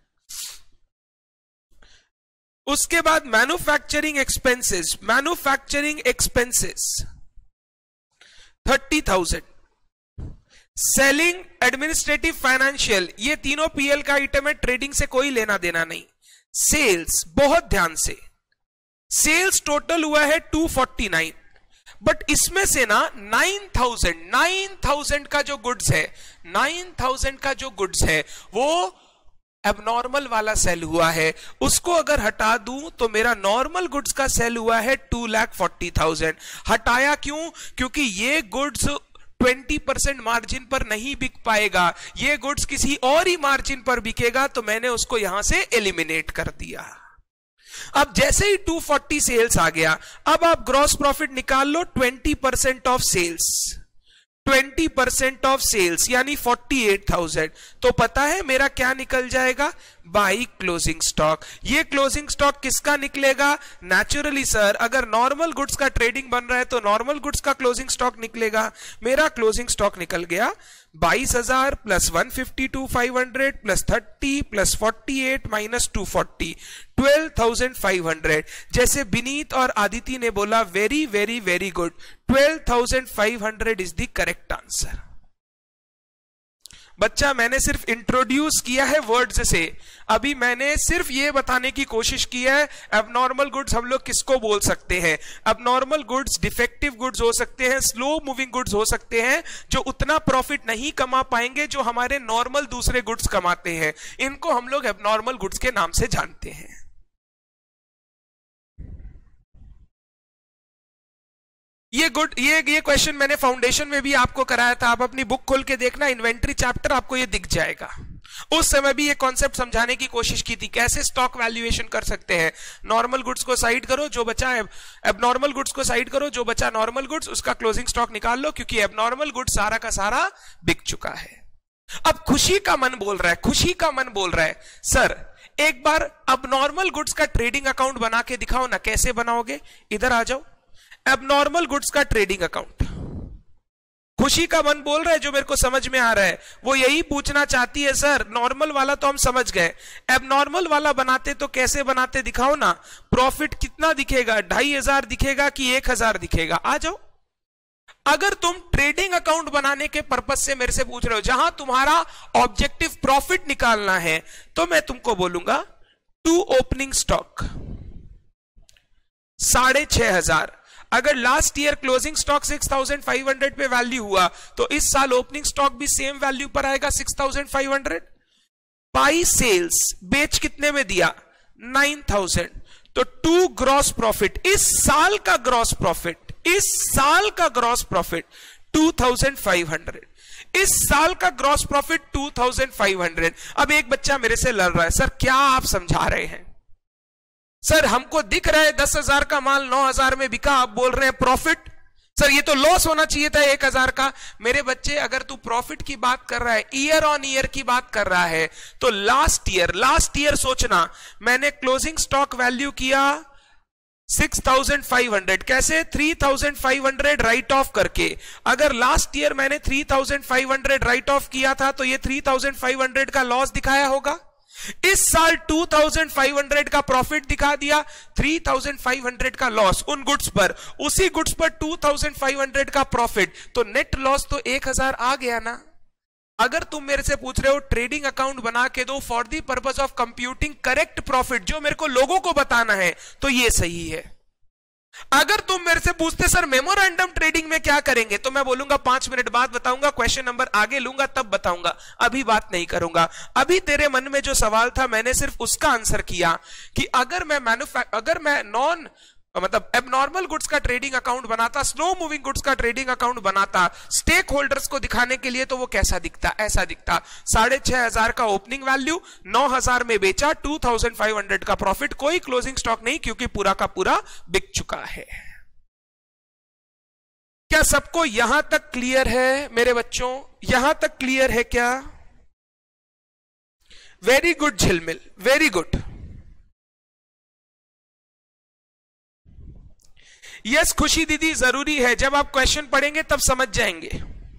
उसके बाद manufacturing expenses, manufacturing expenses thirty thousand. Selling, administrative, financial, ये तीनों पीएल का आइटम है, ट्रेडिंग से कोई लेना देना नहीं। सेल्स, बहुत ध्यान से, सेल्स टोटल हुआ है टू फोर्टी नाइन, बट इसमें से ना नाइन थाउजेंड, नाइन थाउजेंड का जो गुड्स है, नाइन थाउजेंड का जो गुड्स है वो एबनॉर्मल वाला सेल हुआ है, उसको अगर हटा दूं तो मेरा नॉर्मल गुड्स का सेल हुआ है टू लाख फोर्टी थाउजेंड। हटाया क्यों? क्योंकि ये गुड्स ट्वेंटी परसेंट मार्जिन पर नहीं बिक पाएगा, ये गुड्स किसी और ही मार्जिन पर बिकेगा, तो मैंने उसको यहां से एलिमिनेट कर दिया। अब जैसे ही टू फोर्टी सेल्स आ गया, अब आप ग्रॉस प्रॉफिट निकाल लो, twenty percent of sales, twenty percent of sales यानी फोर्टी एट थाउजेंड। तो पता है मेरा क्या निकल जाएगा? By closing stock. ये क्लोजिंग स्टॉक किसका निकलेगा? नेचुरली सर, अगर नॉर्मल गुड्स का ट्रेडिंग बन रहा है तो नॉर्मल गुड्स का क्लोजिंग स्टॉक निकलेगा। मेरा क्लोजिंग स्टॉक निकल गया बाईस हजार plus one fifty two five hundred plus thirty plus forty eight minus two forty, twelve thousand five hundred. जैसे विनीत और आदिति ने बोला, very very very good, twelve thousand five hundred is the correct answer. बच्चा मैंने सिर्फ इंट्रोड्यूस किया है words से, अभी मैंने सिर्फ ये बताने की कोशिश की है एबनॉर्मल गुड्स हम लोग किसको बोल सकते हैं। एबनॉर्मल गुड्स डिफेक्टिव गुड्स हो सकते हैं, स्लो मूविंग गुड्स हो सकते हैं, जो उतना प्रॉफिट नहीं कमा पाएंगे जो हमारे नॉर्मल दूसरे गुड्स कमाते हैं, इनको हम लोग एबनॉर्मल गुड्स के नाम से जानते हैं। ये गुड ये ये क्वेश्चन मैंने फाउंडेशन में भी आपको कराया था, आप अपनी बुक खोल के देखना, इन्वेंट्री चैप्टर आपको ये दिख जाएगा। उस समय भी ये कॉन्सेप्ट समझाने की कोशिश की थी कैसे स्टॉक वैल्यूएशन कर सकते हैं। नॉर्मल गुड्स को साइड करो, जो बचा एबनॉर्मल गुड्स को साइड करो, जो बचा नॉर्मल गुड्स उसका क्लोजिंग स्टॉक निकाल लो, क्योंकि एबनॉर्मल गुड्स सारा का सारा बिक चुका है। अब खुशी का मन बोल रहा है, खुशी का मन बोल रहा है सर एक बार अबनॉर्मल गुड्स का ट्रेडिंग अकाउंट बना के दिखाओ ना, कैसे बनाओगे? इधर आ जाओ, एबनॉर्मल गुड्स का ट्रेडिंग अकाउंट। खुशी का मन बोल रहा है, जो मेरे को समझ में आ रहा है वो यही पूछना चाहती है सर नॉर्मल वाला तो हम समझ गए, एबनॉर्मल वाला बनाते तो कैसे बनाते दिखाओ ना, प्रॉफिट कितना दिखेगा, ढाई हजार दिखेगा कि एक हजार दिखेगा? आ जाओ। अगर तुम ट्रेडिंग अकाउंट बनाने के पर्पस से मेरे से पूछ रहे हो, जहां तुम्हारा ऑब्जेक्टिव प्रॉफिट निकालना है, तो मैं तुमको बोलूंगा टू ओपनिंग स्टॉक साढ़े छह हजार। अगर last year closing stock six thousand five hundred पे वैल्यू हुआ तो इस साल ओपनिंग स्टॉक भी सेम वैल्यू पर आएगा six thousand five hundred. By sales बेच कितने में दिया? Nine thousand. तो टू ग्रॉस प्रॉफिट, इस साल का ग्रॉस प्रॉफिट, इस साल का gross profit two thousand five hundred, इस साल का gross profit two thousand five hundred. अब एक बच्चा मेरे से लड़ रहा है, सर क्या आप समझा रहे हैं? सर हमको दिख रहा है दस हजार का माल नौ हजार में बिका, आप बोल रहे हैं प्रॉफिट। सर ये तो लॉस होना चाहिए था एक हजार का। मेरे बच्चे अगर तू प्रॉफिट की बात कर रहा है, ईयर ऑन ईयर की बात कर रहा है, तो लास्ट ईयर लास्ट ईयर सोचना, मैंने क्लोजिंग स्टॉक वैल्यू किया सिक्स थाउजेंड फाइव हंड्रेड, कैसे? Three thousand five hundred write off करके। अगर लास्ट ईयर मैंने three thousand five hundred write off किया था तो ये थ्री थाउजेंड फाइव हंड्रेड का लॉस दिखाया होगा। इस साल टू थाउजेंड फाइव हंड्रेड का प्रॉफिट दिखा दिया, थ्री थाउजेंड फाइव हंड्रेड का लॉस उन गुड्स पर, उसी गुड्स पर टू थाउजेंड फाइव हंड्रेड का प्रॉफिट, तो नेट लॉस तो एक हजार आ गया ना। अगर तुम मेरे से पूछ रहे हो ट्रेडिंग अकाउंट बना के दो for the purpose of computing correct profit, जो मेरे को लोगों को बताना है, तो ये सही है। अगर तुम मेरे से पूछते सर मेमोरेंडम ट्रेडिंग में क्या करेंगे, तो मैं बोलूंगा पांच मिनट बाद बताऊंगा, क्वेश्चन नंबर आगे लूंगा तब बताऊंगा, अभी बात नहीं करूंगा। अभी तेरे मन में जो सवाल था मैंने सिर्फ उसका आंसर किया कि अगर मैं मैन्युफैक्चर अगर मैं नॉन मतलब एबनॉर्मल गुड्स का ट्रेडिंग अकाउंट बनाता, स्लो मूविंग गुड्स का ट्रेडिंग अकाउंट बनाता स्टेक होल्डर्स को दिखाने के लिए, तो वो कैसा दिखता? ऐसा दिखता। साढ़े छह हजार का ओपनिंग वैल्यू, नौ हजार में बेचा, टू थाउजेंड फाइव हंड्रेड का प्रॉफिट, कोई क्लोजिंग स्टॉक नहीं क्योंकि पूरा का पूरा बिक चुका है। क्या सबको यहां तक क्लियर है मेरे बच्चों? यहां तक क्लियर है क्या? Very good Jhilmil, very good. Yes Khushi दीदी, जरूरी है, जब आप क्वेश्चन पढ़ेंगे तब समझ जाएंगे।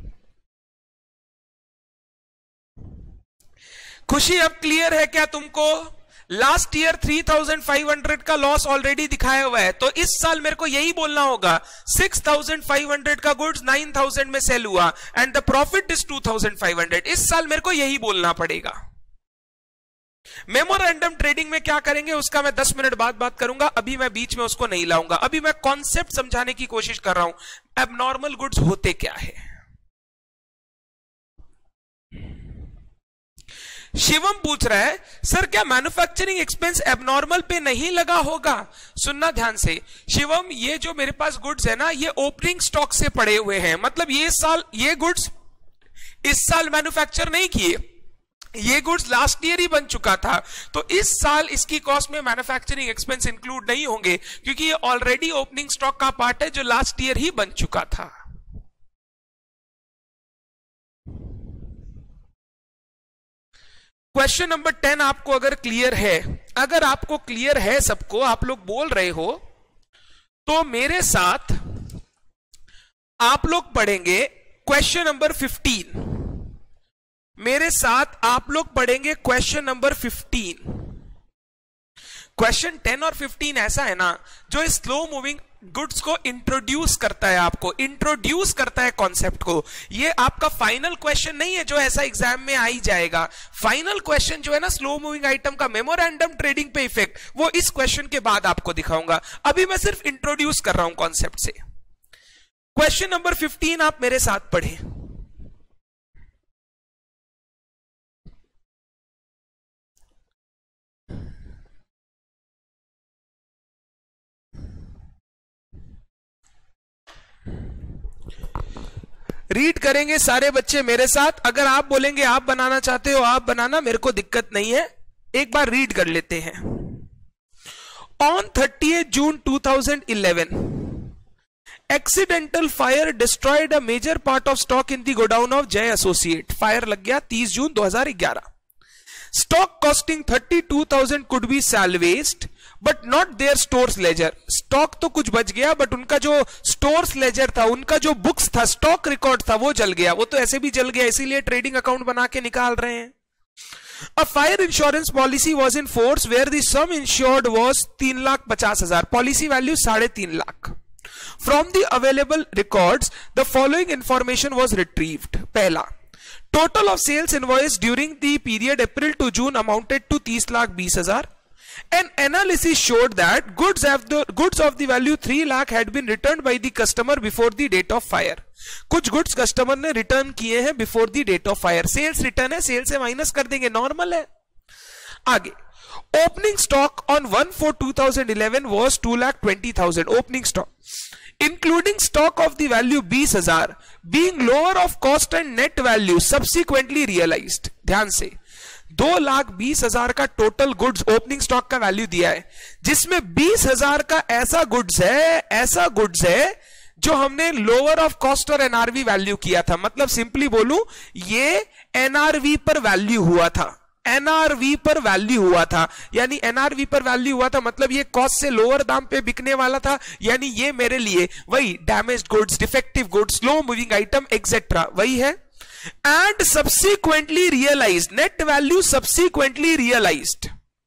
खुशी अब क्लियर है क्या तुमको? Last year three thousand five hundred का लॉस ऑलरेडी दिखाया हुआ है, तो इस साल मेरे को यही बोलना होगा सिक्स थाउजेंड फाइव हंड्रेड का गुड्स नाइन थाउजेंड में सेल हुआ and the profit is two thousand five hundred. इस साल मेरे को यही बोलना पड़ेगा। मेमोरेंडम ट्रेडिंग में क्या करेंगे उसका मैं दस मिनट बाद बात करूंगा, अभी मैं बीच में उसको नहीं लाऊंगा। अभी मैं कॉन्सेप्ट समझाने की कोशिश कर रहा हूं एबनॉर्मल गुड्स होते क्या है। शिवम पूछ रहा है सर क्या मैन्युफैक्चरिंग एक्सपेंस एबनॉर्मल पे नहीं लगा होगा? सुनना ध्यान से शिवम, ये जो मेरे पास गुड्स है ना, ये ओपनिंग स्टॉक से पड़े हुए हैं, मतलब ये साल ये गुड्स इस साल मैन्युफैक्चर नहीं किए, ये गुड्स लास्ट ईयर ही बन चुका था, तो इस साल इसकी कॉस्ट में मैन्युफैक्चरिंग एक्सपेंस इंक्लूड नहीं होंगे क्योंकि ये ऑलरेडी ओपनिंग स्टॉक का पार्ट है जो लास्ट ईयर ही बन चुका था। क्वेश्चन नंबर टेन आपको अगर क्लियर है, अगर आपको क्लियर है सबको, आप लोग बोल रहे हो, तो मेरे साथ आप लोग पढ़ेंगे क्वेश्चन नंबर फिफ्टीन। मेरे साथ आप लोग पढ़ेंगे question number fifteen. Question ten और फिफ्टीन ऐसा है ना, जो स्लो मूविंग गुड्स को इंट्रोड्यूस करता है, आपको इंट्रोड्यूस करता है कॉन्सेप्ट को। ये आपका फाइनल क्वेश्चन नहीं है जो ऐसा एग्जाम में आ ही जाएगा। फाइनल क्वेश्चन जो है ना स्लो मूविंग आइटम का मेमोरेंडम ट्रेडिंग पे इफेक्ट, वो इस क्वेश्चन के बाद आपको दिखाऊंगा। अभी मैं सिर्फ इंट्रोड्यूस कर रहा हूं कॉन्सेप्ट से। क्वेश्चन नंबर फिफ्टीन आप मेरे साथ पढ़ें। रीड करेंगे सारे बच्चे मेरे साथ। अगर आप बोलेंगे आप बनाना चाहते हो आप बनाना, मेरे को दिक्कत नहीं है। एक बार रीड कर लेते हैं। On thirtieth June two thousand eleven, accidental fire destroyed a major part of stock in the godown of Jai associate. Fire लग गया तीस जून दो हज़ार ग्यारह। Stock costing thirty two thousand could be salvaged but not their stores ledger. Stock तो कुछ बच गया बट उनका जो स्टोर्स लेजर था, उनका जो बुक्स था, स्टॉक रिकॉर्ड था, वो जल गया। वो तो ऐसे भी जल गया, इसीलिए ट्रेडिंग अकाउंट बना के निकाल रहे हैं। A fire insurance policy was in force where the sum insured was तीन लाख पचास हजार, पॉलिसी वैल्यू साढ़े तीन lakh. From the available records the following information was retrieved. पहला, total of sales invoice during the period April to June amounted to तीस लाख बीस हजार। An analysis showed that goods of the goods of the value three lakh had been returned by the customer before the date of fire. कुछ goods customer ने return किए हैं before the date of fire. Sales return है, sale से minus कर देंगे, normal है। आगे, opening stock on one four two thousand eleven was two lakh twenty thousand. Opening stock including stock of the value बीस हजार being lower of cost and net value subsequently realised. ध्यान से, दो लाख बीस हजार का टोटल गुड्स ओपनिंग स्टॉक का value दिया है, जिसमें बीस हजार का ऐसा गुड्स है ऐसा गुड्स है जो हमने लोअर ऑफ कॉस्ट और एनआरवी वैल्यू किया था। मतलब सिंपली बोलूं, ये एनआरवी पर वैल्यू हुआ था, एनआरवी पर वैल्यू हुआ था। यानी एनआरवी पर वैल्यू हुआ था मतलब ये कॉस्ट से लोअर दाम पे बिकने वाला था। यानी ये मेरे लिए वही damaged goods, defective goods, slow moving item etcetera वही है। And subsequently realized, net value subsequently realized।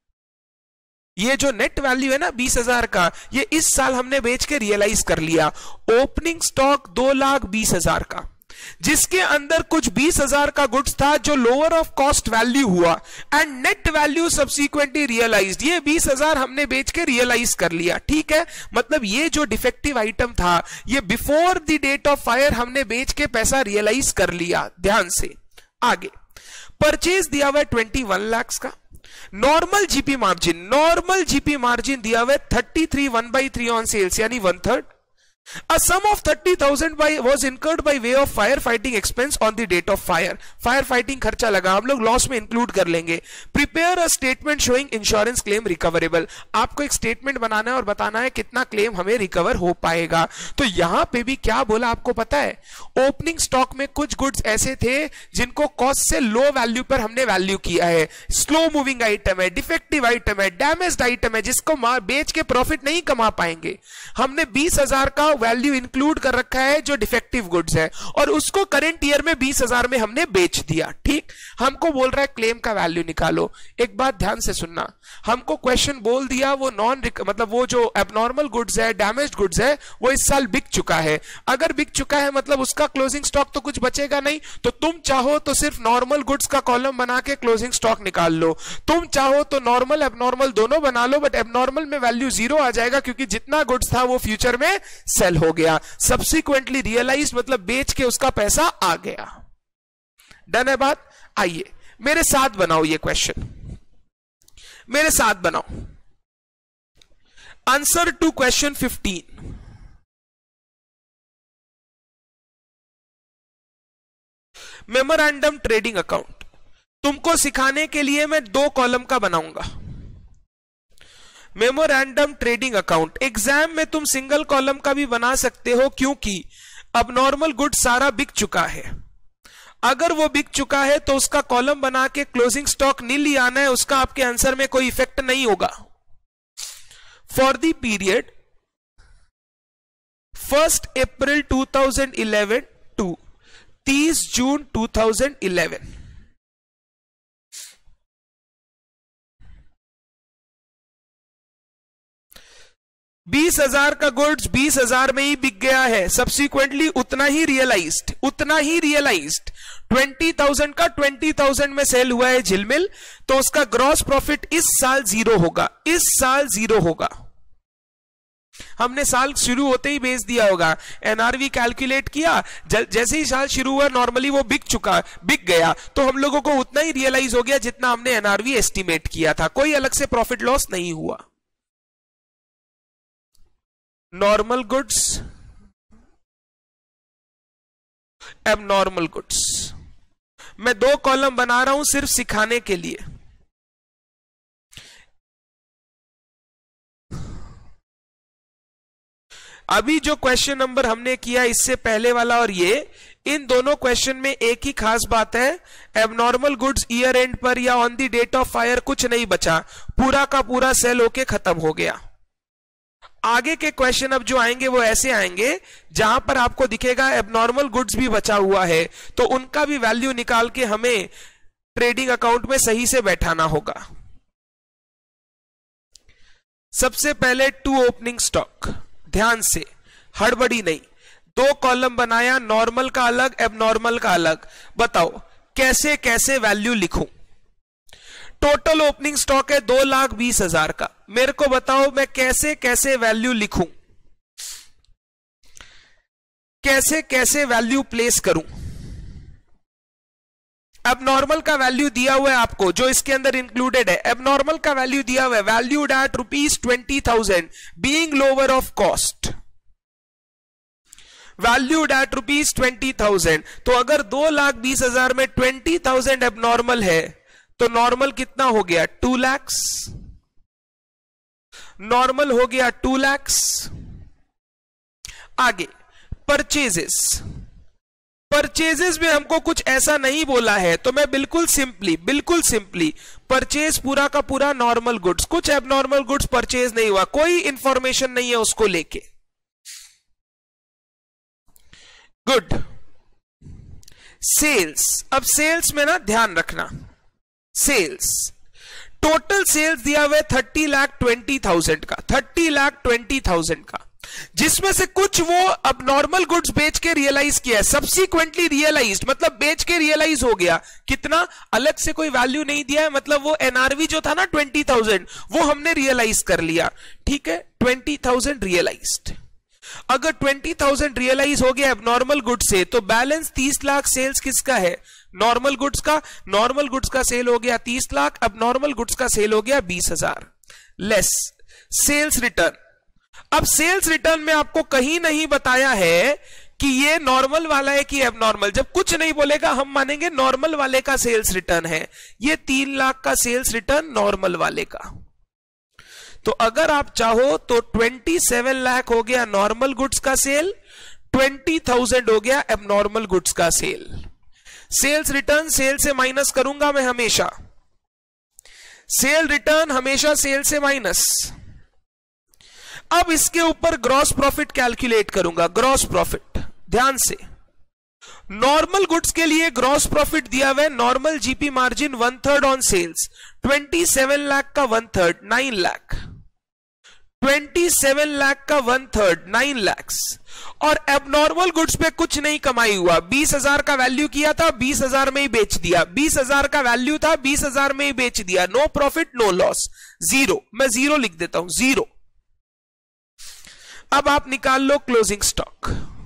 ये जो नेट वैल्यू है ना बीस हजार का, ये इस साल हमने बेच के रियलाइज कर लिया। ओपनिंग स्टॉक दो लाख बीस हजार का, जिसके अंदर कुछ बीस हजार का गुड्स था जो लोअर ऑफ कॉस्ट वैल्यू हुआ, and net value subsequently realised. ये बीस हजार हमने बेच के रियलाइज कर लिया, ठीक है। मतलब ये जो डिफेक्टिव आइटम था, ये before the date of fire हमने बेच के पैसा रियलाइज कर लिया। ध्यान से आगे, परचेज दिया हुआ ट्वेंटी वन लाख का। Normal GP margin, normal GP margin दिया हुआ thirty three one by three on sales, यानी one third. A sum of thirty thousand by was incurred by way of firefighting expense on the date of fire. Firefighting खर्चा लगा, हम लोग loss में include कर लेंगे। Prepare a statement showing insurance claim recoverable. आपको एक स्टेटमेंट बनाना है और बताना है कितना क्लेम हमें रिकवर हो पाएगा। तो यहां पे भी क्या बोला आपको पता है, ओपनिंग स्टॉक में कुछ गुड्स ऐसे थे जिनको कॉस्ट से लो वैल्यू पर हमने वैल्यू किया है। स्लो मूविंग आइटम है, डिफेक्टिव आइटम है, डैमेज्ड आइटम है, जिसको बेच के प्रॉफिट नहीं कमा पाएंगे। हमने बीस हजार का वैल्यू इंक्लूड कर रखा है जो डिफेक्टिव गुड्स है, और उसको करंट ईयर में बीस हजार में हमने बेच दिया। ठीक, हमको बोल रहा है क्लेम का वैल्यू निकालो। एक बात ध्यान से सुनना, हमको क्वेश्चन बोल दिया वो नॉन मतलब वो जो एबनॉर्मल गुड्स है, डैमेज्ड गुड्स है, वो इस साल बिक चुका है। अगर बिक चुका है मतलब उसका क्लोजिंग स्टॉक तो कुछ बचेगा नहीं। तो तुम चाहो तो सिर्फ नॉर्मल गुड्स का कॉलम बना के क्लोजिंग स्टॉक निकाल लो, तुम चाहो तो नॉर्मल एबनॉर्मल दोनों बना लो, बट एबनॉर्मल में वैल्यू जीरो आ जाएगा क्योंकि जितना गुड्स था वो फ्यूचर में सेल हो गया। सब्सिक्वेंटली रियलाइज मतलब बेच के उसका पैसा आ गया। डन है बात। आइए मेरे साथ बनाओ ये क्वेश्चन, मेरे साथ बनाओ answer to question fifteen. Memorandum trading account तुमको सिखाने के लिए मैं दो कॉलम का बनाऊंगा। मेमोरेंडम ट्रेडिंग अकाउंट एग्जाम में तुम सिंगल कॉलम का भी बना सकते हो क्योंकि अब नॉर्मल गुड सारा बिक चुका है। अगर वो बिक चुका है तो उसका कॉलम बना के क्लोजिंग स्टॉक नील ही आना है, उसका आपके आंसर में कोई इफेक्ट नहीं होगा। For the period first April two thousand eleven to तीस जून टू थाउजेंड इलेवन, बीस हजार का गुड्स बीस हजार में ही बिक गया है, सब्सिक्वेंटली उतना ही रियलाइज्ड, उतना ही रियलाइज्ड। ट्वेंटी थाउजेंड का ट्वेंटी थाउजेंड में सेल हुआ है झिलमिल, तो उसका ग्रॉस प्रॉफिट इस साल जीरो होगा, इस साल जीरो होगा। हमने साल शुरू होते ही बेच दिया होगा, एनआरवी कैलकुलेट किया, जैसे ही साल शुरू हुआ नॉर्मली वो बिक चुका, बिक गया, तो हम लोगों को उतना ही रियलाइज हो गया जितना हमने एनआरवी एस्टिमेट किया था, कोई अलग से प्रॉफिट लॉस नहीं हुआ। नॉर्मल गुड्स, एबनॉर्मल गुड्स, मैं दो कॉलम बना रहा हूं सिर्फ सिखाने के लिए। अभी जो क्वेश्चन नंबर हमने किया इससे पहले वाला और ये, इन दोनों क्वेश्चन में एक ही खास बात है, एबनॉर्मल गुड्स ईयर एंड पर या on the date of fire कुछ नहीं बचा, पूरा का पूरा सेल होके खत्म हो गया। आगे के क्वेश्चन अब जो आएंगे वो ऐसे आएंगे जहां पर आपको दिखेगा एबनॉर्मल गुड्स भी बचा हुआ है, तो उनका भी वैल्यू निकाल के हमें ट्रेडिंग अकाउंट में सही से बैठाना होगा। सबसे पहले टू ओपनिंग स्टॉक, ध्यान से, हड़बड़ी नहीं, दो कॉलम बनाया, नॉर्मल का अलग, एबनॉर्मल का अलग। बताओ कैसे कैसे वैल्यू लिखूं। टोटल ओपनिंग स्टॉक है दो लाख बीस हजार का, मेरे को बताओ मैं कैसे कैसे वैल्यू लिखूं, कैसे कैसे वैल्यू प्लेस करूं। एबनॉर्मल का वैल्यू दिया हुआ है आपको, जो इसके अंदर इंक्लूडेड है, एबनॉर्मल का वैल्यू दिया हुआ है, valued at rupees twenty thousand being lower of cost, valued at rupees twenty thousand. तो अगर दो लाख बीस हजार में ट्वेंटी थाउजेंड एबनॉर्मल है तो नॉर्मल कितना हो गया, टू लैक्स, नॉर्मल हो गया टू लैक्स। आगे परचेजेस, परचेजेस में हमको कुछ ऐसा नहीं बोला है, तो मैं बिल्कुल सिंपली बिल्कुल सिंपली परचेज पूरा का पूरा नॉर्मल गुड्स, कुछ एबनॉर्मल गुड्स परचेज नहीं हुआ, कोई इंफॉर्मेशन नहीं है उसको लेके। गुड। सेल्स, अब सेल्स में ना ध्यान रखना, सेल्स टोटल सेल्स दिया हुआ है थर्टी लाख ट्वेंटी थाउजेंड का, थर्टी लाख ट्वेंटी थाउजेंड का, जिसमें से कुछ वो अब नॉर्मल गुड्स बेच के रियलाइज किया है, सब्सिक्वेंटली रियलाइज्ड मतलब बेच के रियलाइज हो गया। कितना, अलग से कोई वैल्यू नहीं दिया है, मतलब वो एनआरवी जो था ना ट्वेंटी थाउजेंड वो हमने रियलाइज कर लिया, ठीक है, ट्वेंटी थाउजेंड रियलाइज्ड। अगर ट्वेंटी थाउजेंड रियलाइज हो गया एबनॉर्मल गुड्स से, तो बैलेंस तीस लाख सेल्स किसका है, नॉर्मल गुड्स का। नॉर्मल गुड्स का सेल हो गया तीस लाख, अब नॉर्मल गुड्स का सेल हो गया बीस हजार, लेस सेल्स रिटर्न। अब सेल्स रिटर्न में आपको कहीं नहीं बताया है कि ये नॉर्मल वाला है कि एबनॉर्मल, जब कुछ नहीं बोलेगा हम मानेंगे नॉर्मल वाले का सेल्स रिटर्न है। ये तीन लाख का सेल्स रिटर्न नॉर्मल वाले का। तो अगर आप चाहो तो सत्ताईस लाख हो गया नॉर्मल गुड्स का सेल, बीस हज़ार हो गया एबनॉर्मल गुड्स का सेल। सेल्स रिटर्न सेल से माइनस करूंगा मैं हमेशा, सेल रिटर्न हमेशा सेल से माइनस। अब इसके ऊपर ग्रॉस प्रॉफिट कैलकुलेट करूंगा, ग्रॉस प्रॉफिट, ध्यान से। नॉर्मल गुड्स के लिए ग्रॉस प्रॉफिट दिया हुआ है, normal GP margin one third on sales, सत्ताईस लाख का वन थर्ड नाइन लाख, सत्ताईस लाख का वन थर्ड नाइन लैक्स। और एबनॉर्मल गुड्स पे कुछ नहीं कमाई हुआ, बीस हजार का वैल्यू किया था, बीस हजार में ही बेच दिया, बीस हजार का वैल्यू था, बीस हजार में ही बेच दिया, no profit no loss, zero. मैं जीरो लिख देता हूं, जीरो। अब आप निकाल लो क्लोजिंग स्टॉक,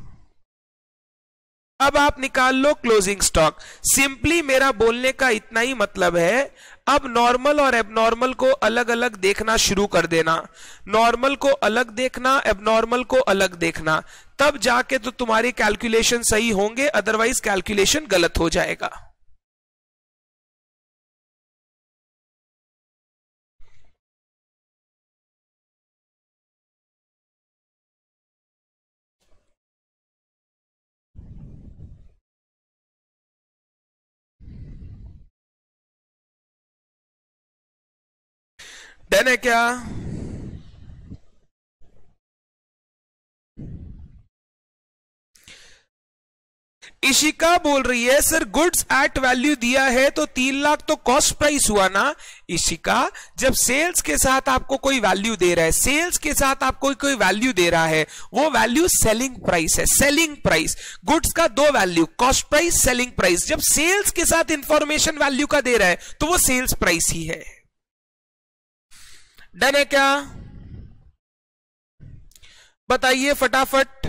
अब आप निकाल लो क्लोजिंग स्टॉक। सिंपली मेरा बोलने का इतना ही मतलब है, अब नॉर्मल और एबनॉर्मल को अलग अलग देखना शुरू कर देना, नॉर्मल को अलग देखना, एबनॉर्मल को अलग देखना, तब जाके तो तुम्हारी कैलकुलेशन सही होंगे, अदरवाइज कैलकुलेशन गलत हो जाएगा। डन है क्या? इशिका बोल रही है सर गुड्स एट वैल्यू दिया है तो तीन लाख तो कॉस्ट प्राइस हुआ ना। इशिका, जब सेल्स के साथ आपको कोई वैल्यू दे रहा है, सेल्स के साथ आपको कोई वैल्यू दे रहा है, वो वैल्यू सेलिंग प्राइस है। सेलिंग प्राइस, गुड्स का दो value, cost price, selling price. जब सेल्स के साथ इंफॉर्मेशन वैल्यू का दे रहा है तो वो सेल्स प्राइस ही है। डन है क्या? बताइए फटाफट।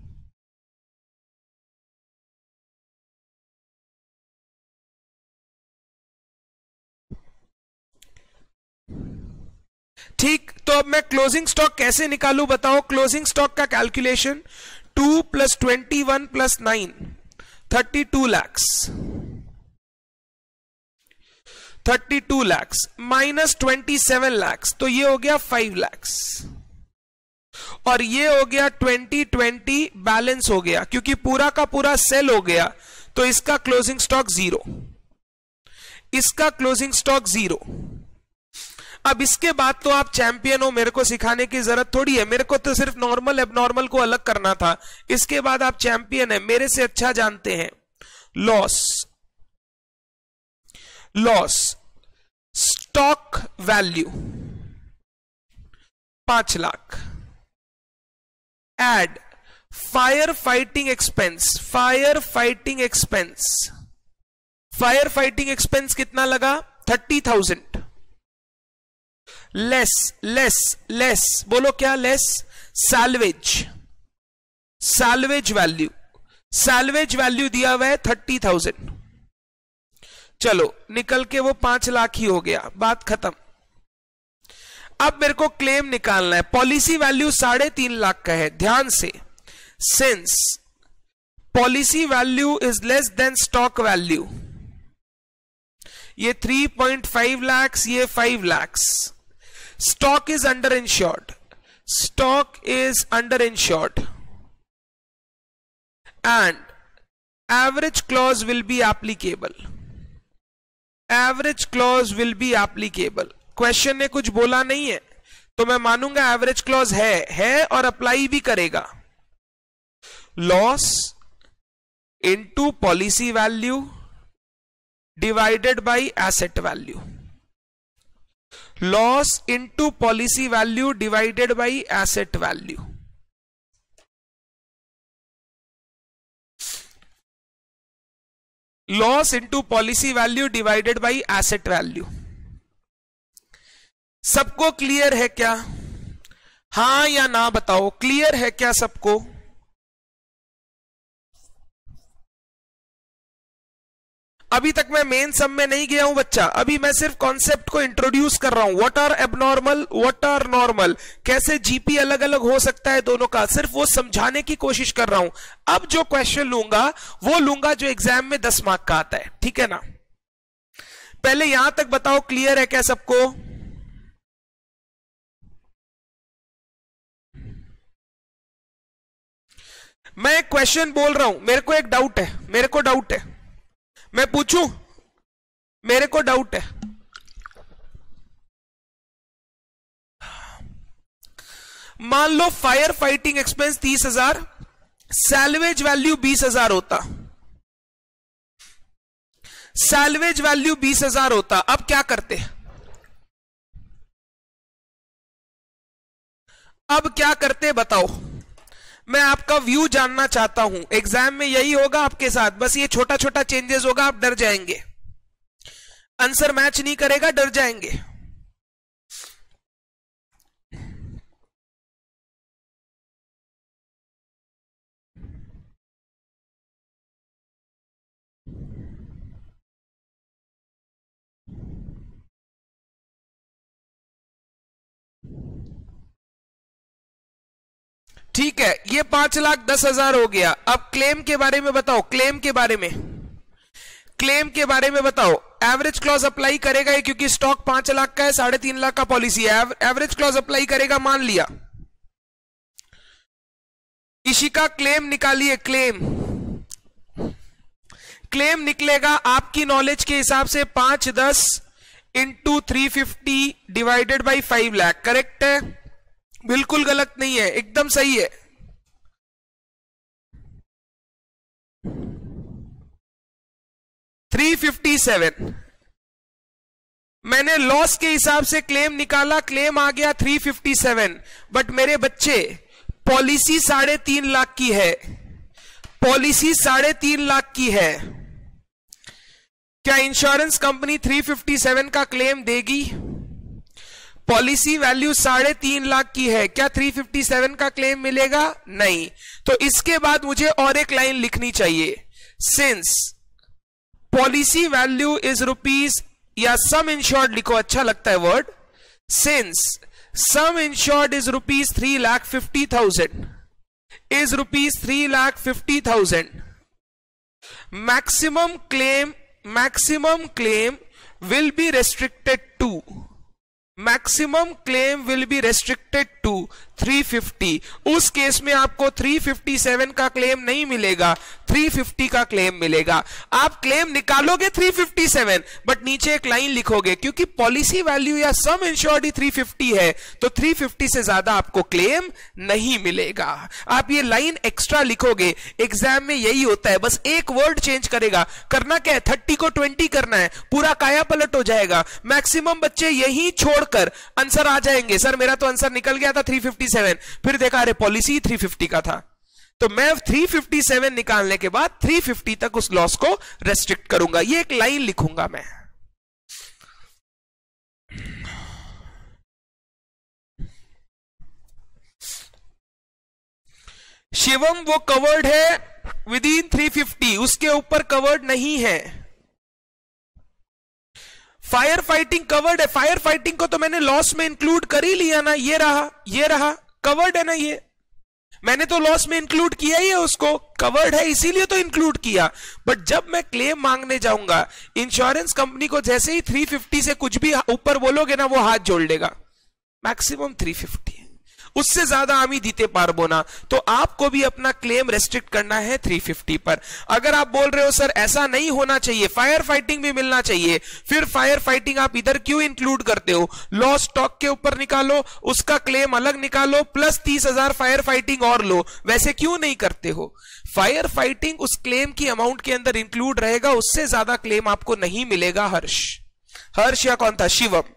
ठीक, तो अब मैं क्लोजिंग स्टॉक कैसे निकालूं बताओ। क्लोजिंग स्टॉक का calculation two plus twenty one plus nine, thirty two lakhs, thirty two lakhs minus twenty seven lakhs, तो ये हो गया फाइव लैक्स, और ये हो गया ट्वेंटी ट्वेंटी बैलेंस हो गया, क्योंकि पूरा का पूरा सेल हो गया तो इसका क्लोजिंग स्टॉक जीरो, इसका क्लोजिंग स्टॉक जीरो। अब इसके बाद तो आप चैंपियन हो, मेरे को सिखाने की जरूरत थोड़ी है, मेरे को तो सिर्फ नॉर्मल एबनॉर्मल को अलग करना था। इसके बाद आप चैंपियन है, मेरे से अच्छा जानते हैं। लॉस, लॉस स्टॉक वैल्यू पांच lakh, add fire fighting expense, fire fighting expense, fire fighting expense कितना लगा? Thirty thousand, less less less, बोलो क्या less? Salvage, salvage value, salvage value दिया हुआ है थर्टी थाउजेंड। चलो निकल के वो पांच लाख ही हो गया, बात खत्म। अब मेरे को क्लेम निकालना है। पॉलिसी वैल्यू साढ़े तीन लाख का है, ध्यान से। Since policy value is less than stock value, ये थ्री पॉइंट फाइव लाख, ये five lakh, stock is under insured, stock is under insured and average clause will be applicable, average clause will be applicable. Question ने कुछ बोला नहीं है तो मैं मानूंगा एवरेज क्लॉज है है और अप्लाई भी करेगा। Loss into policy value divided by asset value, loss into policy value divided by asset value. Loss into policy value divided by asset value. सबको क्लियर है क्या? हां या ना बताओ, क्लियर है क्या सबको? अभी तक मैं मेन सम में नहीं गया हूं बच्चा, अभी मैं सिर्फ कॉन्सेप्ट को इंट्रोड्यूस कर रहा हूं। What are abnormal, what are normal, कैसे जीपी अलग अलग हो सकता है दोनों का, सिर्फ वो समझाने की कोशिश कर रहा हूं। अब जो क्वेश्चन लूंगा वो लूंगा जो एग्जाम में दस मार्क का आता है, ठीक है ना। पहले यहां तक बताओ क्लियर है क्या सबको? मैं क्वेश्चन बोल रहा हूं, मेरे को एक डाउट है, मेरे को डाउट है, मैं पूछूं? मेरे को डाउट है। मान लो फायर फाइटिंग एक्सपेंस तीस हजार, सैल्वेज वैल्यू बीस हजार होता, सैल्वेज वैल्यू बीस हजार होता, अब क्या करते? अब क्या करते बताओ? मैं आपका व्यू जानना चाहता हूं। एग्जाम में यही होगा आपके साथ, बस ये छोटा छोटा चेंजेस होगा, आप डर जाएंगे, आंसर मैच नहीं करेगा, डर जाएंगे। ठीक है, ये पांच लाख दस हजार हो गया। अब क्लेम के बारे में बताओ, क्लेम के बारे में, क्लेम के बारे में बताओ। एवरेज क्लॉज अप्लाई करेगा ये, क्योंकि स्टॉक पांच लाख का है, साढ़े तीन लाख का पॉलिसी है, एवरेज क्लॉज अप्लाई करेगा, मान लिया। इशिका क्लेम निकालिए, क्लेम, क्लेम निकलेगा आपकी नॉलेज के हिसाब से पांच दस into three fifty divided by five lakh, correct है? बिल्कुल गलत नहीं है, एकदम सही है। थ्री फिफ्टी सेवन, मैंने लॉस के हिसाब से क्लेम निकाला, क्लेम आ गया थ्री फिफ्टी सेवन, बट मेरे बच्चे पॉलिसी साढ़े तीन लाख की है, पॉलिसी साढ़े तीन लाख की है, क्या insurance company three fifty seven का क्लेम देगी? पॉलिसी वैल्यू साढ़े तीन लाख की है, क्या थ्री फिफ्टी सेवन का क्लेम मिलेगा? नहीं। तो इसके बाद मुझे और एक लाइन लिखनी चाहिए, since policy value is rupees, या सम इंश्योर्ड लिखो, अच्छा लगता है word, since sum insured is rupees three lakh fifty thousand, is rupees three lakh fifty thousand, maximum claim, maximum claim will be restricted to, maximum claim will be restricted to three fifty. उस case में आपको three fifty seven का claim नहीं मिलेगा, three fifty का claim मिलेगा। आप claim निकालोगे थ्री फिफ्टी सेवन, बट नीचे एक लाइन लिखोगे, क्योंकि पॉलिसी वैल्यू या सम इंश्योर्ड थ्री फिफ्टी है, तो थ्री फिफ्टी से ज्यादा आपको क्लेम नहीं मिलेगा। आप ये लाइन एक्स्ट्रा लिखोगे, एग्जाम में यही होता है, बस एक वर्ड चेंज करेगा। करना क्या है, थर्टी को ट्वेंटी करना है, पूरा काया पलट हो जाएगा। मैक्सिमम बच्चे यही छोड़कर आंसर आ जाएंगे, सर मेरा तो आंसर निकल गया था थ्री फिफ्टी सेवन, फिर देखा अरे पॉलिसी थ्री फिफ्टी का था। तो मैं थ्री फिफ्टी सेवन निकालने के बाद थ्री फिफ्टी तक उस लॉस को रेस्ट्रिक्ट करूंगा, ये एक लाइन लिखूंगा मैं। शिवम वो कवर्ड है विद इन थ्री फिफ्टी, उसके ऊपर कवर्ड नहीं है। फायर फाइटिंग कवर्ड है, फायर फाइटिंग को तो मैंने लॉस में इंक्लूड कर ही लिया ना, ये रहा, ये रहा, कवर्ड है ना, ये मैंने तो लॉस में इंक्लूड किया ही है, उसको कवर्ड है इसीलिए तो इंक्लूड किया। बट जब मैं क्लेम मांगने जाऊंगा, इंश्योरेंस कंपनी को जैसे ही थ्री फिफ्टी से कुछ भी ऊपर बोलोगे ना, वो हाथ जोड़ लेगा, मैक्सिमम थ्री फिफ्टी, उससे ज्यादा आमी दीते पारबो ना। तो आपको भी अपना क्लेम रेस्ट्रिक्ट करना है थ्री फिफ्टी पर। अगर आप बोल रहे हो सर ऐसा नहीं होना चाहिए, फायर फाइटिंग भी मिलना चाहिए, फिर फायर फाइटिंग आप इधर क्यों इंक्लूड करते हो? लॉस स्टॉक के ऊपर निकालो, उसका क्लेम अलग निकालो, प्लस तीस हजार फायर फाइटिंग और लो, वैसे क्यों नहीं करते हो? फायर फाइटिंग उस क्लेम की अमाउंट के अंदर इंक्लूड रहेगा, उससे ज्यादा क्लेम आपको नहीं मिलेगा। हर्ष, हर्ष या कौन था, शिवम।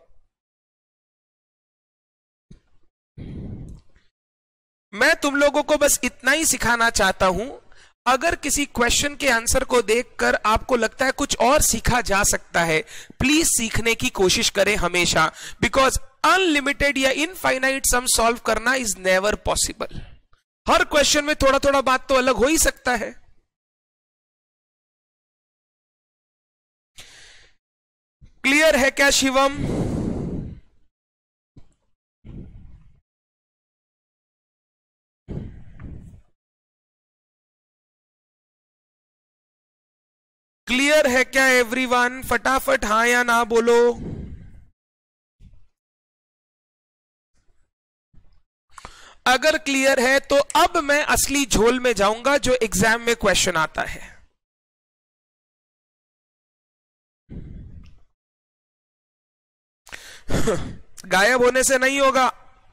मैं तुम लोगों को बस इतना ही सिखाना चाहता हूं, अगर किसी क्वेश्चन के आंसर को देखकर आपको लगता है कुछ और सीखा जा सकता है, प्लीज सीखने की कोशिश करें हमेशा, बिकॉज अनलिमिटेड या इनफाइनाइट सम सॉल्व करना इज नेवर पॉसिबल। हर क्वेश्चन में थोड़ा थोड़ा बात तो अलग हो ही सकता है। क्लियर है क्या शिवम? क्लियर है क्या एवरीवन? फटाफट हाँ या ना बोलो। अगर क्लियर है तो अब मैं असली झोल में जाऊंगा, जो एग्जाम में क्वेश्चन आता है। गायब होने से नहीं होगा।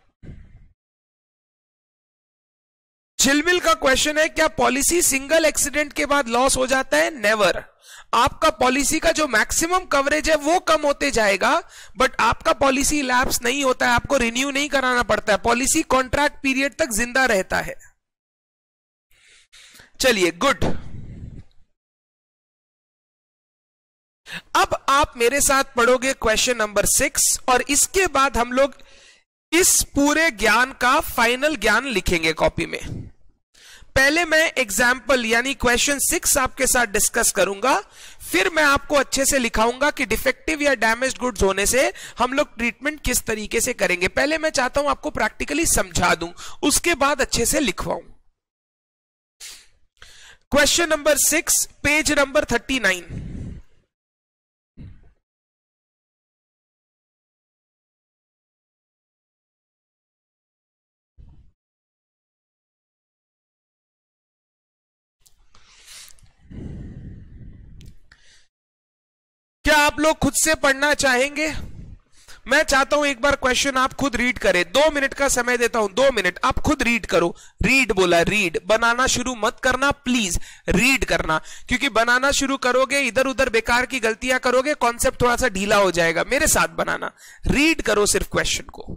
चिलमिल का क्वेश्चन है, क्या पॉलिसी सिंगल एक्सीडेंट के बाद लॉस हो जाता है? नेवर। आपका पॉलिसी का जो मैक्सिमम कवरेज है वो कम होते जाएगा, बट आपका पॉलिसी लैप्स नहीं होता है, आपको रिन्यू नहीं कराना पड़ता है, पॉलिसी कॉन्ट्रैक्ट पीरियड तक जिंदा रहता है। चलिए गुड। अब आप मेरे साथ पढ़ोगे क्वेश्चन नंबर सिक्स, और इसके बाद हम लोग इस पूरे ज्ञान का फाइनल ज्ञान लिखेंगे कॉपी में। पहले मैं एग्जाम्पल यानी क्वेश्चन सिक्स आपके साथ डिस्कस करूंगा, फिर मैं आपको अच्छे से लिखाऊंगा कि डिफेक्टिव या डैमेज्ड गुड्स होने से हम लोग ट्रीटमेंट किस तरीके से करेंगे। पहले मैं चाहता हूं आपको प्रैक्टिकली समझा दूं, उसके बाद अच्छे से लिखवाऊं। Question number six, page number thirty nine. क्या आप लोग खुद से पढ़ना चाहेंगे? मैं चाहता हूं एक बार क्वेश्चन आप खुद रीड करें, दो मिनट का समय देता हूं, दो मिनट आप खुद रीड करो। रीड बोला, रीड, बनाना शुरू मत करना प्लीज, रीड करना, क्योंकि बनाना शुरू करोगे इधर उधर बेकार की गलतियां करोगे, कॉन्सेप्ट थोड़ा सा ढीला हो जाएगा। मेरे साथ बनाना, रीड करो सिर्फ क्वेश्चन को।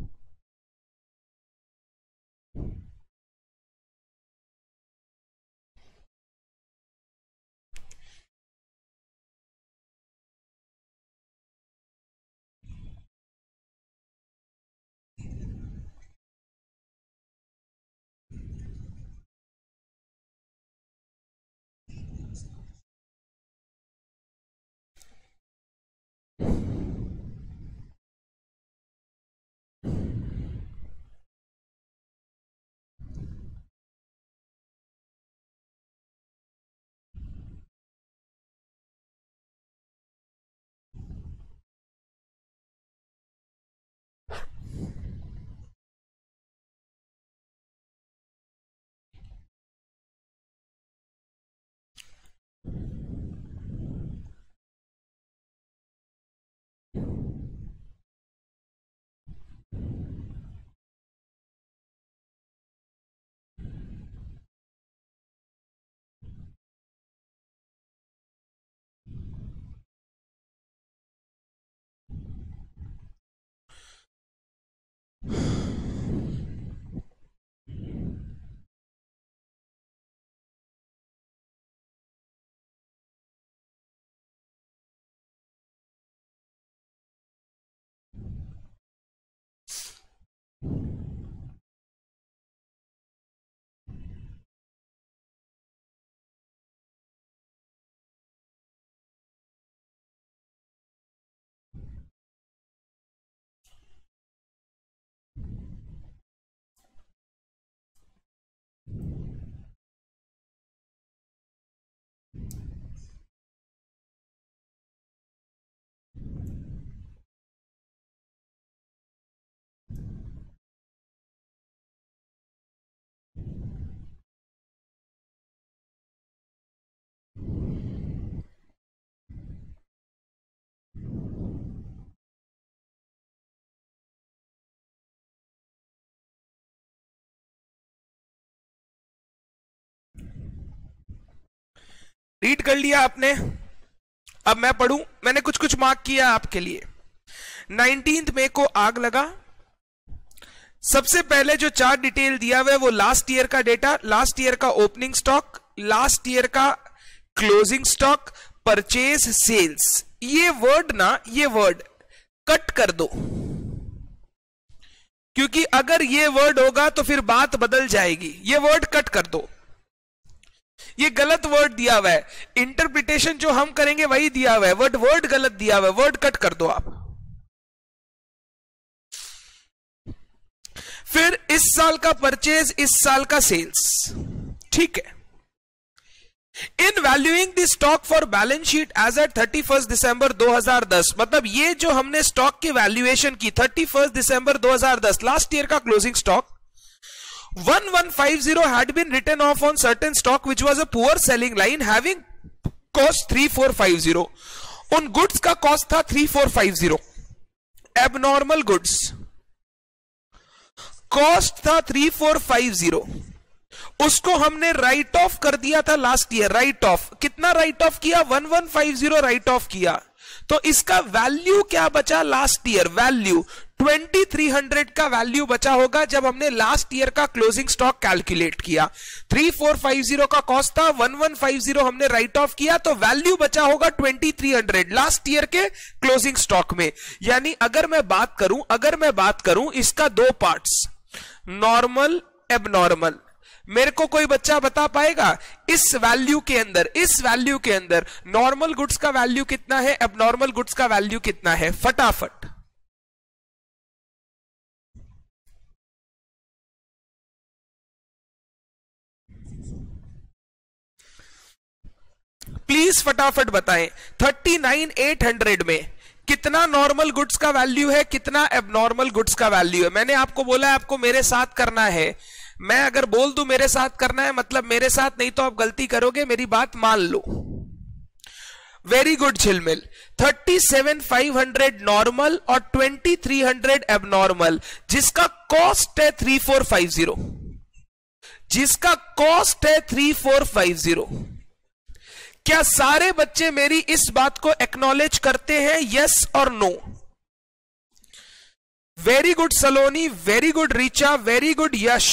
रीड कर लिया आपने, अब मैं पढ़ूं। मैंने कुछ कुछ मार्क किया आपके लिए। नाइनटीन्थ मई को आग लगा। सबसे पहले जो चार्ट डिटेल दिया हुआ है वो लास्ट ईयर का डेटा, लास्ट ईयर का ओपनिंग स्टॉक, लास्ट ईयर का क्लोजिंग स्टॉक, परचेज, सेल्स। ये वर्ड ना, ये वर्ड कट कर दो, क्योंकि अगर ये वर्ड होगा तो फिर बात बदल जाएगी। ये वर्ड कट कर दो, ये गलत वर्ड दिया हुआ है। इंटरप्रिटेशन जो हम करेंगे वही दिया हुआ है, वर्ड वर्ड गलत दिया हुआ है, वर्ड कट कर दो आप। फिर इस साल का परचेज, इस साल का सेल्स, ठीक है। In valuing the stock for balance sheet as at thirty first दिसंबर दो हज़ार दस, मतलब ये जो हमने स्टॉक की वैल्यूएशन की थर्टी फर्स्ट दिसंबर दो हज़ार दस, लास्ट ईयर का closing stock, eleven fifty had been written off on certain stock which was a poor selling line having cost thirty-four fifty. उन गुड्स का कॉस्ट था thirty-four fifty. Abnormal goods cost था thirty-four fifty. उसको हमने write off कर दिया था last year. Write off कितना राइट ऑफ किया? eleven fifty राइट ऑफ किया। तो इसका वैल्यू क्या बचा last year? Value twenty-three hundred का वैल्यू बचा होगा जब हमने लास्ट ईयर का क्लोजिंग स्टॉक कैलकुलेट किया। thirty-four fifty का कॉस्ट था, eleven fifty हमने राइट ऑफ किया, तो वैल्यू बचा होगा twenty-three hundred लास्ट ईयर के क्लोजिंग स्टॉक में। यानी अगर मैं बात करूं अगर मैं बात करूं इसका दो पार्ट्स, नॉर्मल, एबनॉर्मल। मेरे को कोई बच्चा बता पाएगा इस वैल्यू के अंदर इस वैल्यू के अंदर नॉर्मल गुड्स का वैल्यू कितना है, एबनॉर्मल गुड्स का वैल्यू कितना है? फटाफट प्लीज फटाफट बताएं। थर्टी नाइन एट हंड्रेड में कितना नॉर्मल गुड्स का वैल्यू है, कितना एबनॉर्मल गुड्स का वैल्यू है? मैंने आपको बोला है आपको मेरे साथ करना है। मैं अगर बोल दूं मेरे साथ करना है मतलब मेरे साथ, नहीं तो आप गलती करोगे, मेरी बात मान लो। Very good Jhilmil. Thirty seven five hundred normal और ट्वेंटी थ्री हंड्रेड एबनॉर्मल, जिसका कॉस्ट है थ्री फोर फाइव जीरो, जिसका कॉस्ट है थ्री फोर फाइव जीरो। क्या सारे बच्चे मेरी इस बात को एक्नॉलेज करते हैं, यस और no? Very good Saloni, very good Richa, very good Yash.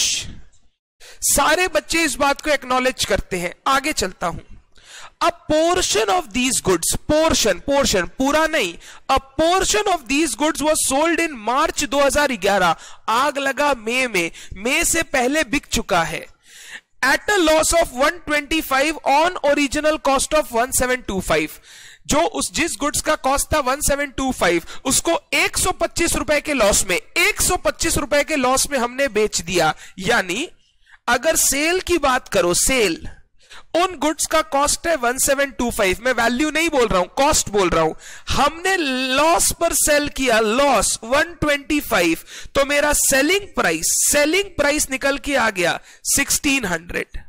सारे बच्चे इस बात को एक्नॉलेज करते हैं। आगे चलता हूं। A portion of these goods, portion portion पूरा नहीं, a portion of these goods was sold in March दो हज़ार ग्यारह। आग लगा मई में, मई से पहले बिक चुका है। At a loss of one twenty five on original cost of one seven two five. जो उस जिस गुड्स का कॉस्ट था वन सेवन टू फाइव, उसको एक सौ पच्चीस रुपए के लॉस में, एक सौ पच्चीस रुपए के लॉस में हमने बेच दिया। यानी अगर सेल की बात करो, सेल, उन गुड्स का कॉस्ट है वन सेवन टू फाइव, मैं वैल्यू नहीं बोल रहा हूं, कॉस्ट बोल रहा हूं। हमने लॉस पर सेल किया, लॉस वन ट्वेंटी फाइव, तो मेरा सेलिंग प्राइस, सेलिंग प्राइस निकल के आ गया सिक्सटीन हंड्रेड।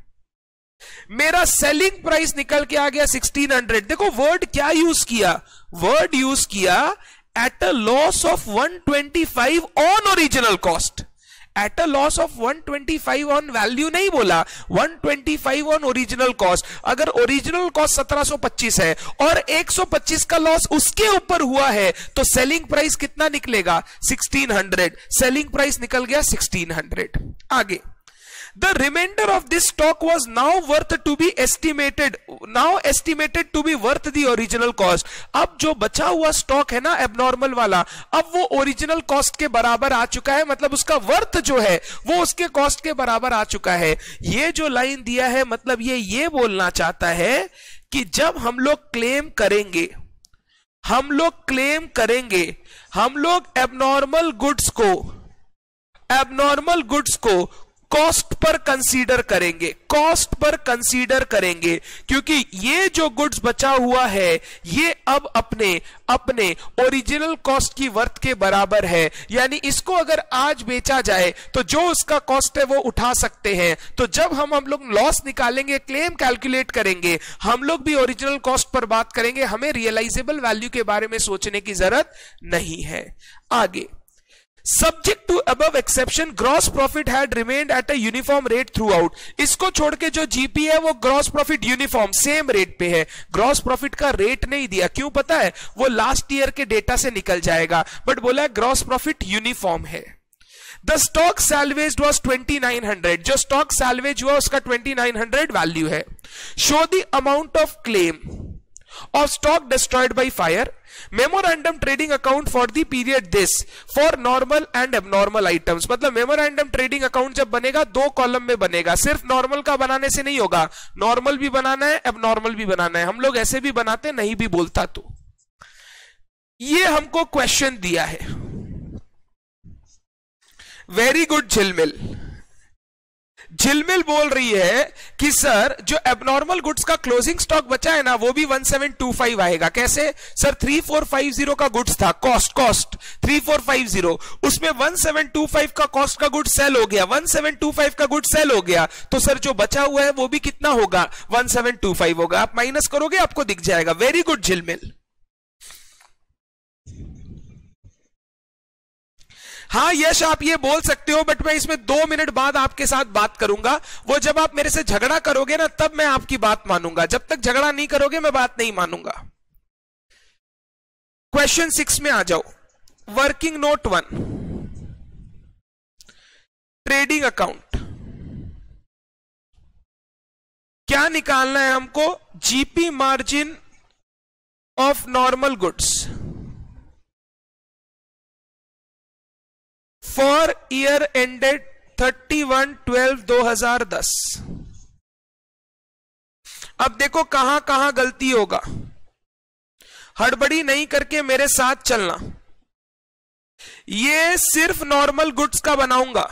मेरा सेलिंग प्राइस निकल के आ गया सिक्सटीन हंड्रेड। देखो वर्ड क्या यूज किया, वर्ड यूज किया at a loss of one twenty five on original cost. At a loss of one twenty five on value नहीं बोला, one twenty five on original cost. अगर original cost सत्रह सौ पच्चीस है और एक सौ पच्चीस का लॉस उसके ऊपर हुआ है, तो सेलिंग प्राइस कितना निकलेगा, सिक्सटीन हंड्रेड। सेलिंग प्राइस निकल गया सिक्सटीन हंड्रेड। आगे, the remainder of this stock was now worth to be estimated, now estimated to be worth the original cost। अब जो बचा हुआ स्टॉक है ना एबनॉर्मल वाला, अब वो ओरिजिनल कॉस्ट के बराबर आ चुका है, मतलब उसका वर्थ जो है वो उसके कॉस्ट के बराबर आ चुका है। ये जो लाइन दिया है, मतलब ये ये बोलना चाहता है कि जब हम लोग क्लेम करेंगे, हम लोग क्लेम करेंगे, हम लोग एबनॉर्मल गुड्स को, एबनॉर्मल गुड्स को कॉस्ट पर कंसीडर करेंगे, कॉस्ट पर कंसीडर करेंगे, क्योंकि ये जो गुड्स बचा हुआ है ये अब अपने अपने ओरिजिनल कॉस्ट की वर्थ के बराबर है। यानी इसको अगर आज बेचा जाए तो जो उसका कॉस्ट है वो उठा सकते हैं। तो जब हम हम लोग लॉस निकालेंगे, क्लेम कैलकुलेट करेंगे, हम लोग भी ओरिजिनल कॉस्ट पर बात करेंगे, हमें रियलाइजेबल वैल्यू के बारे में सोचने की जरूरत नहीं है। आगे, Subject to above exception, gross profit had remained at a uniform rate throughout। इसको छोड़ के जो जीपी है वो gross profit uniform same rate पे है। ग्रॉस प्रॉफिट का रेट नहीं दिया, क्यों पता है, वो लास्ट ईयर के डेटा से निकल जाएगा, बट बोला है ग्रॉस प्रॉफिट यूनिफॉर्म है। The stock salvage was twenty nine hundred, जो स्टॉक सैल्वेज हुआ उसका ट्वेंटी नाइन हंड्रेड वैल्यू है। Show the amount of claim of stock destroyed by fire, memorandum trading account for the period this for normal and abnormal items। मतलब memorandum trading account जब बनेगा दो column में बनेगा, सिर्फ नॉर्मल का बनाने से नहीं होगा, नॉर्मल भी बनाना है, एबनॉर्मल भी बनाना है। हम लोग ऐसे भी बनाते, नहीं भी बोलता तो। ये हमको क्वेश्चन दिया है। वेरी गुड झिलमिल। झिलमिल बोल रही है कि सर जो एबनॉर्मल गुड्स का क्लोजिंग स्टॉक बचा है ना, वो भी वन सेवन टू फाइव आएगा। कैसे sir, three four five zero का गुड्स था, cost cost three four five zero, उसमें वन सेवन टू फाइव का कॉस्ट का गुड सेल हो गया, वन सेवन टू फाइव का गुड सेल हो गया, तो सर जो बचा हुआ है वो भी कितना होगा, वन सेवन टू फाइव होगा। आप माइनस करोगे आपको दिख जाएगा। वेरी गुड झिलमिल। हाँ यश, आप ये बोल सकते हो, बट मैं इसमें दो मिनट बाद आपके साथ बात करूंगा। वो जब आप मेरे से झगड़ा करोगे ना, तब मैं आपकी बात मानूंगा। जब तक झगड़ा नहीं करोगे मैं बात नहीं मानूंगा। क्वेश्चन सिक्स में आ जाओ। Working note one, trading account. क्या निकालना है हमको, GP margin of normal goods for year ended thirty one twelve दो हजार दस। अब देखो कहां कहां गलती होगा, हड़बड़ी नहीं करके मेरे साथ चलना। ये सिर्फ नॉर्मल गुड्स का बनाऊंगा,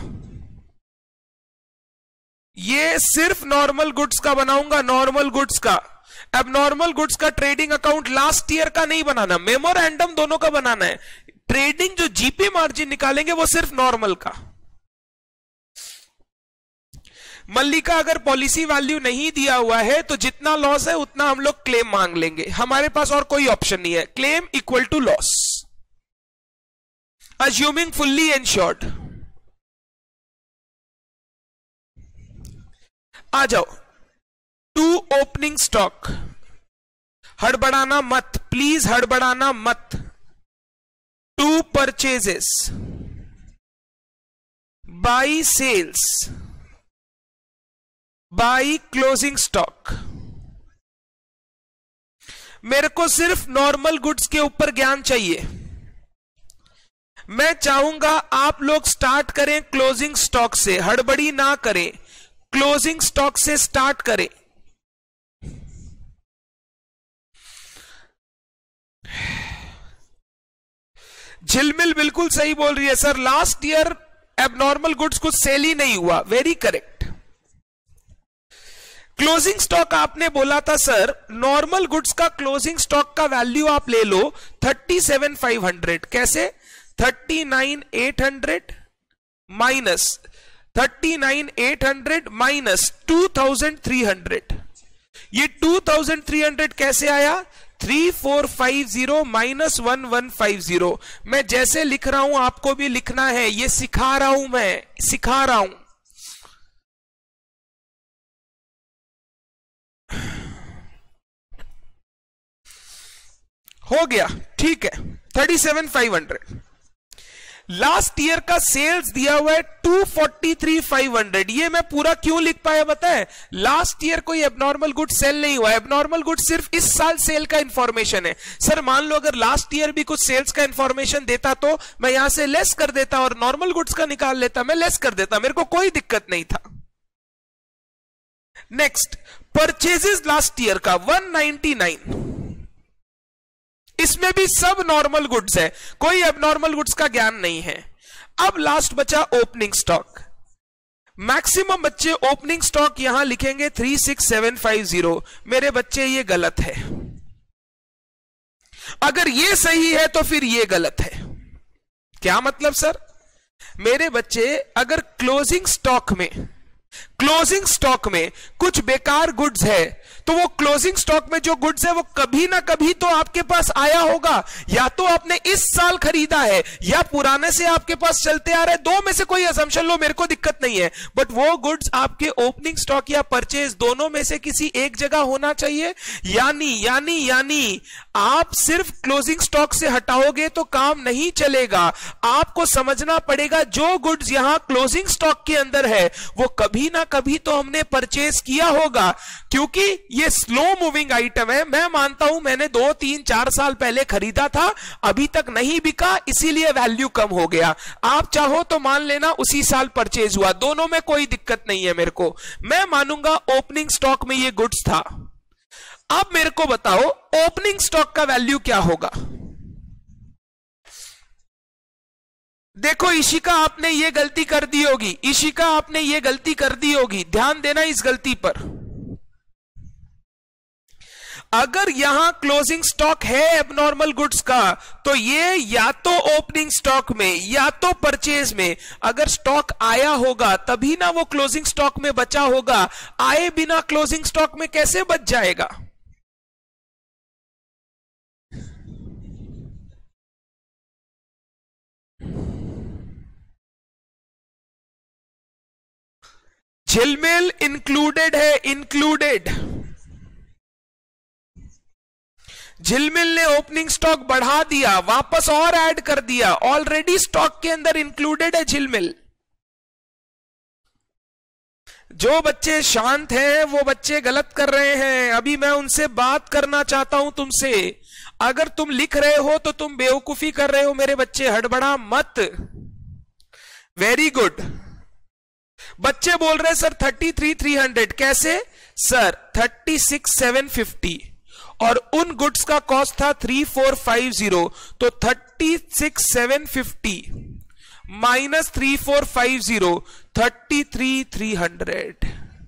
ये सिर्फ नॉर्मल गुड्स का बनाऊंगा, नॉर्मल गुड्स का। अब नॉर्मल गुड्स का ट्रेडिंग अकाउंट लास्ट ईयर का नहीं बनाना, मेमोरेंडम दोनों का बनाना है। ट्रेडिंग जो जीपी मार्जिन निकालेंगे वो सिर्फ नॉर्मल का। मल्लिका अगर पॉलिसी वैल्यू नहीं दिया हुआ है तो जितना लॉस है उतना हम लोग क्लेम मांग लेंगे, हमारे पास और कोई ऑप्शन नहीं है। Claim equal to loss, assuming fully insured. आ जाओ, टू ओपनिंग स्टॉक, हड़बड़ाना मत, प्लीज हड़बड़ाना मत। To purchases by sales by closing stock. मेरे को सिर्फ नॉर्मल गुड्स के ऊपर ज्ञान चाहिए। मैं चाहूंगा आप लोग स्टार्ट करें क्लोजिंग स्टॉक से, हड़बड़ी ना करें, क्लोजिंग स्टॉक से स्टार्ट करें। झिलमिल बिल्कुल सही बोल रही है sir, last year abnormal goods कुछ सेल ही नहीं हुआ, वेरी करेक्ट। क्लोजिंग स्टॉक आपने बोला था सर, नॉर्मल गुड्स का क्लोजिंग स्टॉक का वैल्यू आप ले लो थर्टी सेवन फाइव हंड्रेड। कैसे? Thirty nine eight hundred minus thirty nine eight hundred minus two thousand three hundred. ये टू थाउजेंड थ्री हंड्रेड कैसे आया? Three four five zero minus one one five zero. मैं जैसे लिख रहा हूं आपको भी लिखना है, ये सिखा रहा हूं, मैं सिखा रहा हूं। हो गया, ठीक है, thirty seven five hundred. Last year का सेल्स दिया हुआ है two forty three five hundred. ये मैं पूरा क्यों लिख पाया बताएं? लास्ट ईयर कोई एबनॉर्मल गुड सेल नहीं हुआ, एबनॉर्मल गुड सिर्फ इस साल सेल का इंफॉर्मेशन है। सर मान लो अगर लास्ट ईयर भी कुछ सेल्स का इंफॉर्मेशन देता तो मैं यहां से लेस कर देता और नॉर्मल गुड्स का निकाल लेता, मैं लेस कर देता, मेरे को कोई दिक्कत नहीं था। नेक्स्ट, परचेजेस लास्ट ईयर का वन नाइंटी नाइन, इसमें भी सब नॉर्मल गुड्स है, कोई एबनॉर्मल गुड्स का ज्ञान नहीं है। अब लास्ट बचा ओपनिंग स्टॉक। मैक्सिमम बच्चे ओपनिंग स्टॉक यहां लिखेंगे three six seven five zero. मेरे बच्चे ये गलत है, अगर ये सही है तो फिर ये गलत है। क्या मतलब सर? मेरे बच्चे अगर क्लोजिंग स्टॉक में क्लोजिंग स्टॉक में कुछ बेकार गुड्स है तो वो क्लोजिंग स्टॉक में जो गुड्स है वो कभी ना कभी तो आपके पास आया होगा, या तो आपने इस साल खरीदा है या पुराने से आपके पास चलते आ रहे हैं, दो में से कोई असम्पशन लो, मेरे को दिक्कत नहीं है। बट वो गुड्स आपके ओपनिंग स्टॉक या परचेज दोनों में से किसी एक जगह होना चाहिए। यानी यानी यानी आप सिर्फ क्लोजिंग स्टॉक से हटाओगे तो काम नहीं चलेगा। आपको समझना पड़ेगा जो गुड्स यहां क्लोजिंग स्टॉक के अंदर है वो कभी ना कभी तो हमने परचेज किया होगा, क्योंकि ये स्लो मूविंग आइटम है। मैं मानता हूं मैंने दो तीन चार साल पहले खरीदा था, अभी तक नहीं बिका, इसीलिए वैल्यू कम हो गया। आप चाहो तो मान लेना उसी साल परचेज हुआ, दोनों में कोई दिक्कत नहीं है मेरे को। मैं मानूंगा ओपनिंग स्टॉक में ये गुड्स था। अब मेरे को बताओ ओपनिंग स्टॉक का वैल्यू क्या होगा? देखो इशिका आपने ये गलती कर दी होगी, इशिका आपने ये गलती कर दी होगी, ध्यान देना इस गलती पर। अगर यहां क्लोजिंग स्टॉक है एबनॉर्मल गुड्स का तो ये या तो ओपनिंग स्टॉक में या तो परचेज में अगर स्टॉक आया होगा तभी ना वो क्लोजिंग स्टॉक में बचा होगा। आए बिना क्लोजिंग स्टॉक में कैसे बच जाएगा? झिलमिल इंक्लूडेड है, इंक्लूडेड। झिलमिल ने ओपनिंग स्टॉक बढ़ा दिया, वापस और ऐड कर दिया, ऑलरेडी स्टॉक के अंदर इंक्लूडेड है झिलमिल। जो बच्चे शांत हैं वो बच्चे गलत कर रहे हैं। अभी मैं उनसे बात करना चाहता हूं तुमसे। अगर तुम लिख रहे हो तो तुम बेवकूफी कर रहे हो मेरे बच्चे, हड़बड़ा मत। Very good. बच्चे बोल रहे sir thirty three three hundred कैसे? Sir thirty six seven fifty और उन गुड्स का कॉस्ट था थ्री फोर फाइव जीरो, तो thirty six seven fifty minus three four five zero, thirty three three hundred.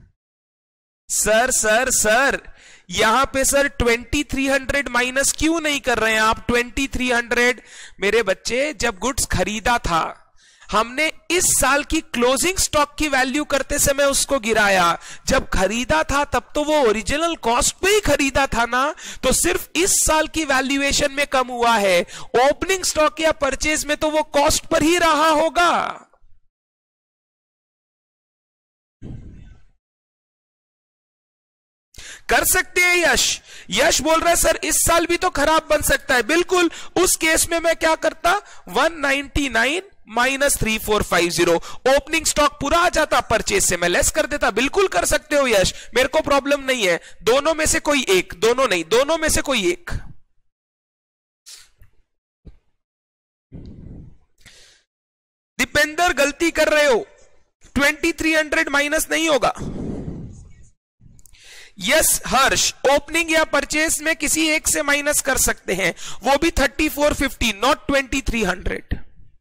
Sir sir sir यहां पे sir twenty three hundred minus क्यों नहीं कर रहे हैं आप? ट्वेंटी थ्री हंड्रेड मेरे बच्चे जब गुड्स खरीदा था हमने इस साल की क्लोजिंग स्टॉक की वैल्यू करते समय उसको गिराया, जब खरीदा था तब तो वो ओरिजिनल कॉस्ट पे ही खरीदा था ना, तो सिर्फ इस साल की वैल्यूएशन में कम हुआ है। ओपनिंग स्टॉक या परचेज में तो वो कॉस्ट पर ही रहा होगा। कर सकते हैं यश। यश बोल रहा है सर इस साल भी तो खराब बन सकता है। बिल्कुल, उस केस में मैं क्या करता, one ninety nine minus three four five zero, opening stock पूरा आ जाता, परचेज से मैं लेस कर देता। बिल्कुल कर सकते हो यश, मेरे को प्रॉब्लम नहीं है। दोनों में से कोई एक, दोनों नहीं, दोनों में से कोई एक। दीपेंद्र गलती कर रहे हो, ट्वेंटी थ्री हंड्रेड माइनस नहीं होगा। यस हर्ष, ओपनिंग या परचेज में किसी एक से माइनस कर सकते हैं, वो भी thirty four fifty, not twenty three hundred.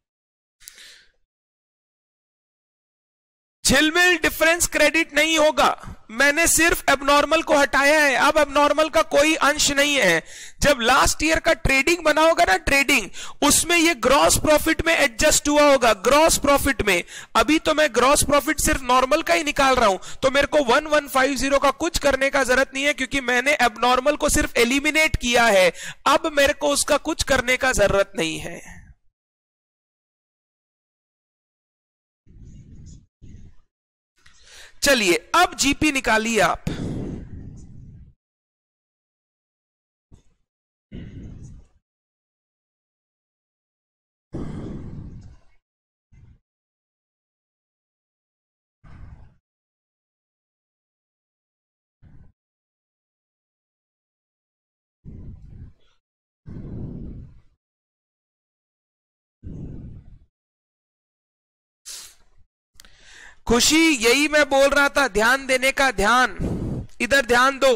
Jhilmil difference credit नहीं होगा, मैंने सिर्फ एबनॉर्मल को हटाया है। अब एबनॉर्मल का कोई अंश नहीं है। जब लास्ट ईयर का ट्रेडिंग बना होगा ना, ट्रेडिंग, उसमें ये ग्रॉस प्रॉफिट में एडजस्ट हुआ होगा, ग्रॉस प्रॉफिट में। अभी तो मैं ग्रॉस प्रॉफिट सिर्फ नॉर्मल का ही निकाल रहा हूं, तो मेरे को वन वन फाइव जीरो का कुछ करने का जरूरत नहीं है, क्योंकि मैंने एबनॉर्मल को सिर्फ एलिमिनेट किया है। अब मेरे को उसका कुछ करने का जरूरत नहीं है। चलिए अब जीपी निकालिए आप। खुशी, यही मैं बोल रहा था, ध्यान देने का, ध्यान, इधर ध्यान दो।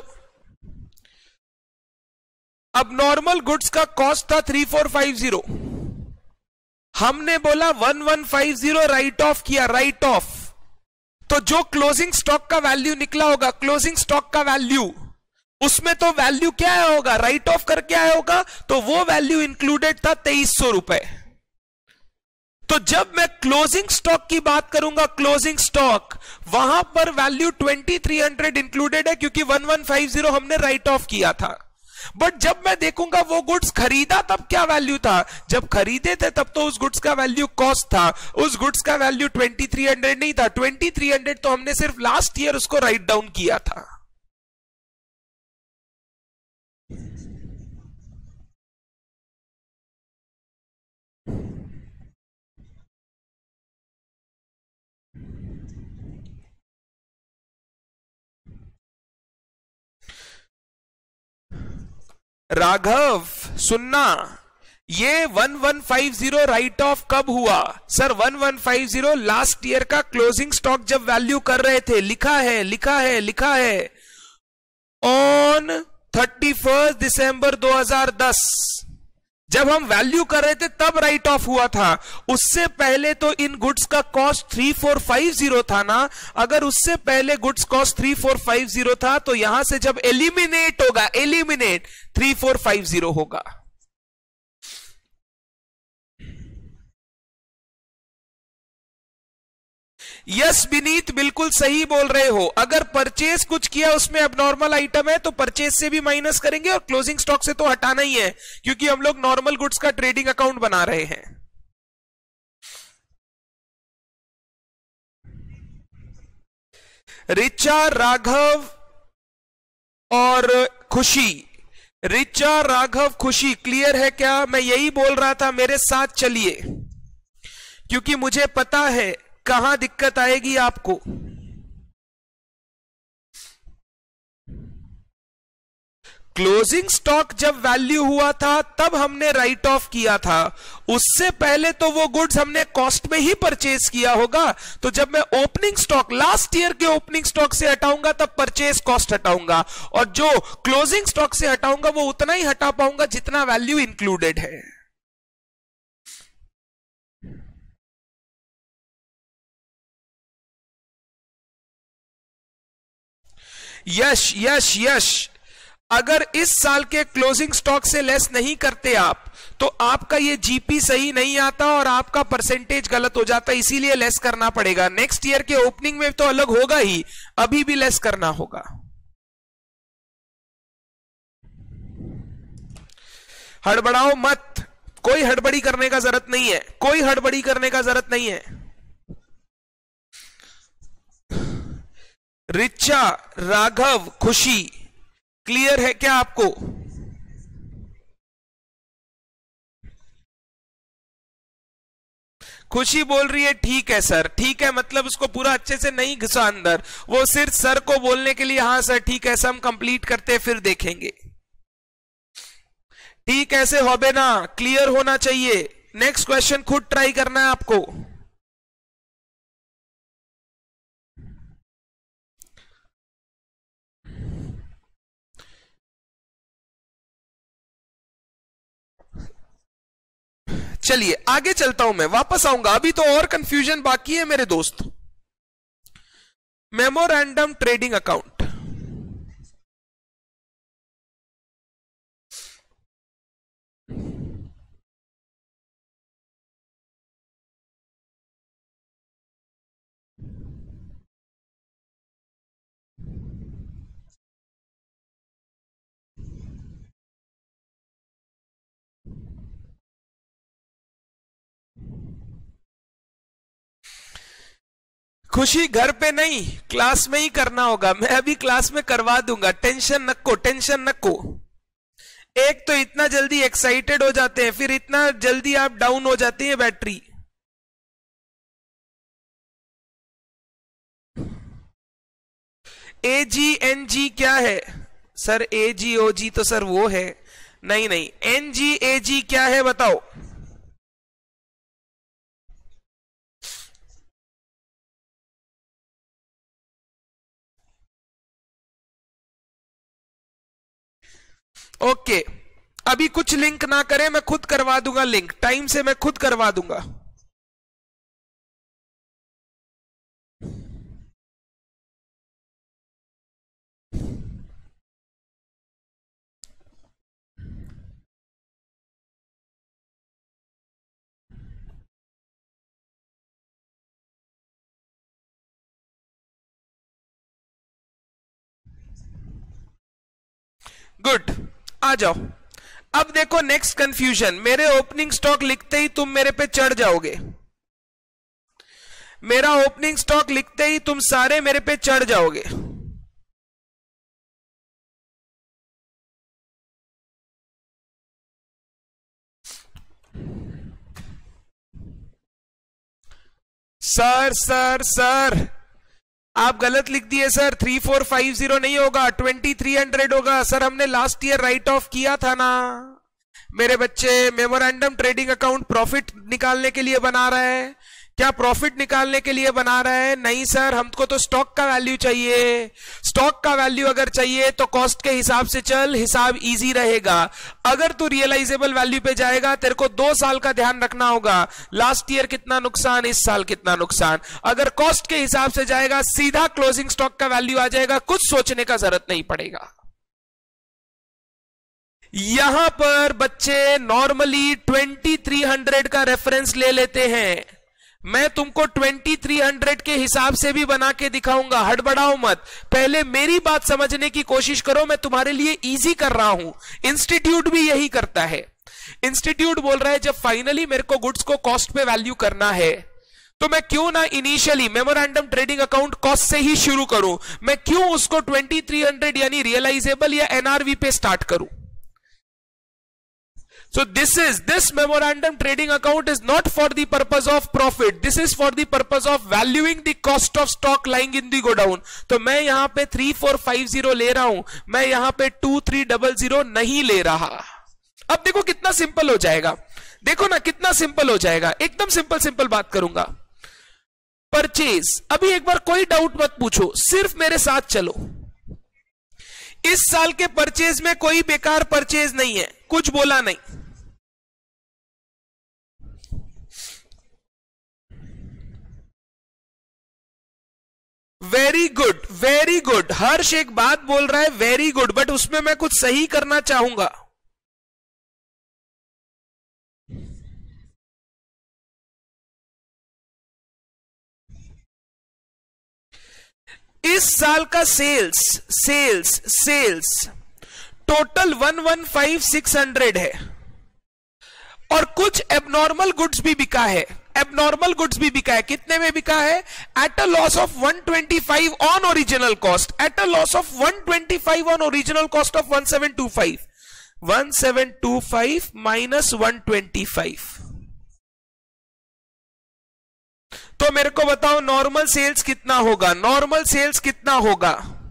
अब नॉर्मल गुड्स का कॉस्ट था थ्री फोर फाइव जीरो, हमने बोला one one five zero write off किया, राइट ऑफ। तो जो क्लोजिंग स्टॉक का वैल्यू निकला होगा, क्लोजिंग स्टॉक का वैल्यू, उसमें तो वैल्यू क्या आया होगा, राइट ऑफ करके आया होगा, तो वो वैल्यू इंक्लूडेड था तेईस सौ रुपए। तो जब मैं क्लोजिंग स्टॉक की बात करूंगा, क्लोजिंग स्टॉक, वहां पर value twenty three hundred included है, क्योंकि वन वन फाइव जीरो हमने राइट ऑफ किया था। बट जब मैं देखूंगा वो गुड्स खरीदा तब क्या वैल्यू था, जब खरीदे थे तब तो उस गुड्स का वैल्यू कॉस्ट था, उस गुड्स का वैल्यू ट्वेंटी थ्री हंड्रेड नहीं था। ट्वेंटी थ्री हंड्रेड तो हमने सिर्फ लास्ट ईयर उसको राइट डाउन किया था। राघव सुनना, ये one one five zero write off कब हुआ? Sir one one five zero last year का क्लोजिंग स्टॉक जब वैल्यू कर रहे थे, लिखा है लिखा है लिखा है ऑन थर्टी फर्स्ट दिसंबर दो हज़ार दस, जब हम वैल्यू कर रहे थे तब राइट ऑफ हुआ था। उससे पहले तो इन गुड्स का cost three four five zero था ना। अगर उससे पहले goods cost three four five zero था तो यहां से जब एलिमिनेट होगा, eliminate three four five zero होगा। यस विनीत, बिल्कुल सही बोल रहे हो। अगर परचेज कुछ किया उसमें अबनॉर्मल आइटम है तो परचेज से भी माइनस करेंगे और क्लोजिंग स्टॉक से तो हटाना ही है, क्योंकि हम लोग नॉर्मल गुड्स का ट्रेडिंग अकाउंट बना रहे हैं। रिचा, राघव और खुशी, रिचा, राघव, खुशी, क्लियर है क्या? मैं यही बोल रहा था, मेरे साथ चलिए, क्योंकि मुझे पता है कहां दिक्कत आएगी आपको। क्लोजिंग स्टॉक जब वैल्यू हुआ था तब हमने राइट ऑफ किया था, उससे पहले तो वो गुड्स हमने कॉस्ट में ही परचेज किया होगा। तो जब मैं ओपनिंग स्टॉक, लास्ट ईयर के ओपनिंग स्टॉक से हटाऊंगा तब परचेज कॉस्ट हटाऊंगा, और जो क्लोजिंग स्टॉक से हटाऊंगा वो उतना ही हटा पाऊंगा जितना वैल्यू इंक्लूडेड है। यश यश यश, अगर इस साल के क्लोजिंग स्टॉक से लेस नहीं करते आप तो आपका ये जीपी सही नहीं आता और आपका परसेंटेज गलत हो जाता है, इसीलिए लेस करना पड़ेगा। नेक्स्ट ईयर के ओपनिंग में तो अलग होगा ही, अभी भी लेस करना होगा। हड़बड़ाओ मत, कोई हड़बड़ी करने का जरूरत नहीं है, कोई हड़बड़ी करने का जरूरत नहीं है। रिचा, राघव, खुशी, क्लियर है क्या आपको? खुशी बोल रही है ठीक है सर, ठीक है मतलब उसको पूरा अच्छे से नहीं घुसा अंदर, वो सिर्फ सर को बोलने के लिए हाँ सर ठीक है, हम कंप्लीट करते फिर देखेंगे। ठीक ऐसे होबे ना, क्लियर होना चाहिए। नेक्स्ट क्वेश्चन खुद ट्राई करना है आपको। चलिए आगे चलता हूं, मैं वापस आऊंगा, अभी तो और कंफ्यूजन बाकी है मेरे दोस्त। मेमोरेंडम ट्रेडिंग अकाउंट, खुशी घर पे नहीं क्लास में ही करना होगा, मैं अभी क्लास में करवा दूंगा, टेंशन नको, टेंशन नको। एक तो इतना जल्दी एक्साइटेड हो जाते हैं, फिर इतना जल्दी आप डाउन हो जाती है बैटरी। ए जी एन जी क्या है सर? ए जी ओ जी तो सर वो है, नहीं नहीं, एन जी ए जी क्या है बताओ? Okay okay. अभी कुछ लिंक ना करें, मैं खुद करवा दूंगा लिंक, टाइम से मैं खुद करवा दूंगा। गुड, आ जाओ। अब देखो नेक्स्ट कंफ्यूजन, मेरे ओपनिंग स्टॉक लिखते ही तुम मेरे पे चढ़ जाओगे, मेरा ओपनिंग स्टॉक लिखते ही तुम सारे मेरे पे चढ़ जाओगे। सर सर सर आप गलत लिख दिए sir, three four five zero नहीं होगा, ट्वेंटी थ्री हंड्रेड होगा। सर हमने लास्ट ईयर राइट ऑफ किया था ना मेरे बच्चे। मेमोरेंडम ट्रेडिंग अकाउंट प्रॉफिट निकालने के लिए बना रहा है क्या? प्रॉफिट निकालने के लिए बना रहा है? नहीं सर, हमको तो स्टॉक का वैल्यू चाहिए। स्टॉक का वैल्यू अगर चाहिए तो कॉस्ट के हिसाब से चल, हिसाब इजी रहेगा। अगर तू रियलाइजेबल वैल्यू पे जाएगा, तेरे को दो साल का ध्यान रखना होगा, लास्ट ईयर कितना नुकसान, इस साल कितना नुकसान। अगर कॉस्ट के हिसाब से जाएगा, सीधा क्लोजिंग स्टॉक का वैल्यू आ जाएगा, कुछ सोचने का जरूरत नहीं पड़ेगा। यहां पर बच्चे नॉर्मली ट्वेंटी थ्री हंड्रेड का रेफरेंस ले लेते हैं, मैं तुमको ट्वेंटी थ्री हंड्रेड के हिसाब से भी बना के दिखाऊंगा, हड़बड़ाओ मत। पहले मेरी बात समझने की कोशिश करो, मैं तुम्हारे लिए इजी कर रहा हूं। इंस्टीट्यूट भी यही करता है। इंस्टीट्यूट बोल रहा है जब फाइनली मेरे को गुड्स को कॉस्ट पे वैल्यू करना है, तो मैं क्यों ना initially memorandum trading account cost से ही शुरू करूं, मैं क्यों उसको ट्वेंटी थ्री हंड्रेड यानी रियलाइजेबल या एनआरवी पे स्टार्ट करूं। So this is, this memorandum trading account is not for the purpose of profit. This is for the purpose of valuing the cost of stock lying in the godown. तो मैं यहां पे three four five zero ले रहा हूं, मैं यहां पे टू थ्री डबल जीरो नहीं ले रहा। अब देखो कितना सिंपल हो जाएगा, देखो ना कितना सिंपल हो जाएगा, एकदम सिंपल सिंपल बात करूंगा। परचेज, अभी एक बार कोई डाउट मत पूछो, सिर्फ मेरे साथ चलो। इस साल के परचेज में कोई बेकार परचेज नहीं है, कुछ बोला नहीं। Very good, very good, Harsh एक बात बोल रहा है वेरी गुड, बट उसमें मैं कुछ सही करना चाहूंगा। इस साल का sales sales sales total one one five six hundred है और कुछ एबनॉर्मल गुड्स भी बिका है, एबनॉर्मल गुड्स भी बिका है। कितने में बिका है? At a loss of one twenty five on original cost, at a loss of one twenty five on original cost of one seven two five, one seven two five minus one twenty five. तो मेरे को बताओ normal sales कितना होगा? Normal sales कितना होगा?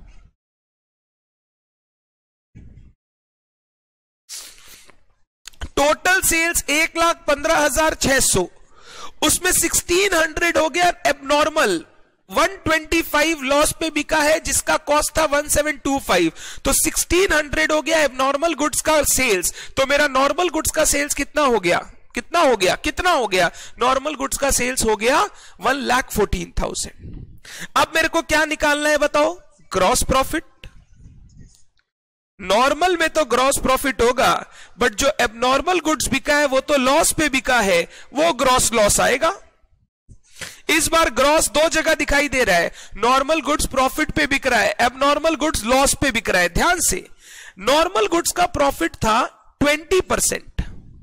Total sales एक लाख पंद्रह हजार छह सौ, उसमें सिक्सटीन हंड्रेड हो गया abnormal, one twenty five loss पे बिका है जिसका कॉस्ट था वन सेवन टू फाइव, तो सिक्सटीन हंड्रेड हो गया एबनॉर्मल गुड्स का सेल्स। तो मेरा नॉर्मल गुड्स का सेल्स कितना हो गया? कितना हो गया? कितना हो गया? नॉर्मल गुड्स का सेल्स हो गया वन लाख फोर्टीन थाउजेंड। अब मेरे को क्या निकालना है बताओ? Gross profit. नॉर्मल में तो ग्रॉस प्रॉफिट होगा, बट जो एबनॉर्मल गुड्स बिका है वो तो लॉस पे बिका है, वो ग्रॉस लॉस आएगा। इस बार ग्रॉस दो जगह दिखाई दे रहा है, नॉर्मल गुड्स प्रॉफिट पे बिक रहा है, एबनॉर्मल गुड्स लॉस पे बिक रहा है। ध्यान से, नॉर्मल गुड्स का प्रॉफिट था ट्वेंटी परसेंट,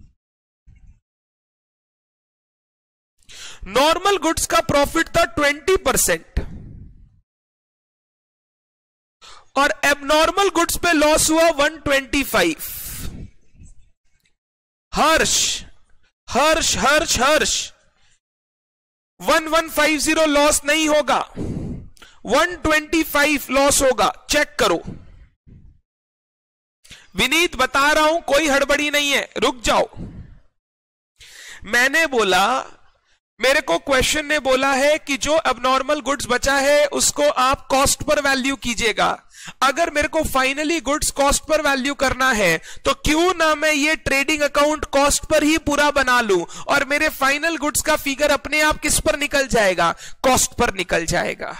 नॉर्मल गुड्स का प्रॉफिट था ट्वेंटी परसेंट और एबनॉर्मल गुड्स पे लॉस हुआ one twenty five. Harsh Harsh Harsh Harsh one one five zero loss नहीं होगा, वन ट्वेंटी फाइव लॉस होगा, चेक करो। विनीत बता रहा हूं, कोई हड़बड़ी नहीं है, रुक जाओ। मैंने बोला, मेरे को क्वेश्चन ने बोला है कि जो एबनॉर्मल गुड्स बचा है उसको आप कॉस्ट पर वैल्यू कीजिएगा। अगर मेरे को फाइनली गुड्स कॉस्ट पर वैल्यू करना है तो क्यों ना मैं ये ट्रेडिंग अकाउंट कॉस्ट पर ही पूरा बना लूं और मेरे फाइनल गुड्स का फिगर अपने आप किस पर निकल जाएगा? कॉस्ट पर निकल जाएगा।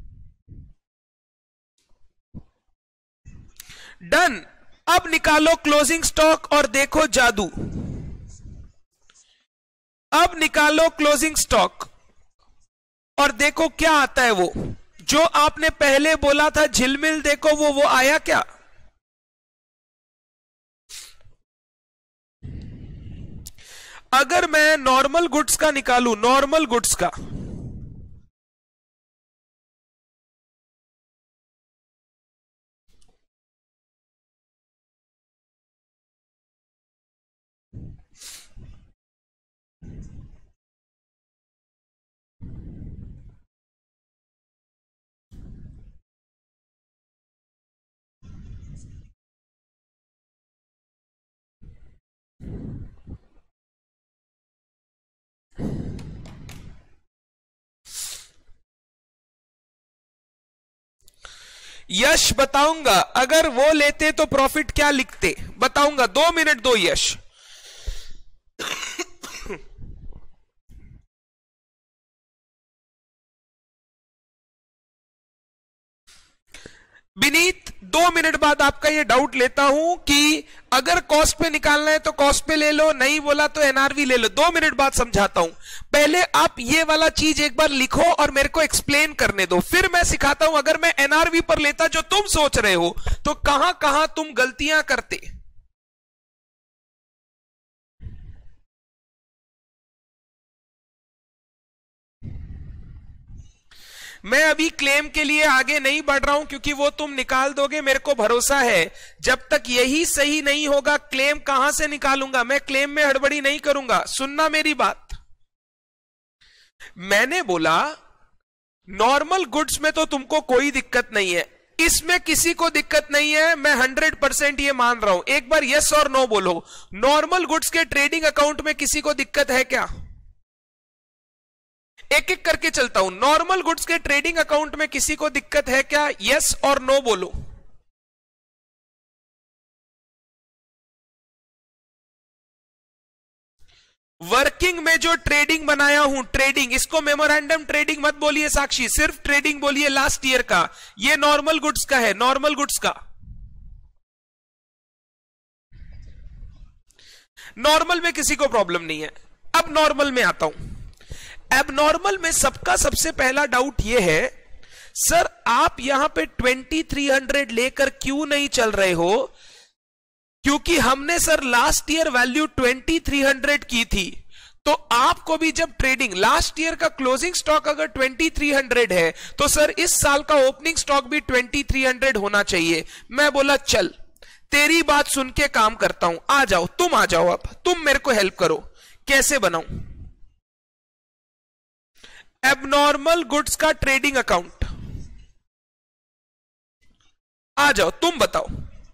डन। अब निकालो क्लोजिंग स्टॉक और देखो जादू। अब निकालो क्लोजिंग स्टॉक और देखो क्या आता है। वो जो आपने पहले बोला था झिलमिल, देखो वो वो आया क्या? अगर मैं नॉर्मल गुड्स का निकालूं, नॉर्मल गुड्स का, यश बताऊंगा। अगर वो लेते तो प्रॉफिट क्या लिखते बताऊंगा। दो मिनट दो यश। विनीत, दो मिनट बाद आपका ये डाउट लेता हूं कि अगर कॉस्ट पे निकालना है तो कॉस्ट पे ले लो, नहीं बोला तो एनआरवी ले लो। दो मिनट बाद समझाता हूं। पहले आप ये वाला चीज एक बार लिखो और मेरे को एक्सप्लेन करने दो, फिर मैं सिखाता हूं। अगर मैं एनआरवी पर लेता जो तुम सोच रहे हो तो कहां कहां तुम गलतियां करते। मैं अभी क्लेम के लिए आगे नहीं बढ़ रहा हूं क्योंकि वो तुम निकाल दोगे, मेरे को भरोसा है। जब तक यही सही नहीं होगा क्लेम कहां से निकालूंगा? मैं क्लेम में हड़बड़ी नहीं करूंगा, सुनना मेरी बात। मैंने बोला नॉर्मल गुड्स में तो तुमको कोई दिक्कत नहीं है, इसमें किसी को दिक्कत नहीं है, मैं हंड्रेड परसेंट ये मान रहा हूं। एक बार यस और नो बोलो। नॉर्मल गुड्स के ट्रेडिंग अकाउंट में किसी को दिक्कत है क्या? एक एक करके चलता हूं। नॉर्मल गुड्स के ट्रेडिंग अकाउंट में किसी को दिक्कत है क्या? यस और नो बोलो। वर्किंग में जो ट्रेडिंग बनाया हूं, ट्रेडिंग, इसको मेमोरेंडम ट्रेडिंग मत बोलिए साक्षी, सिर्फ ट्रेडिंग बोलिए लास्ट ईयर का। ये नॉर्मल गुड्स का है, नॉर्मल गुड्स का। नॉर्मल में किसी को प्रॉब्लम नहीं है। अब नॉर्मल में आता हूं। एबनॉर्मल में सबका सबसे पहला डाउट यह है सर आप यहां पे ट्वेंटी थ्री हंड्रेड लेकर क्यों नहीं चल रहे हो? क्योंकि हमने sir last year value twenty three hundred की थी, तो आपको भी जब ट्रेडिंग लास्ट ईयर का क्लोजिंग स्टॉक अगर ट्वेंटी थ्री हंड्रेड है तो सर इस साल का ओपनिंग स्टॉक भी ट्वेंटी थ्री हंड्रेड होना चाहिए। मैं बोला चल तेरी बात सुन के काम करता हूं, आ जाओ तुम आ जाओ, अब तुम मेरे को हेल्प करो, कैसे बनाऊं एबनॉर्मल गुड्स का ट्रेडिंग अकाउंट? आ जाओ तुम बताओ।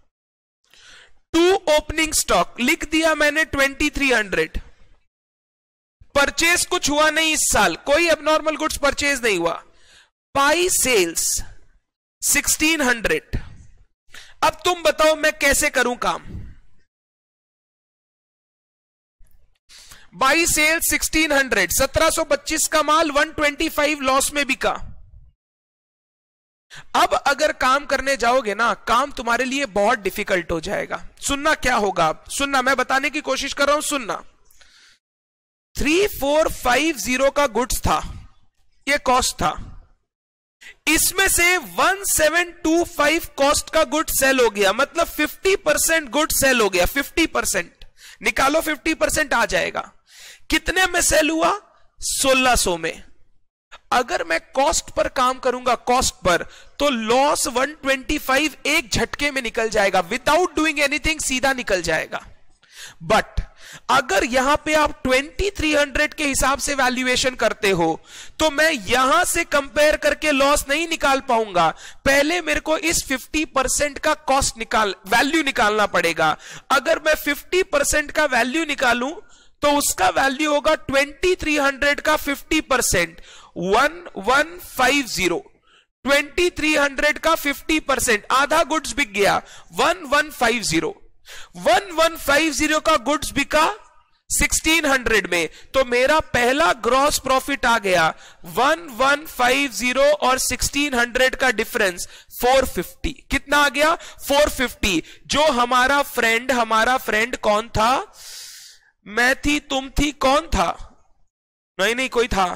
टू ओपनिंग स्टॉक लिख दिया मैंने ट्वेंटी थ्री हंड्रेड, परचेज कुछ हुआ नहीं इस साल, कोई एबनॉर्मल गुड्स परचेज नहीं हुआ। By sales sixteen hundred. अब तुम बताओ मैं कैसे करूं काम? बाई सेल्स सिक्सटीन हंड्रेड, सत्रह सौ पच्चीस का माल वन ट्वेंटी फाइव लॉस में बिका। अब अगर काम करने जाओगे ना, काम तुम्हारे लिए बहुत डिफिकल्ट हो जाएगा। सुनना क्या होगा, अब सुनना, मैं बताने की कोशिश कर रहा हूं, सुनना। थ्री फोर फाइव जीरो का गुड्स था, ये कॉस्ट था, इसमें से one seven two five cost का गुड सेल हो गया, मतलब फिफ्टी परसेंट गुड सेल हो गया। फिफ्टी परसेंट निकालो, फिफ्टी परसेंट आ जाएगा। कितने में सेल हुआ? सोलह सौ में। अगर मैं कॉस्ट पर काम करूंगा, कॉस्ट पर, तो लॉस वन ट्वेंटी फाइव एक झटके में निकल जाएगा, विदाउट डूइंग एनीथिंग सीधा निकल जाएगा। बट अगर यहां पे आप ट्वेंटी थ्री हंड्रेड के हिसाब से वैल्यूएशन करते हो तो मैं यहां से कंपेयर करके लॉस नहीं निकाल पाऊंगा। पहले मेरे को इस फिफ्टी परसेंट का कॉस्ट निकाल वैल्यू निकालना पड़ेगा। अगर मैं फिफ्टी परसेंट का वैल्यू निकालूं तो उसका वैल्यू होगा ट्वेंटी थ्री हंड्रेड का fifty percent one one five zero. Twenty three hundred का फिफ्टी परसेंट, आधा गुड्स बिक गया, one one five zero. One one five zero का गुड्स बिका सिक्सटीन हंड्रेड में, तो मेरा पहला ग्रॉस प्रॉफिट आ गया वन वन फाइव जीरो और सिक्सटीन हंड्रेड का डिफरेंस फोर फिफ्टी। कितना आ गया? Four fifty. जो हमारा फ्रेंड हमारा फ्रेंड कौन था? मैं थी, तुम थी, कौन था? नहीं नहीं कोई था,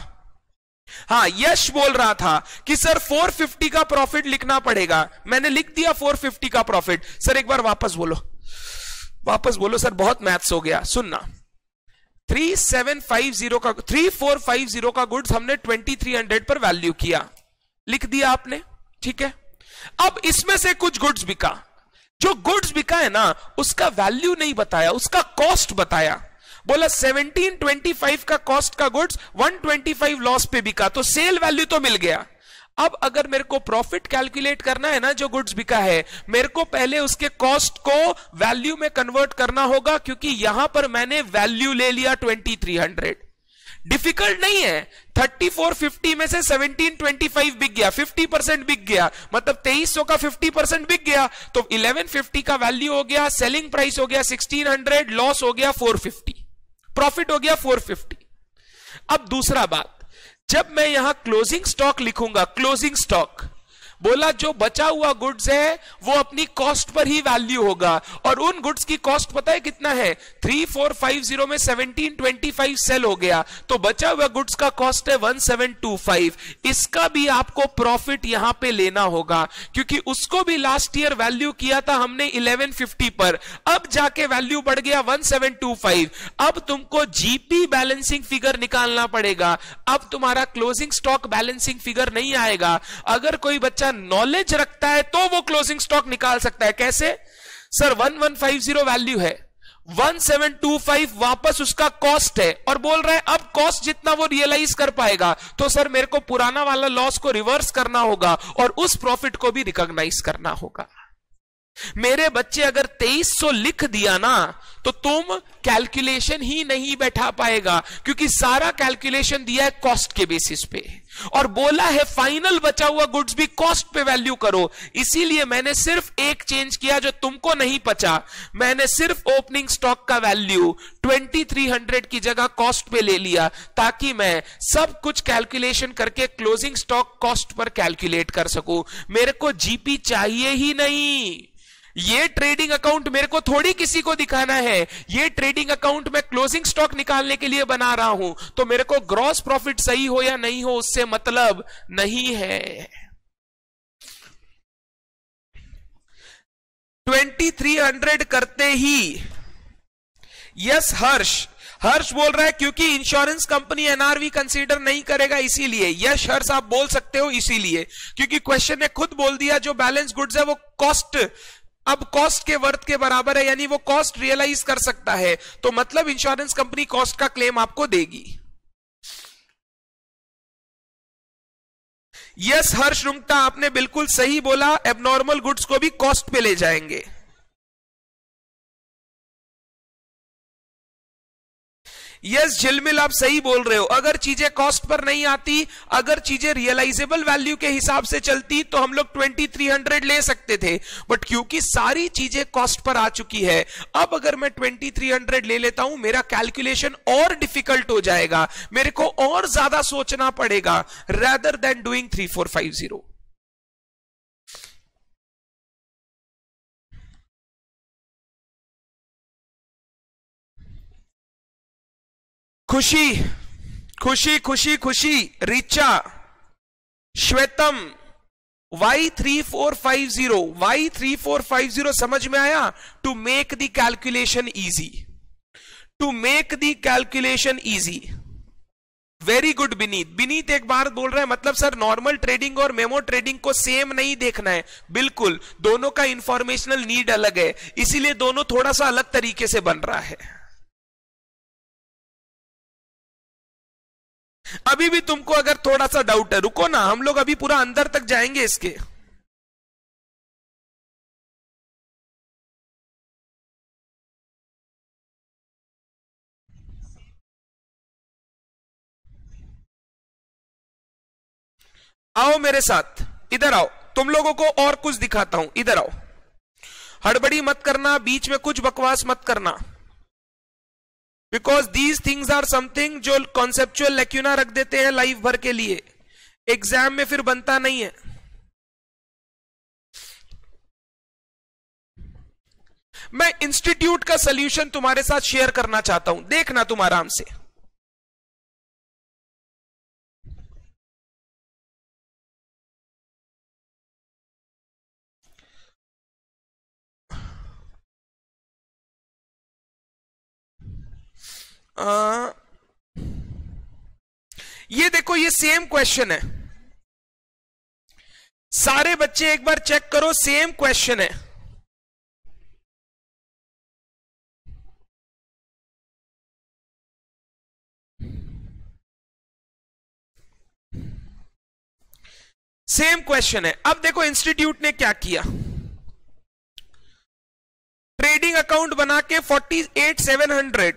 हाँ यश बोल रहा था कि सर फोर फिफ्टी का प्रॉफिट लिखना पड़ेगा। मैंने लिख दिया फोर फिफ्टी का प्रॉफिट। सर एक बार वापस बोलो, वापस बोलो सर, बहुत मैथ्स हो गया। सुनना, थ्री सेवन फाइव जीरो का थ्री फोर फाइव जीरो का गुड्स हमने ट्वेंटी थ्री हंड्रेड पर वैल्यू किया, लिख दिया आपने, ठीक है। अब इसमें से कुछ गुड्स बिका, जो गुड्स बिका है ना उसका वैल्यू नहीं बताया, उसका कॉस्ट बताया। बोला सेवनटीन ट्वेंटी फाइव का कॉस्ट का goods one twenty five loss पे बिका, तो सेल वैल्यू तो मिल गया। अब अगर मेरे को प्रॉफिट कैलकुलेट करना है ना, जो गुड्स बिका है, मेरे को पहले उसके कॉस्ट को वैल्यू में कन्वर्ट करना होगा, क्योंकि यहां पर मैंने वैल्यू ले लिया ट्वेंटी थ्री हंड्रेड। डिफिकल्ट नहीं है, थर्टी फोर फिफ्टी में से सेवनटीन ट्वेंटी फाइव बिक गया, फिफ्टी परसेंट बिक गया, मतलब तेईस सौ का फिफ्टी परसेंट बिक गया, तो इलेवन फिफ्टी का वैल्यू हो गया, सेलिंग प्राइस हो गया सिक्सटीन हंड्रेड, लॉस हो गया फोर फिफ्टी, प्रॉफिट हो गया फोर फिफ्टी। अब दूसरा बात, जब मैं यहां क्लोजिंग स्टॉक लिखूंगा, क्लोजिंग स्टॉक, बोला जो बचा हुआ गुड्स है वो अपनी कॉस्ट पर ही वैल्यू होगा, और उन गुड्स की कॉस्ट पता है कितना है? थ्री फोर फाइव जीरो में सेवनटीन ट्वेंटी फाइव सेल हो गया, तो बचा हुआ गुड्स का कॉस्ट है वन सेवन टू फाइव। इसका भी आपको प्रॉफिट यहां पे लेना होगा, क्योंकि उसको भी लास्ट ईयर वैल्यू किया था हमने इलेवन फिफ्टी पर, अब जाके वैल्यू बढ़ गया वन सेवन टू फाइव। अब तुमको जीपी बैलेंसिंग फिगर निकालना पड़ेगा। अब तुम्हारा क्लोजिंग स्टॉक बैलेंसिंग फिगर नहीं आएगा। अगर कोई बच्चा नॉलेज रखता है तो वो क्लोजिंग स्टॉक निकाल सकता है। कैसे? Sir one one five zero value है, वन सेवन टू फाइव वापस उसका कॉस्ट है, और बोल रहा है अब कॉस्ट जितना वो रियलाइज कर पाएगा, तो सर मेरे को पुराना वाला लॉस को रिवर्स करना होगा और उस प्रॉफिट को भी रिकॉग्नाइज करना होगा। मेरे बच्चे अगर तेईस सौ लिख दिया ना तो तुम कैलकुलेशन ही नहीं बैठा पाएगा, क्योंकि सारा कैलकुलेशन दिया है कॉस्ट के बेसिस पे, और बोला है फाइनल बचा हुआ गुड्स भी कॉस्ट पे वैल्यू करो। इसीलिए मैंने सिर्फ एक चेंज किया जो तुमको नहीं पचा, मैंने सिर्फ ओपनिंग स्टॉक का वैल्यू ट्वेंटी थ्री हंड्रेड की जगह कॉस्ट पे ले लिया, ताकि मैं सब कुछ कैलकुलेशन करके क्लोजिंग स्टॉक कॉस्ट पर कैलकुलेट कर सकूं। मेरे को जीपी चाहिए ही नहीं। ये ट्रेडिंग अकाउंट मेरे को थोड़ी किसी को दिखाना है, ये ट्रेडिंग अकाउंट मैं क्लोजिंग स्टॉक निकालने के लिए बना रहा हूं, तो मेरे को ग्रॉस प्रॉफिट सही हो या नहीं हो उससे मतलब नहीं है। तेईस सौ करते ही, यस हर्ष, हर्ष बोल रहा है क्योंकि इंश्योरेंस कंपनी एनआरवी कंसीडर नहीं करेगा इसीलिए। यस हर्ष आप बोल सकते हो इसीलिए, क्योंकि क्वेश्चन ने खुद बोल दिया जो बैलेंस गुड्स है वो कॉस्ट, अब कॉस्ट के वर्थ के बराबर है, यानी वो कॉस्ट रियलाइज कर सकता है, तो मतलब इंश्योरेंस कंपनी कॉस्ट का क्लेम आपको देगी। यस हर्ष रुंगटा आपने बिल्कुल सही बोला, एबनॉर्मल गुड्स को भी कॉस्ट पे ले जाएंगे। यस झिलमिल आप सही बोल रहे हो, अगर चीजें कॉस्ट पर नहीं आती, अगर चीजें रियलाइजेबल वैल्यू के हिसाब से चलती तो हम लोग तेईस सौ ले सकते थे, बट क्योंकि सारी चीजें कॉस्ट पर आ चुकी है, अब अगर मैं तेईस सौ ले लेता हूं मेरा कैलकुलेशन और डिफिकल्ट हो जाएगा, मेरे को और ज्यादा सोचना पड़ेगा, rather than doing three four five zero. Khushi Khushi Khushi Khushi Richa Shwetam, why three four five zero, why three four five zero समझ में आया? To make the calculation easy, to make the calculation easy. Very good Vineet. Vineet एक बार बोल रहे हैं मतलब सर नॉर्मल ट्रेडिंग और मेमो ट्रेडिंग को सेम नहीं देखना है, बिल्कुल दोनों का इंफॉर्मेशनल नीड अलग है, इसीलिए दोनों थोड़ा सा अलग तरीके से बन रहा है। अभी भी तुमको अगर थोड़ा सा डाउट है रुको ना, हम लोग अभी पूरा अंदर तक जाएंगे इसके। आओ मेरे साथ, इधर आओ, तुम लोगों को और कुछ दिखाता हूं, इधर आओ। हड़बड़ी मत करना, बीच में कुछ बकवास मत करना, because these things are something जो कॉन्सेप्चुअल लैक्यूना रख देते हैं लाइफ भर के लिए, एग्जाम में फिर बनता नहीं है। मैं इंस्टीट्यूट का सॉल्यूशन तुम्हारे साथ शेयर करना चाहता हूं, देखना तुम आराम से। आ, ये देखो ये सेम क्वेश्चन है, सारे बच्चे एक बार चेक करो, सेम क्वेश्चन है। सेम क्वेश्चन है। अब देखो इंस्टीट्यूट ने क्या किया, ट्रेडिंग अकाउंट बना के forty eight seven hundred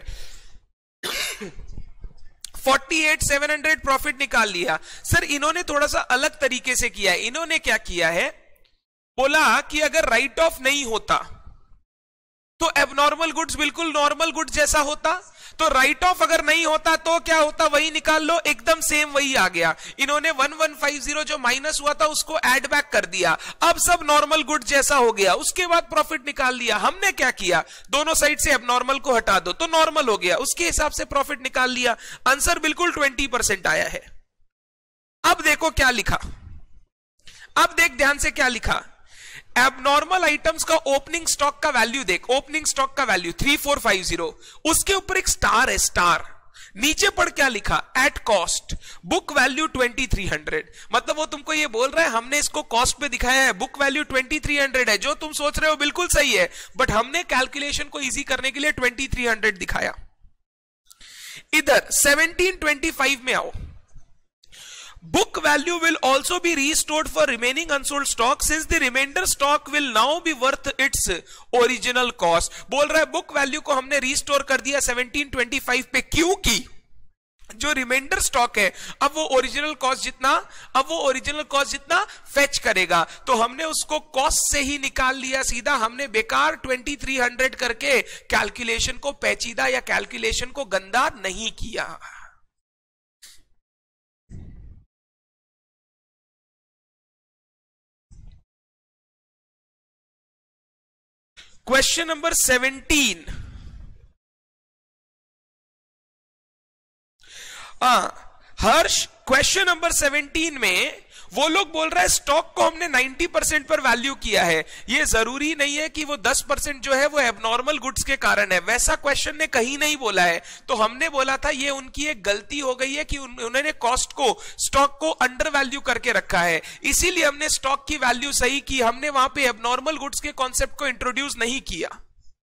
forty eight seven hundred profit निकाल लिया। सर इन्होंने थोड़ा सा अलग तरीके से किया है, इन्होंने क्या किया है, बोला कि अगर राइट ऑफ नहीं होता तो एबनॉर्मल गुड्स बिल्कुल नॉर्मल गुड्स जैसा होता, तो राइट ऑफ अगर नहीं होता तो क्या होता, वही निकाल लो, एकदम सेम वही आ गया। इन्होंने वन वन फाइव जीरो जो माइनस हुआ था उसको ऐड बैक कर दिया, अब सब नॉर्मल गुड जैसा हो गया, उसके बाद प्रॉफिट निकाल लिया। हमने क्या किया, दोनों साइड से एबनॉर्मल को हटा दो तो नॉर्मल हो गया, उसके हिसाब से प्रॉफिट निकाल लिया, आंसर बिल्कुल ट्वेंटी परसेंट आया है। अब देखो क्या लिखा, अब देख ध्यान से क्या लिखा, एबनॉर्मल आइटम्स का ओपनिंग स्टॉक का वैल्यू देख, ओपनिंग स्टॉक का value three four five zero, उसके ऊपर एक स्टार है, स्टार नीचे पढ़ क्या लिखा, at cost book value twenty three hundred, मतलब वो तुमको ये बोल रहा है हमने इसको कॉस्ट पे दिखाया है, book value twenty three hundred है, जो तुम सोच रहे हो बिल्कुल सही है, बट हमने कैलकुलेशन को इजी करने के लिए ट्वेंटी थ्री हंड्रेड दिखाया। इधर सेवनटीन ट्वेंटी फाइव में आओ, book value will also be restored for remaining unsold stock since the remainder stock will now be worth its original cost। बोल रहा है बुक वैल्यू को हमने रिस्टोर कर दिया सेवनटीन ट्वेंटी फाइव पे, क्योंकि जो रिमाइंडर स्टॉक है अब वो ओरिजिनल कॉस्ट जितना अब वो ओरिजिनल कॉस्ट जितना फेच करेगा, तो हमने उसको कॉस्ट से ही निकाल लिया सीधा, हमने बेकार ट्वेंटी थ्री हंड्रेड करके कैलकुलेशन को पेचीदा या कैलकुलेशन को गंदा नहीं किया। Question number seventeen, Harsh question number seventeen में वो लोग बोल रहे हैं स्टॉक को हमने नब्बे परसेंट पर वैल्यू किया है, ये जरूरी नहीं है कि वो दस परसेंट जो है वो एबनॉर्मल गुड्स के कारण है, वैसा क्वेश्चन ने कहीं नहीं बोला है। तो हमने बोला था ये उनकी एक गलती हो गई है कि उन्होंने कॉस्ट को, स्टॉक को अंडर वैल्यू करके रखा है, इसीलिए हमने स्टॉक की वैल्यू सही की, हमने वहां पे एबनॉर्मल गुड्स के कॉन्सेप्ट को इंट्रोड्यूस नहीं किया।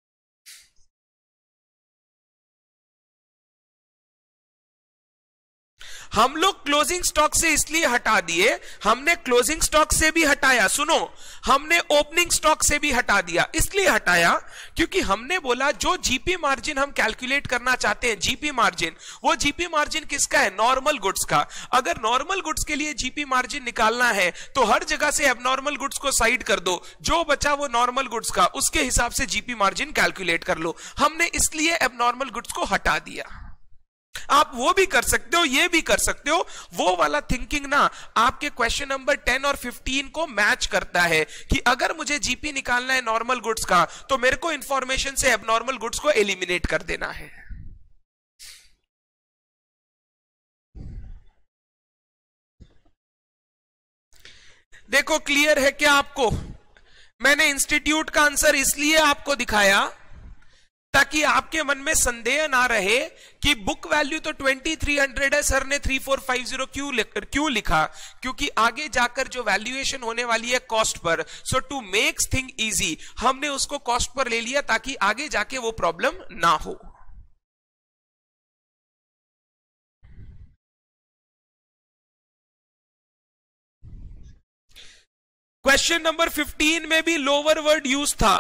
हम लोग क्लोजिंग स्टॉक से इसलिए हटा दिए, हमने क्लोजिंग स्टॉक से भी हटाया, सुनो, हमने ओपनिंग स्टॉक से भी हटा दिया। इसलिए हटाया क्योंकि हमने बोला जो जीपी मार्जिन हम कैलकुलेट करना चाहते हैं, जीपी मार्जिन, वो जीपी मार्जिन किसका है? नॉर्मल गुड्स का। अगर नॉर्मल गुड्स के लिए जीपी मार्जिन निकालना है तो हर जगह से एबनॉर्मल गुड्स को साइड कर दो, जो बचा वो नॉर्मल गुड्स का, उसके हिसाब से जीपी मार्जिन कैलकुलेट कर लो। हमने इसलिए एबनॉर्मल गुड्स को हटा दिया। आप वो भी कर सकते हो, ये भी कर सकते हो, वो वाला थिंकिंग ना आपके क्वेश्चन नंबर टेन और फिफ्टीन को मैच करता है कि अगर मुझे जीपी निकालना है नॉर्मल गुड्स का तो मेरे को इंफॉर्मेशन से एबनॉर्मल गुड्स को एलिमिनेट कर देना है। देखो क्लियर है क्या आपको? मैंने इंस्टीट्यूट का आंसर इसलिए आपको दिखाया ताकि आपके मन में संदेह ना रहे कि बुक वैल्यू तो तेईस सौ है, सर ने चौंतीस सौ पचास क्यों क्यों लिखा? क्योंकि आगे जाकर जो वैल्यूएशन होने वाली है कॉस्ट पर, so to makes thing easy हमने उसको कॉस्ट पर ले लिया ताकि आगे जाके वो प्रॉब्लम ना हो। क्वेश्चन नंबर फिफ्टीन में भी लोअर वर्ड यूज था।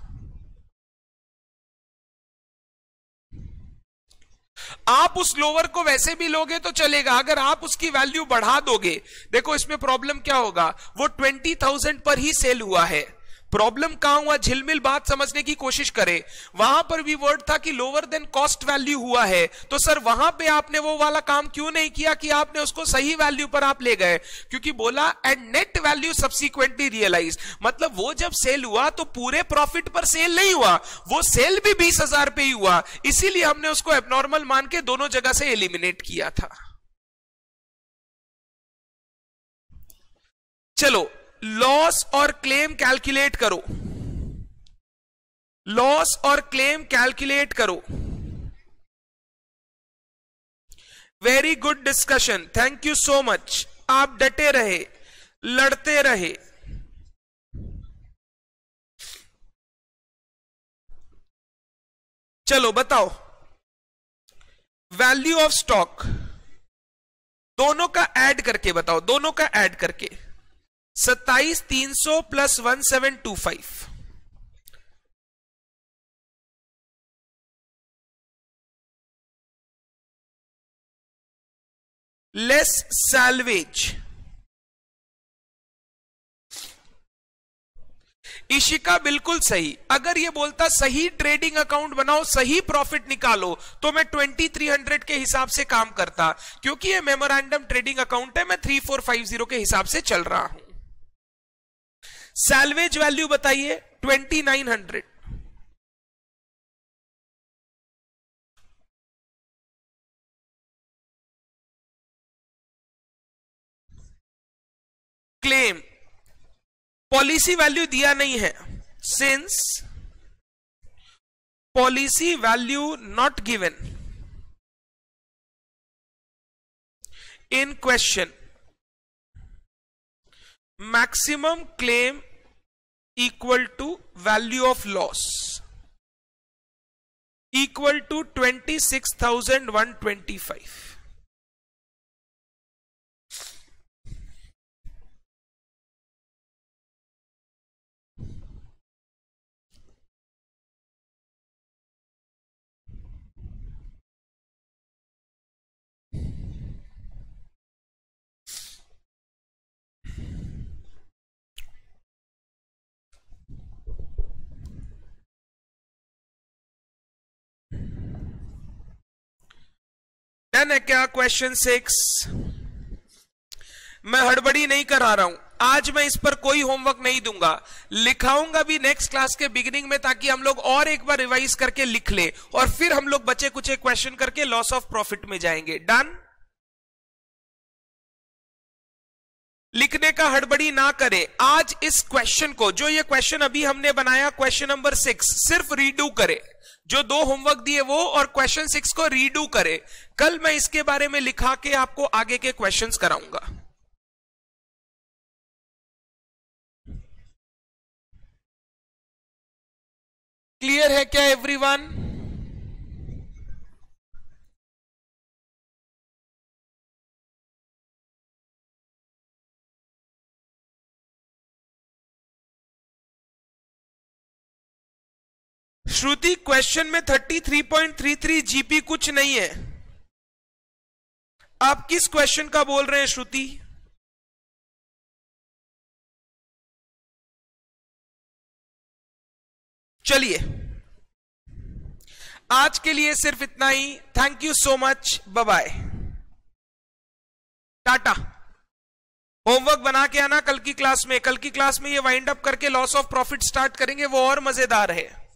आप उस लोअर को वैसे भी लोगे तो चलेगा, अगर आप उसकी वैल्यू बढ़ा दोगे, देखो इसमें प्रॉब्लम क्या होगा, वो ट्वेंटी थाउजेंड पर ही सेल हुआ है। प्रॉब्लम कहां हुआ, झिलमिल बात समझने की कोशिश करें। वहां पर भी वर्ड था कि लोअर देन कॉस्ट वैल्यू हुआ है, तो सर वहां पे आपने वो वाला काम क्यों नहीं किया कि आपने उसको सही वैल्यू पर आप ले गए? क्योंकि बोला and net value subsequently realise, मतलब वो जब सेल हुआ तो पूरे प्रॉफिट पर सेल नहीं हुआ, वो सेल भी बीस हजार पे ही हुआ, इसीलिए हमने उसको एबनॉर्मल मान के दोनों जगह से एलिमिनेट किया था। चलो लॉस और क्लेम कैलकुलेट करो, लॉस और क्लेम कैलकुलेट करो। Very good discussion, thank you so much. आप डटे रहे, लड़ते रहे। चलो बताओ, वैल्यू ऑफ स्टॉक दोनों का ऐड करके बताओ, दोनों का ऐड करके सत्ताईस तीन सौ plus one seven two five, less salvage. Ishika बिल्कुल सही, अगर ये बोलता सही ट्रेडिंग अकाउंट बनाओ, सही प्रॉफिट निकालो, तो मैं तेईस सौ के हिसाब से काम करता। क्योंकि ये मेमोरेंडम ट्रेडिंग अकाउंट है, मैं थ्री फोर फाइव जीरो के हिसाब से चल रहा हूं। सैल्वेज वैल्यू बताइए twenty nine hundred, claim policy value दिया नहीं है, since policy value not given in question, maximum claim equal to value of loss equal to twenty six thousand one twenty five. Done है क्या? Question six मैं हड़बड़ी नहीं करा रहा हूं, आज मैं इस पर कोई होमवर्क नहीं दूंगा, लिखाऊंगा भी नेक्स्ट क्लास के बिगिनिंग में, ताकि हम लोग और एक बार रिवाइज करके लिख ले और फिर हम लोग बचे कुछ क्वेश्चन करके लॉस ऑफ प्रॉफिट में जाएंगे। डन। लिखने का हड़बड़ी ना करें। आज इस क्वेश्चन को, जो ये क्वेश्चन अभी हमने बनाया क्वेश्चन नंबर सिक्स, सिर्फ रीडू करें। जो दो होमवर्क दिए वो और क्वेश्चन सिक्स को रीडू करें। कल मैं इसके बारे में लिखा के आपको आगे के क्वेश्चंस कराऊंगा। क्लियर है क्या एवरीवन? श्रुति, क्वेश्चन में thirty three point three three GP कुछ नहीं है। आप किस क्वेश्चन का बोल रहे हैं श्रुति? चलिए, आज के लिए सिर्फ इतना ही। Thank you so much, bye bye, टाटा। होमवर्क बना के आना कल की क्लास में। कल की क्लास में ये वाइंड अप करके लॉस ऑफ प्रॉफिट स्टार्ट करेंगे, वो और मजेदार है।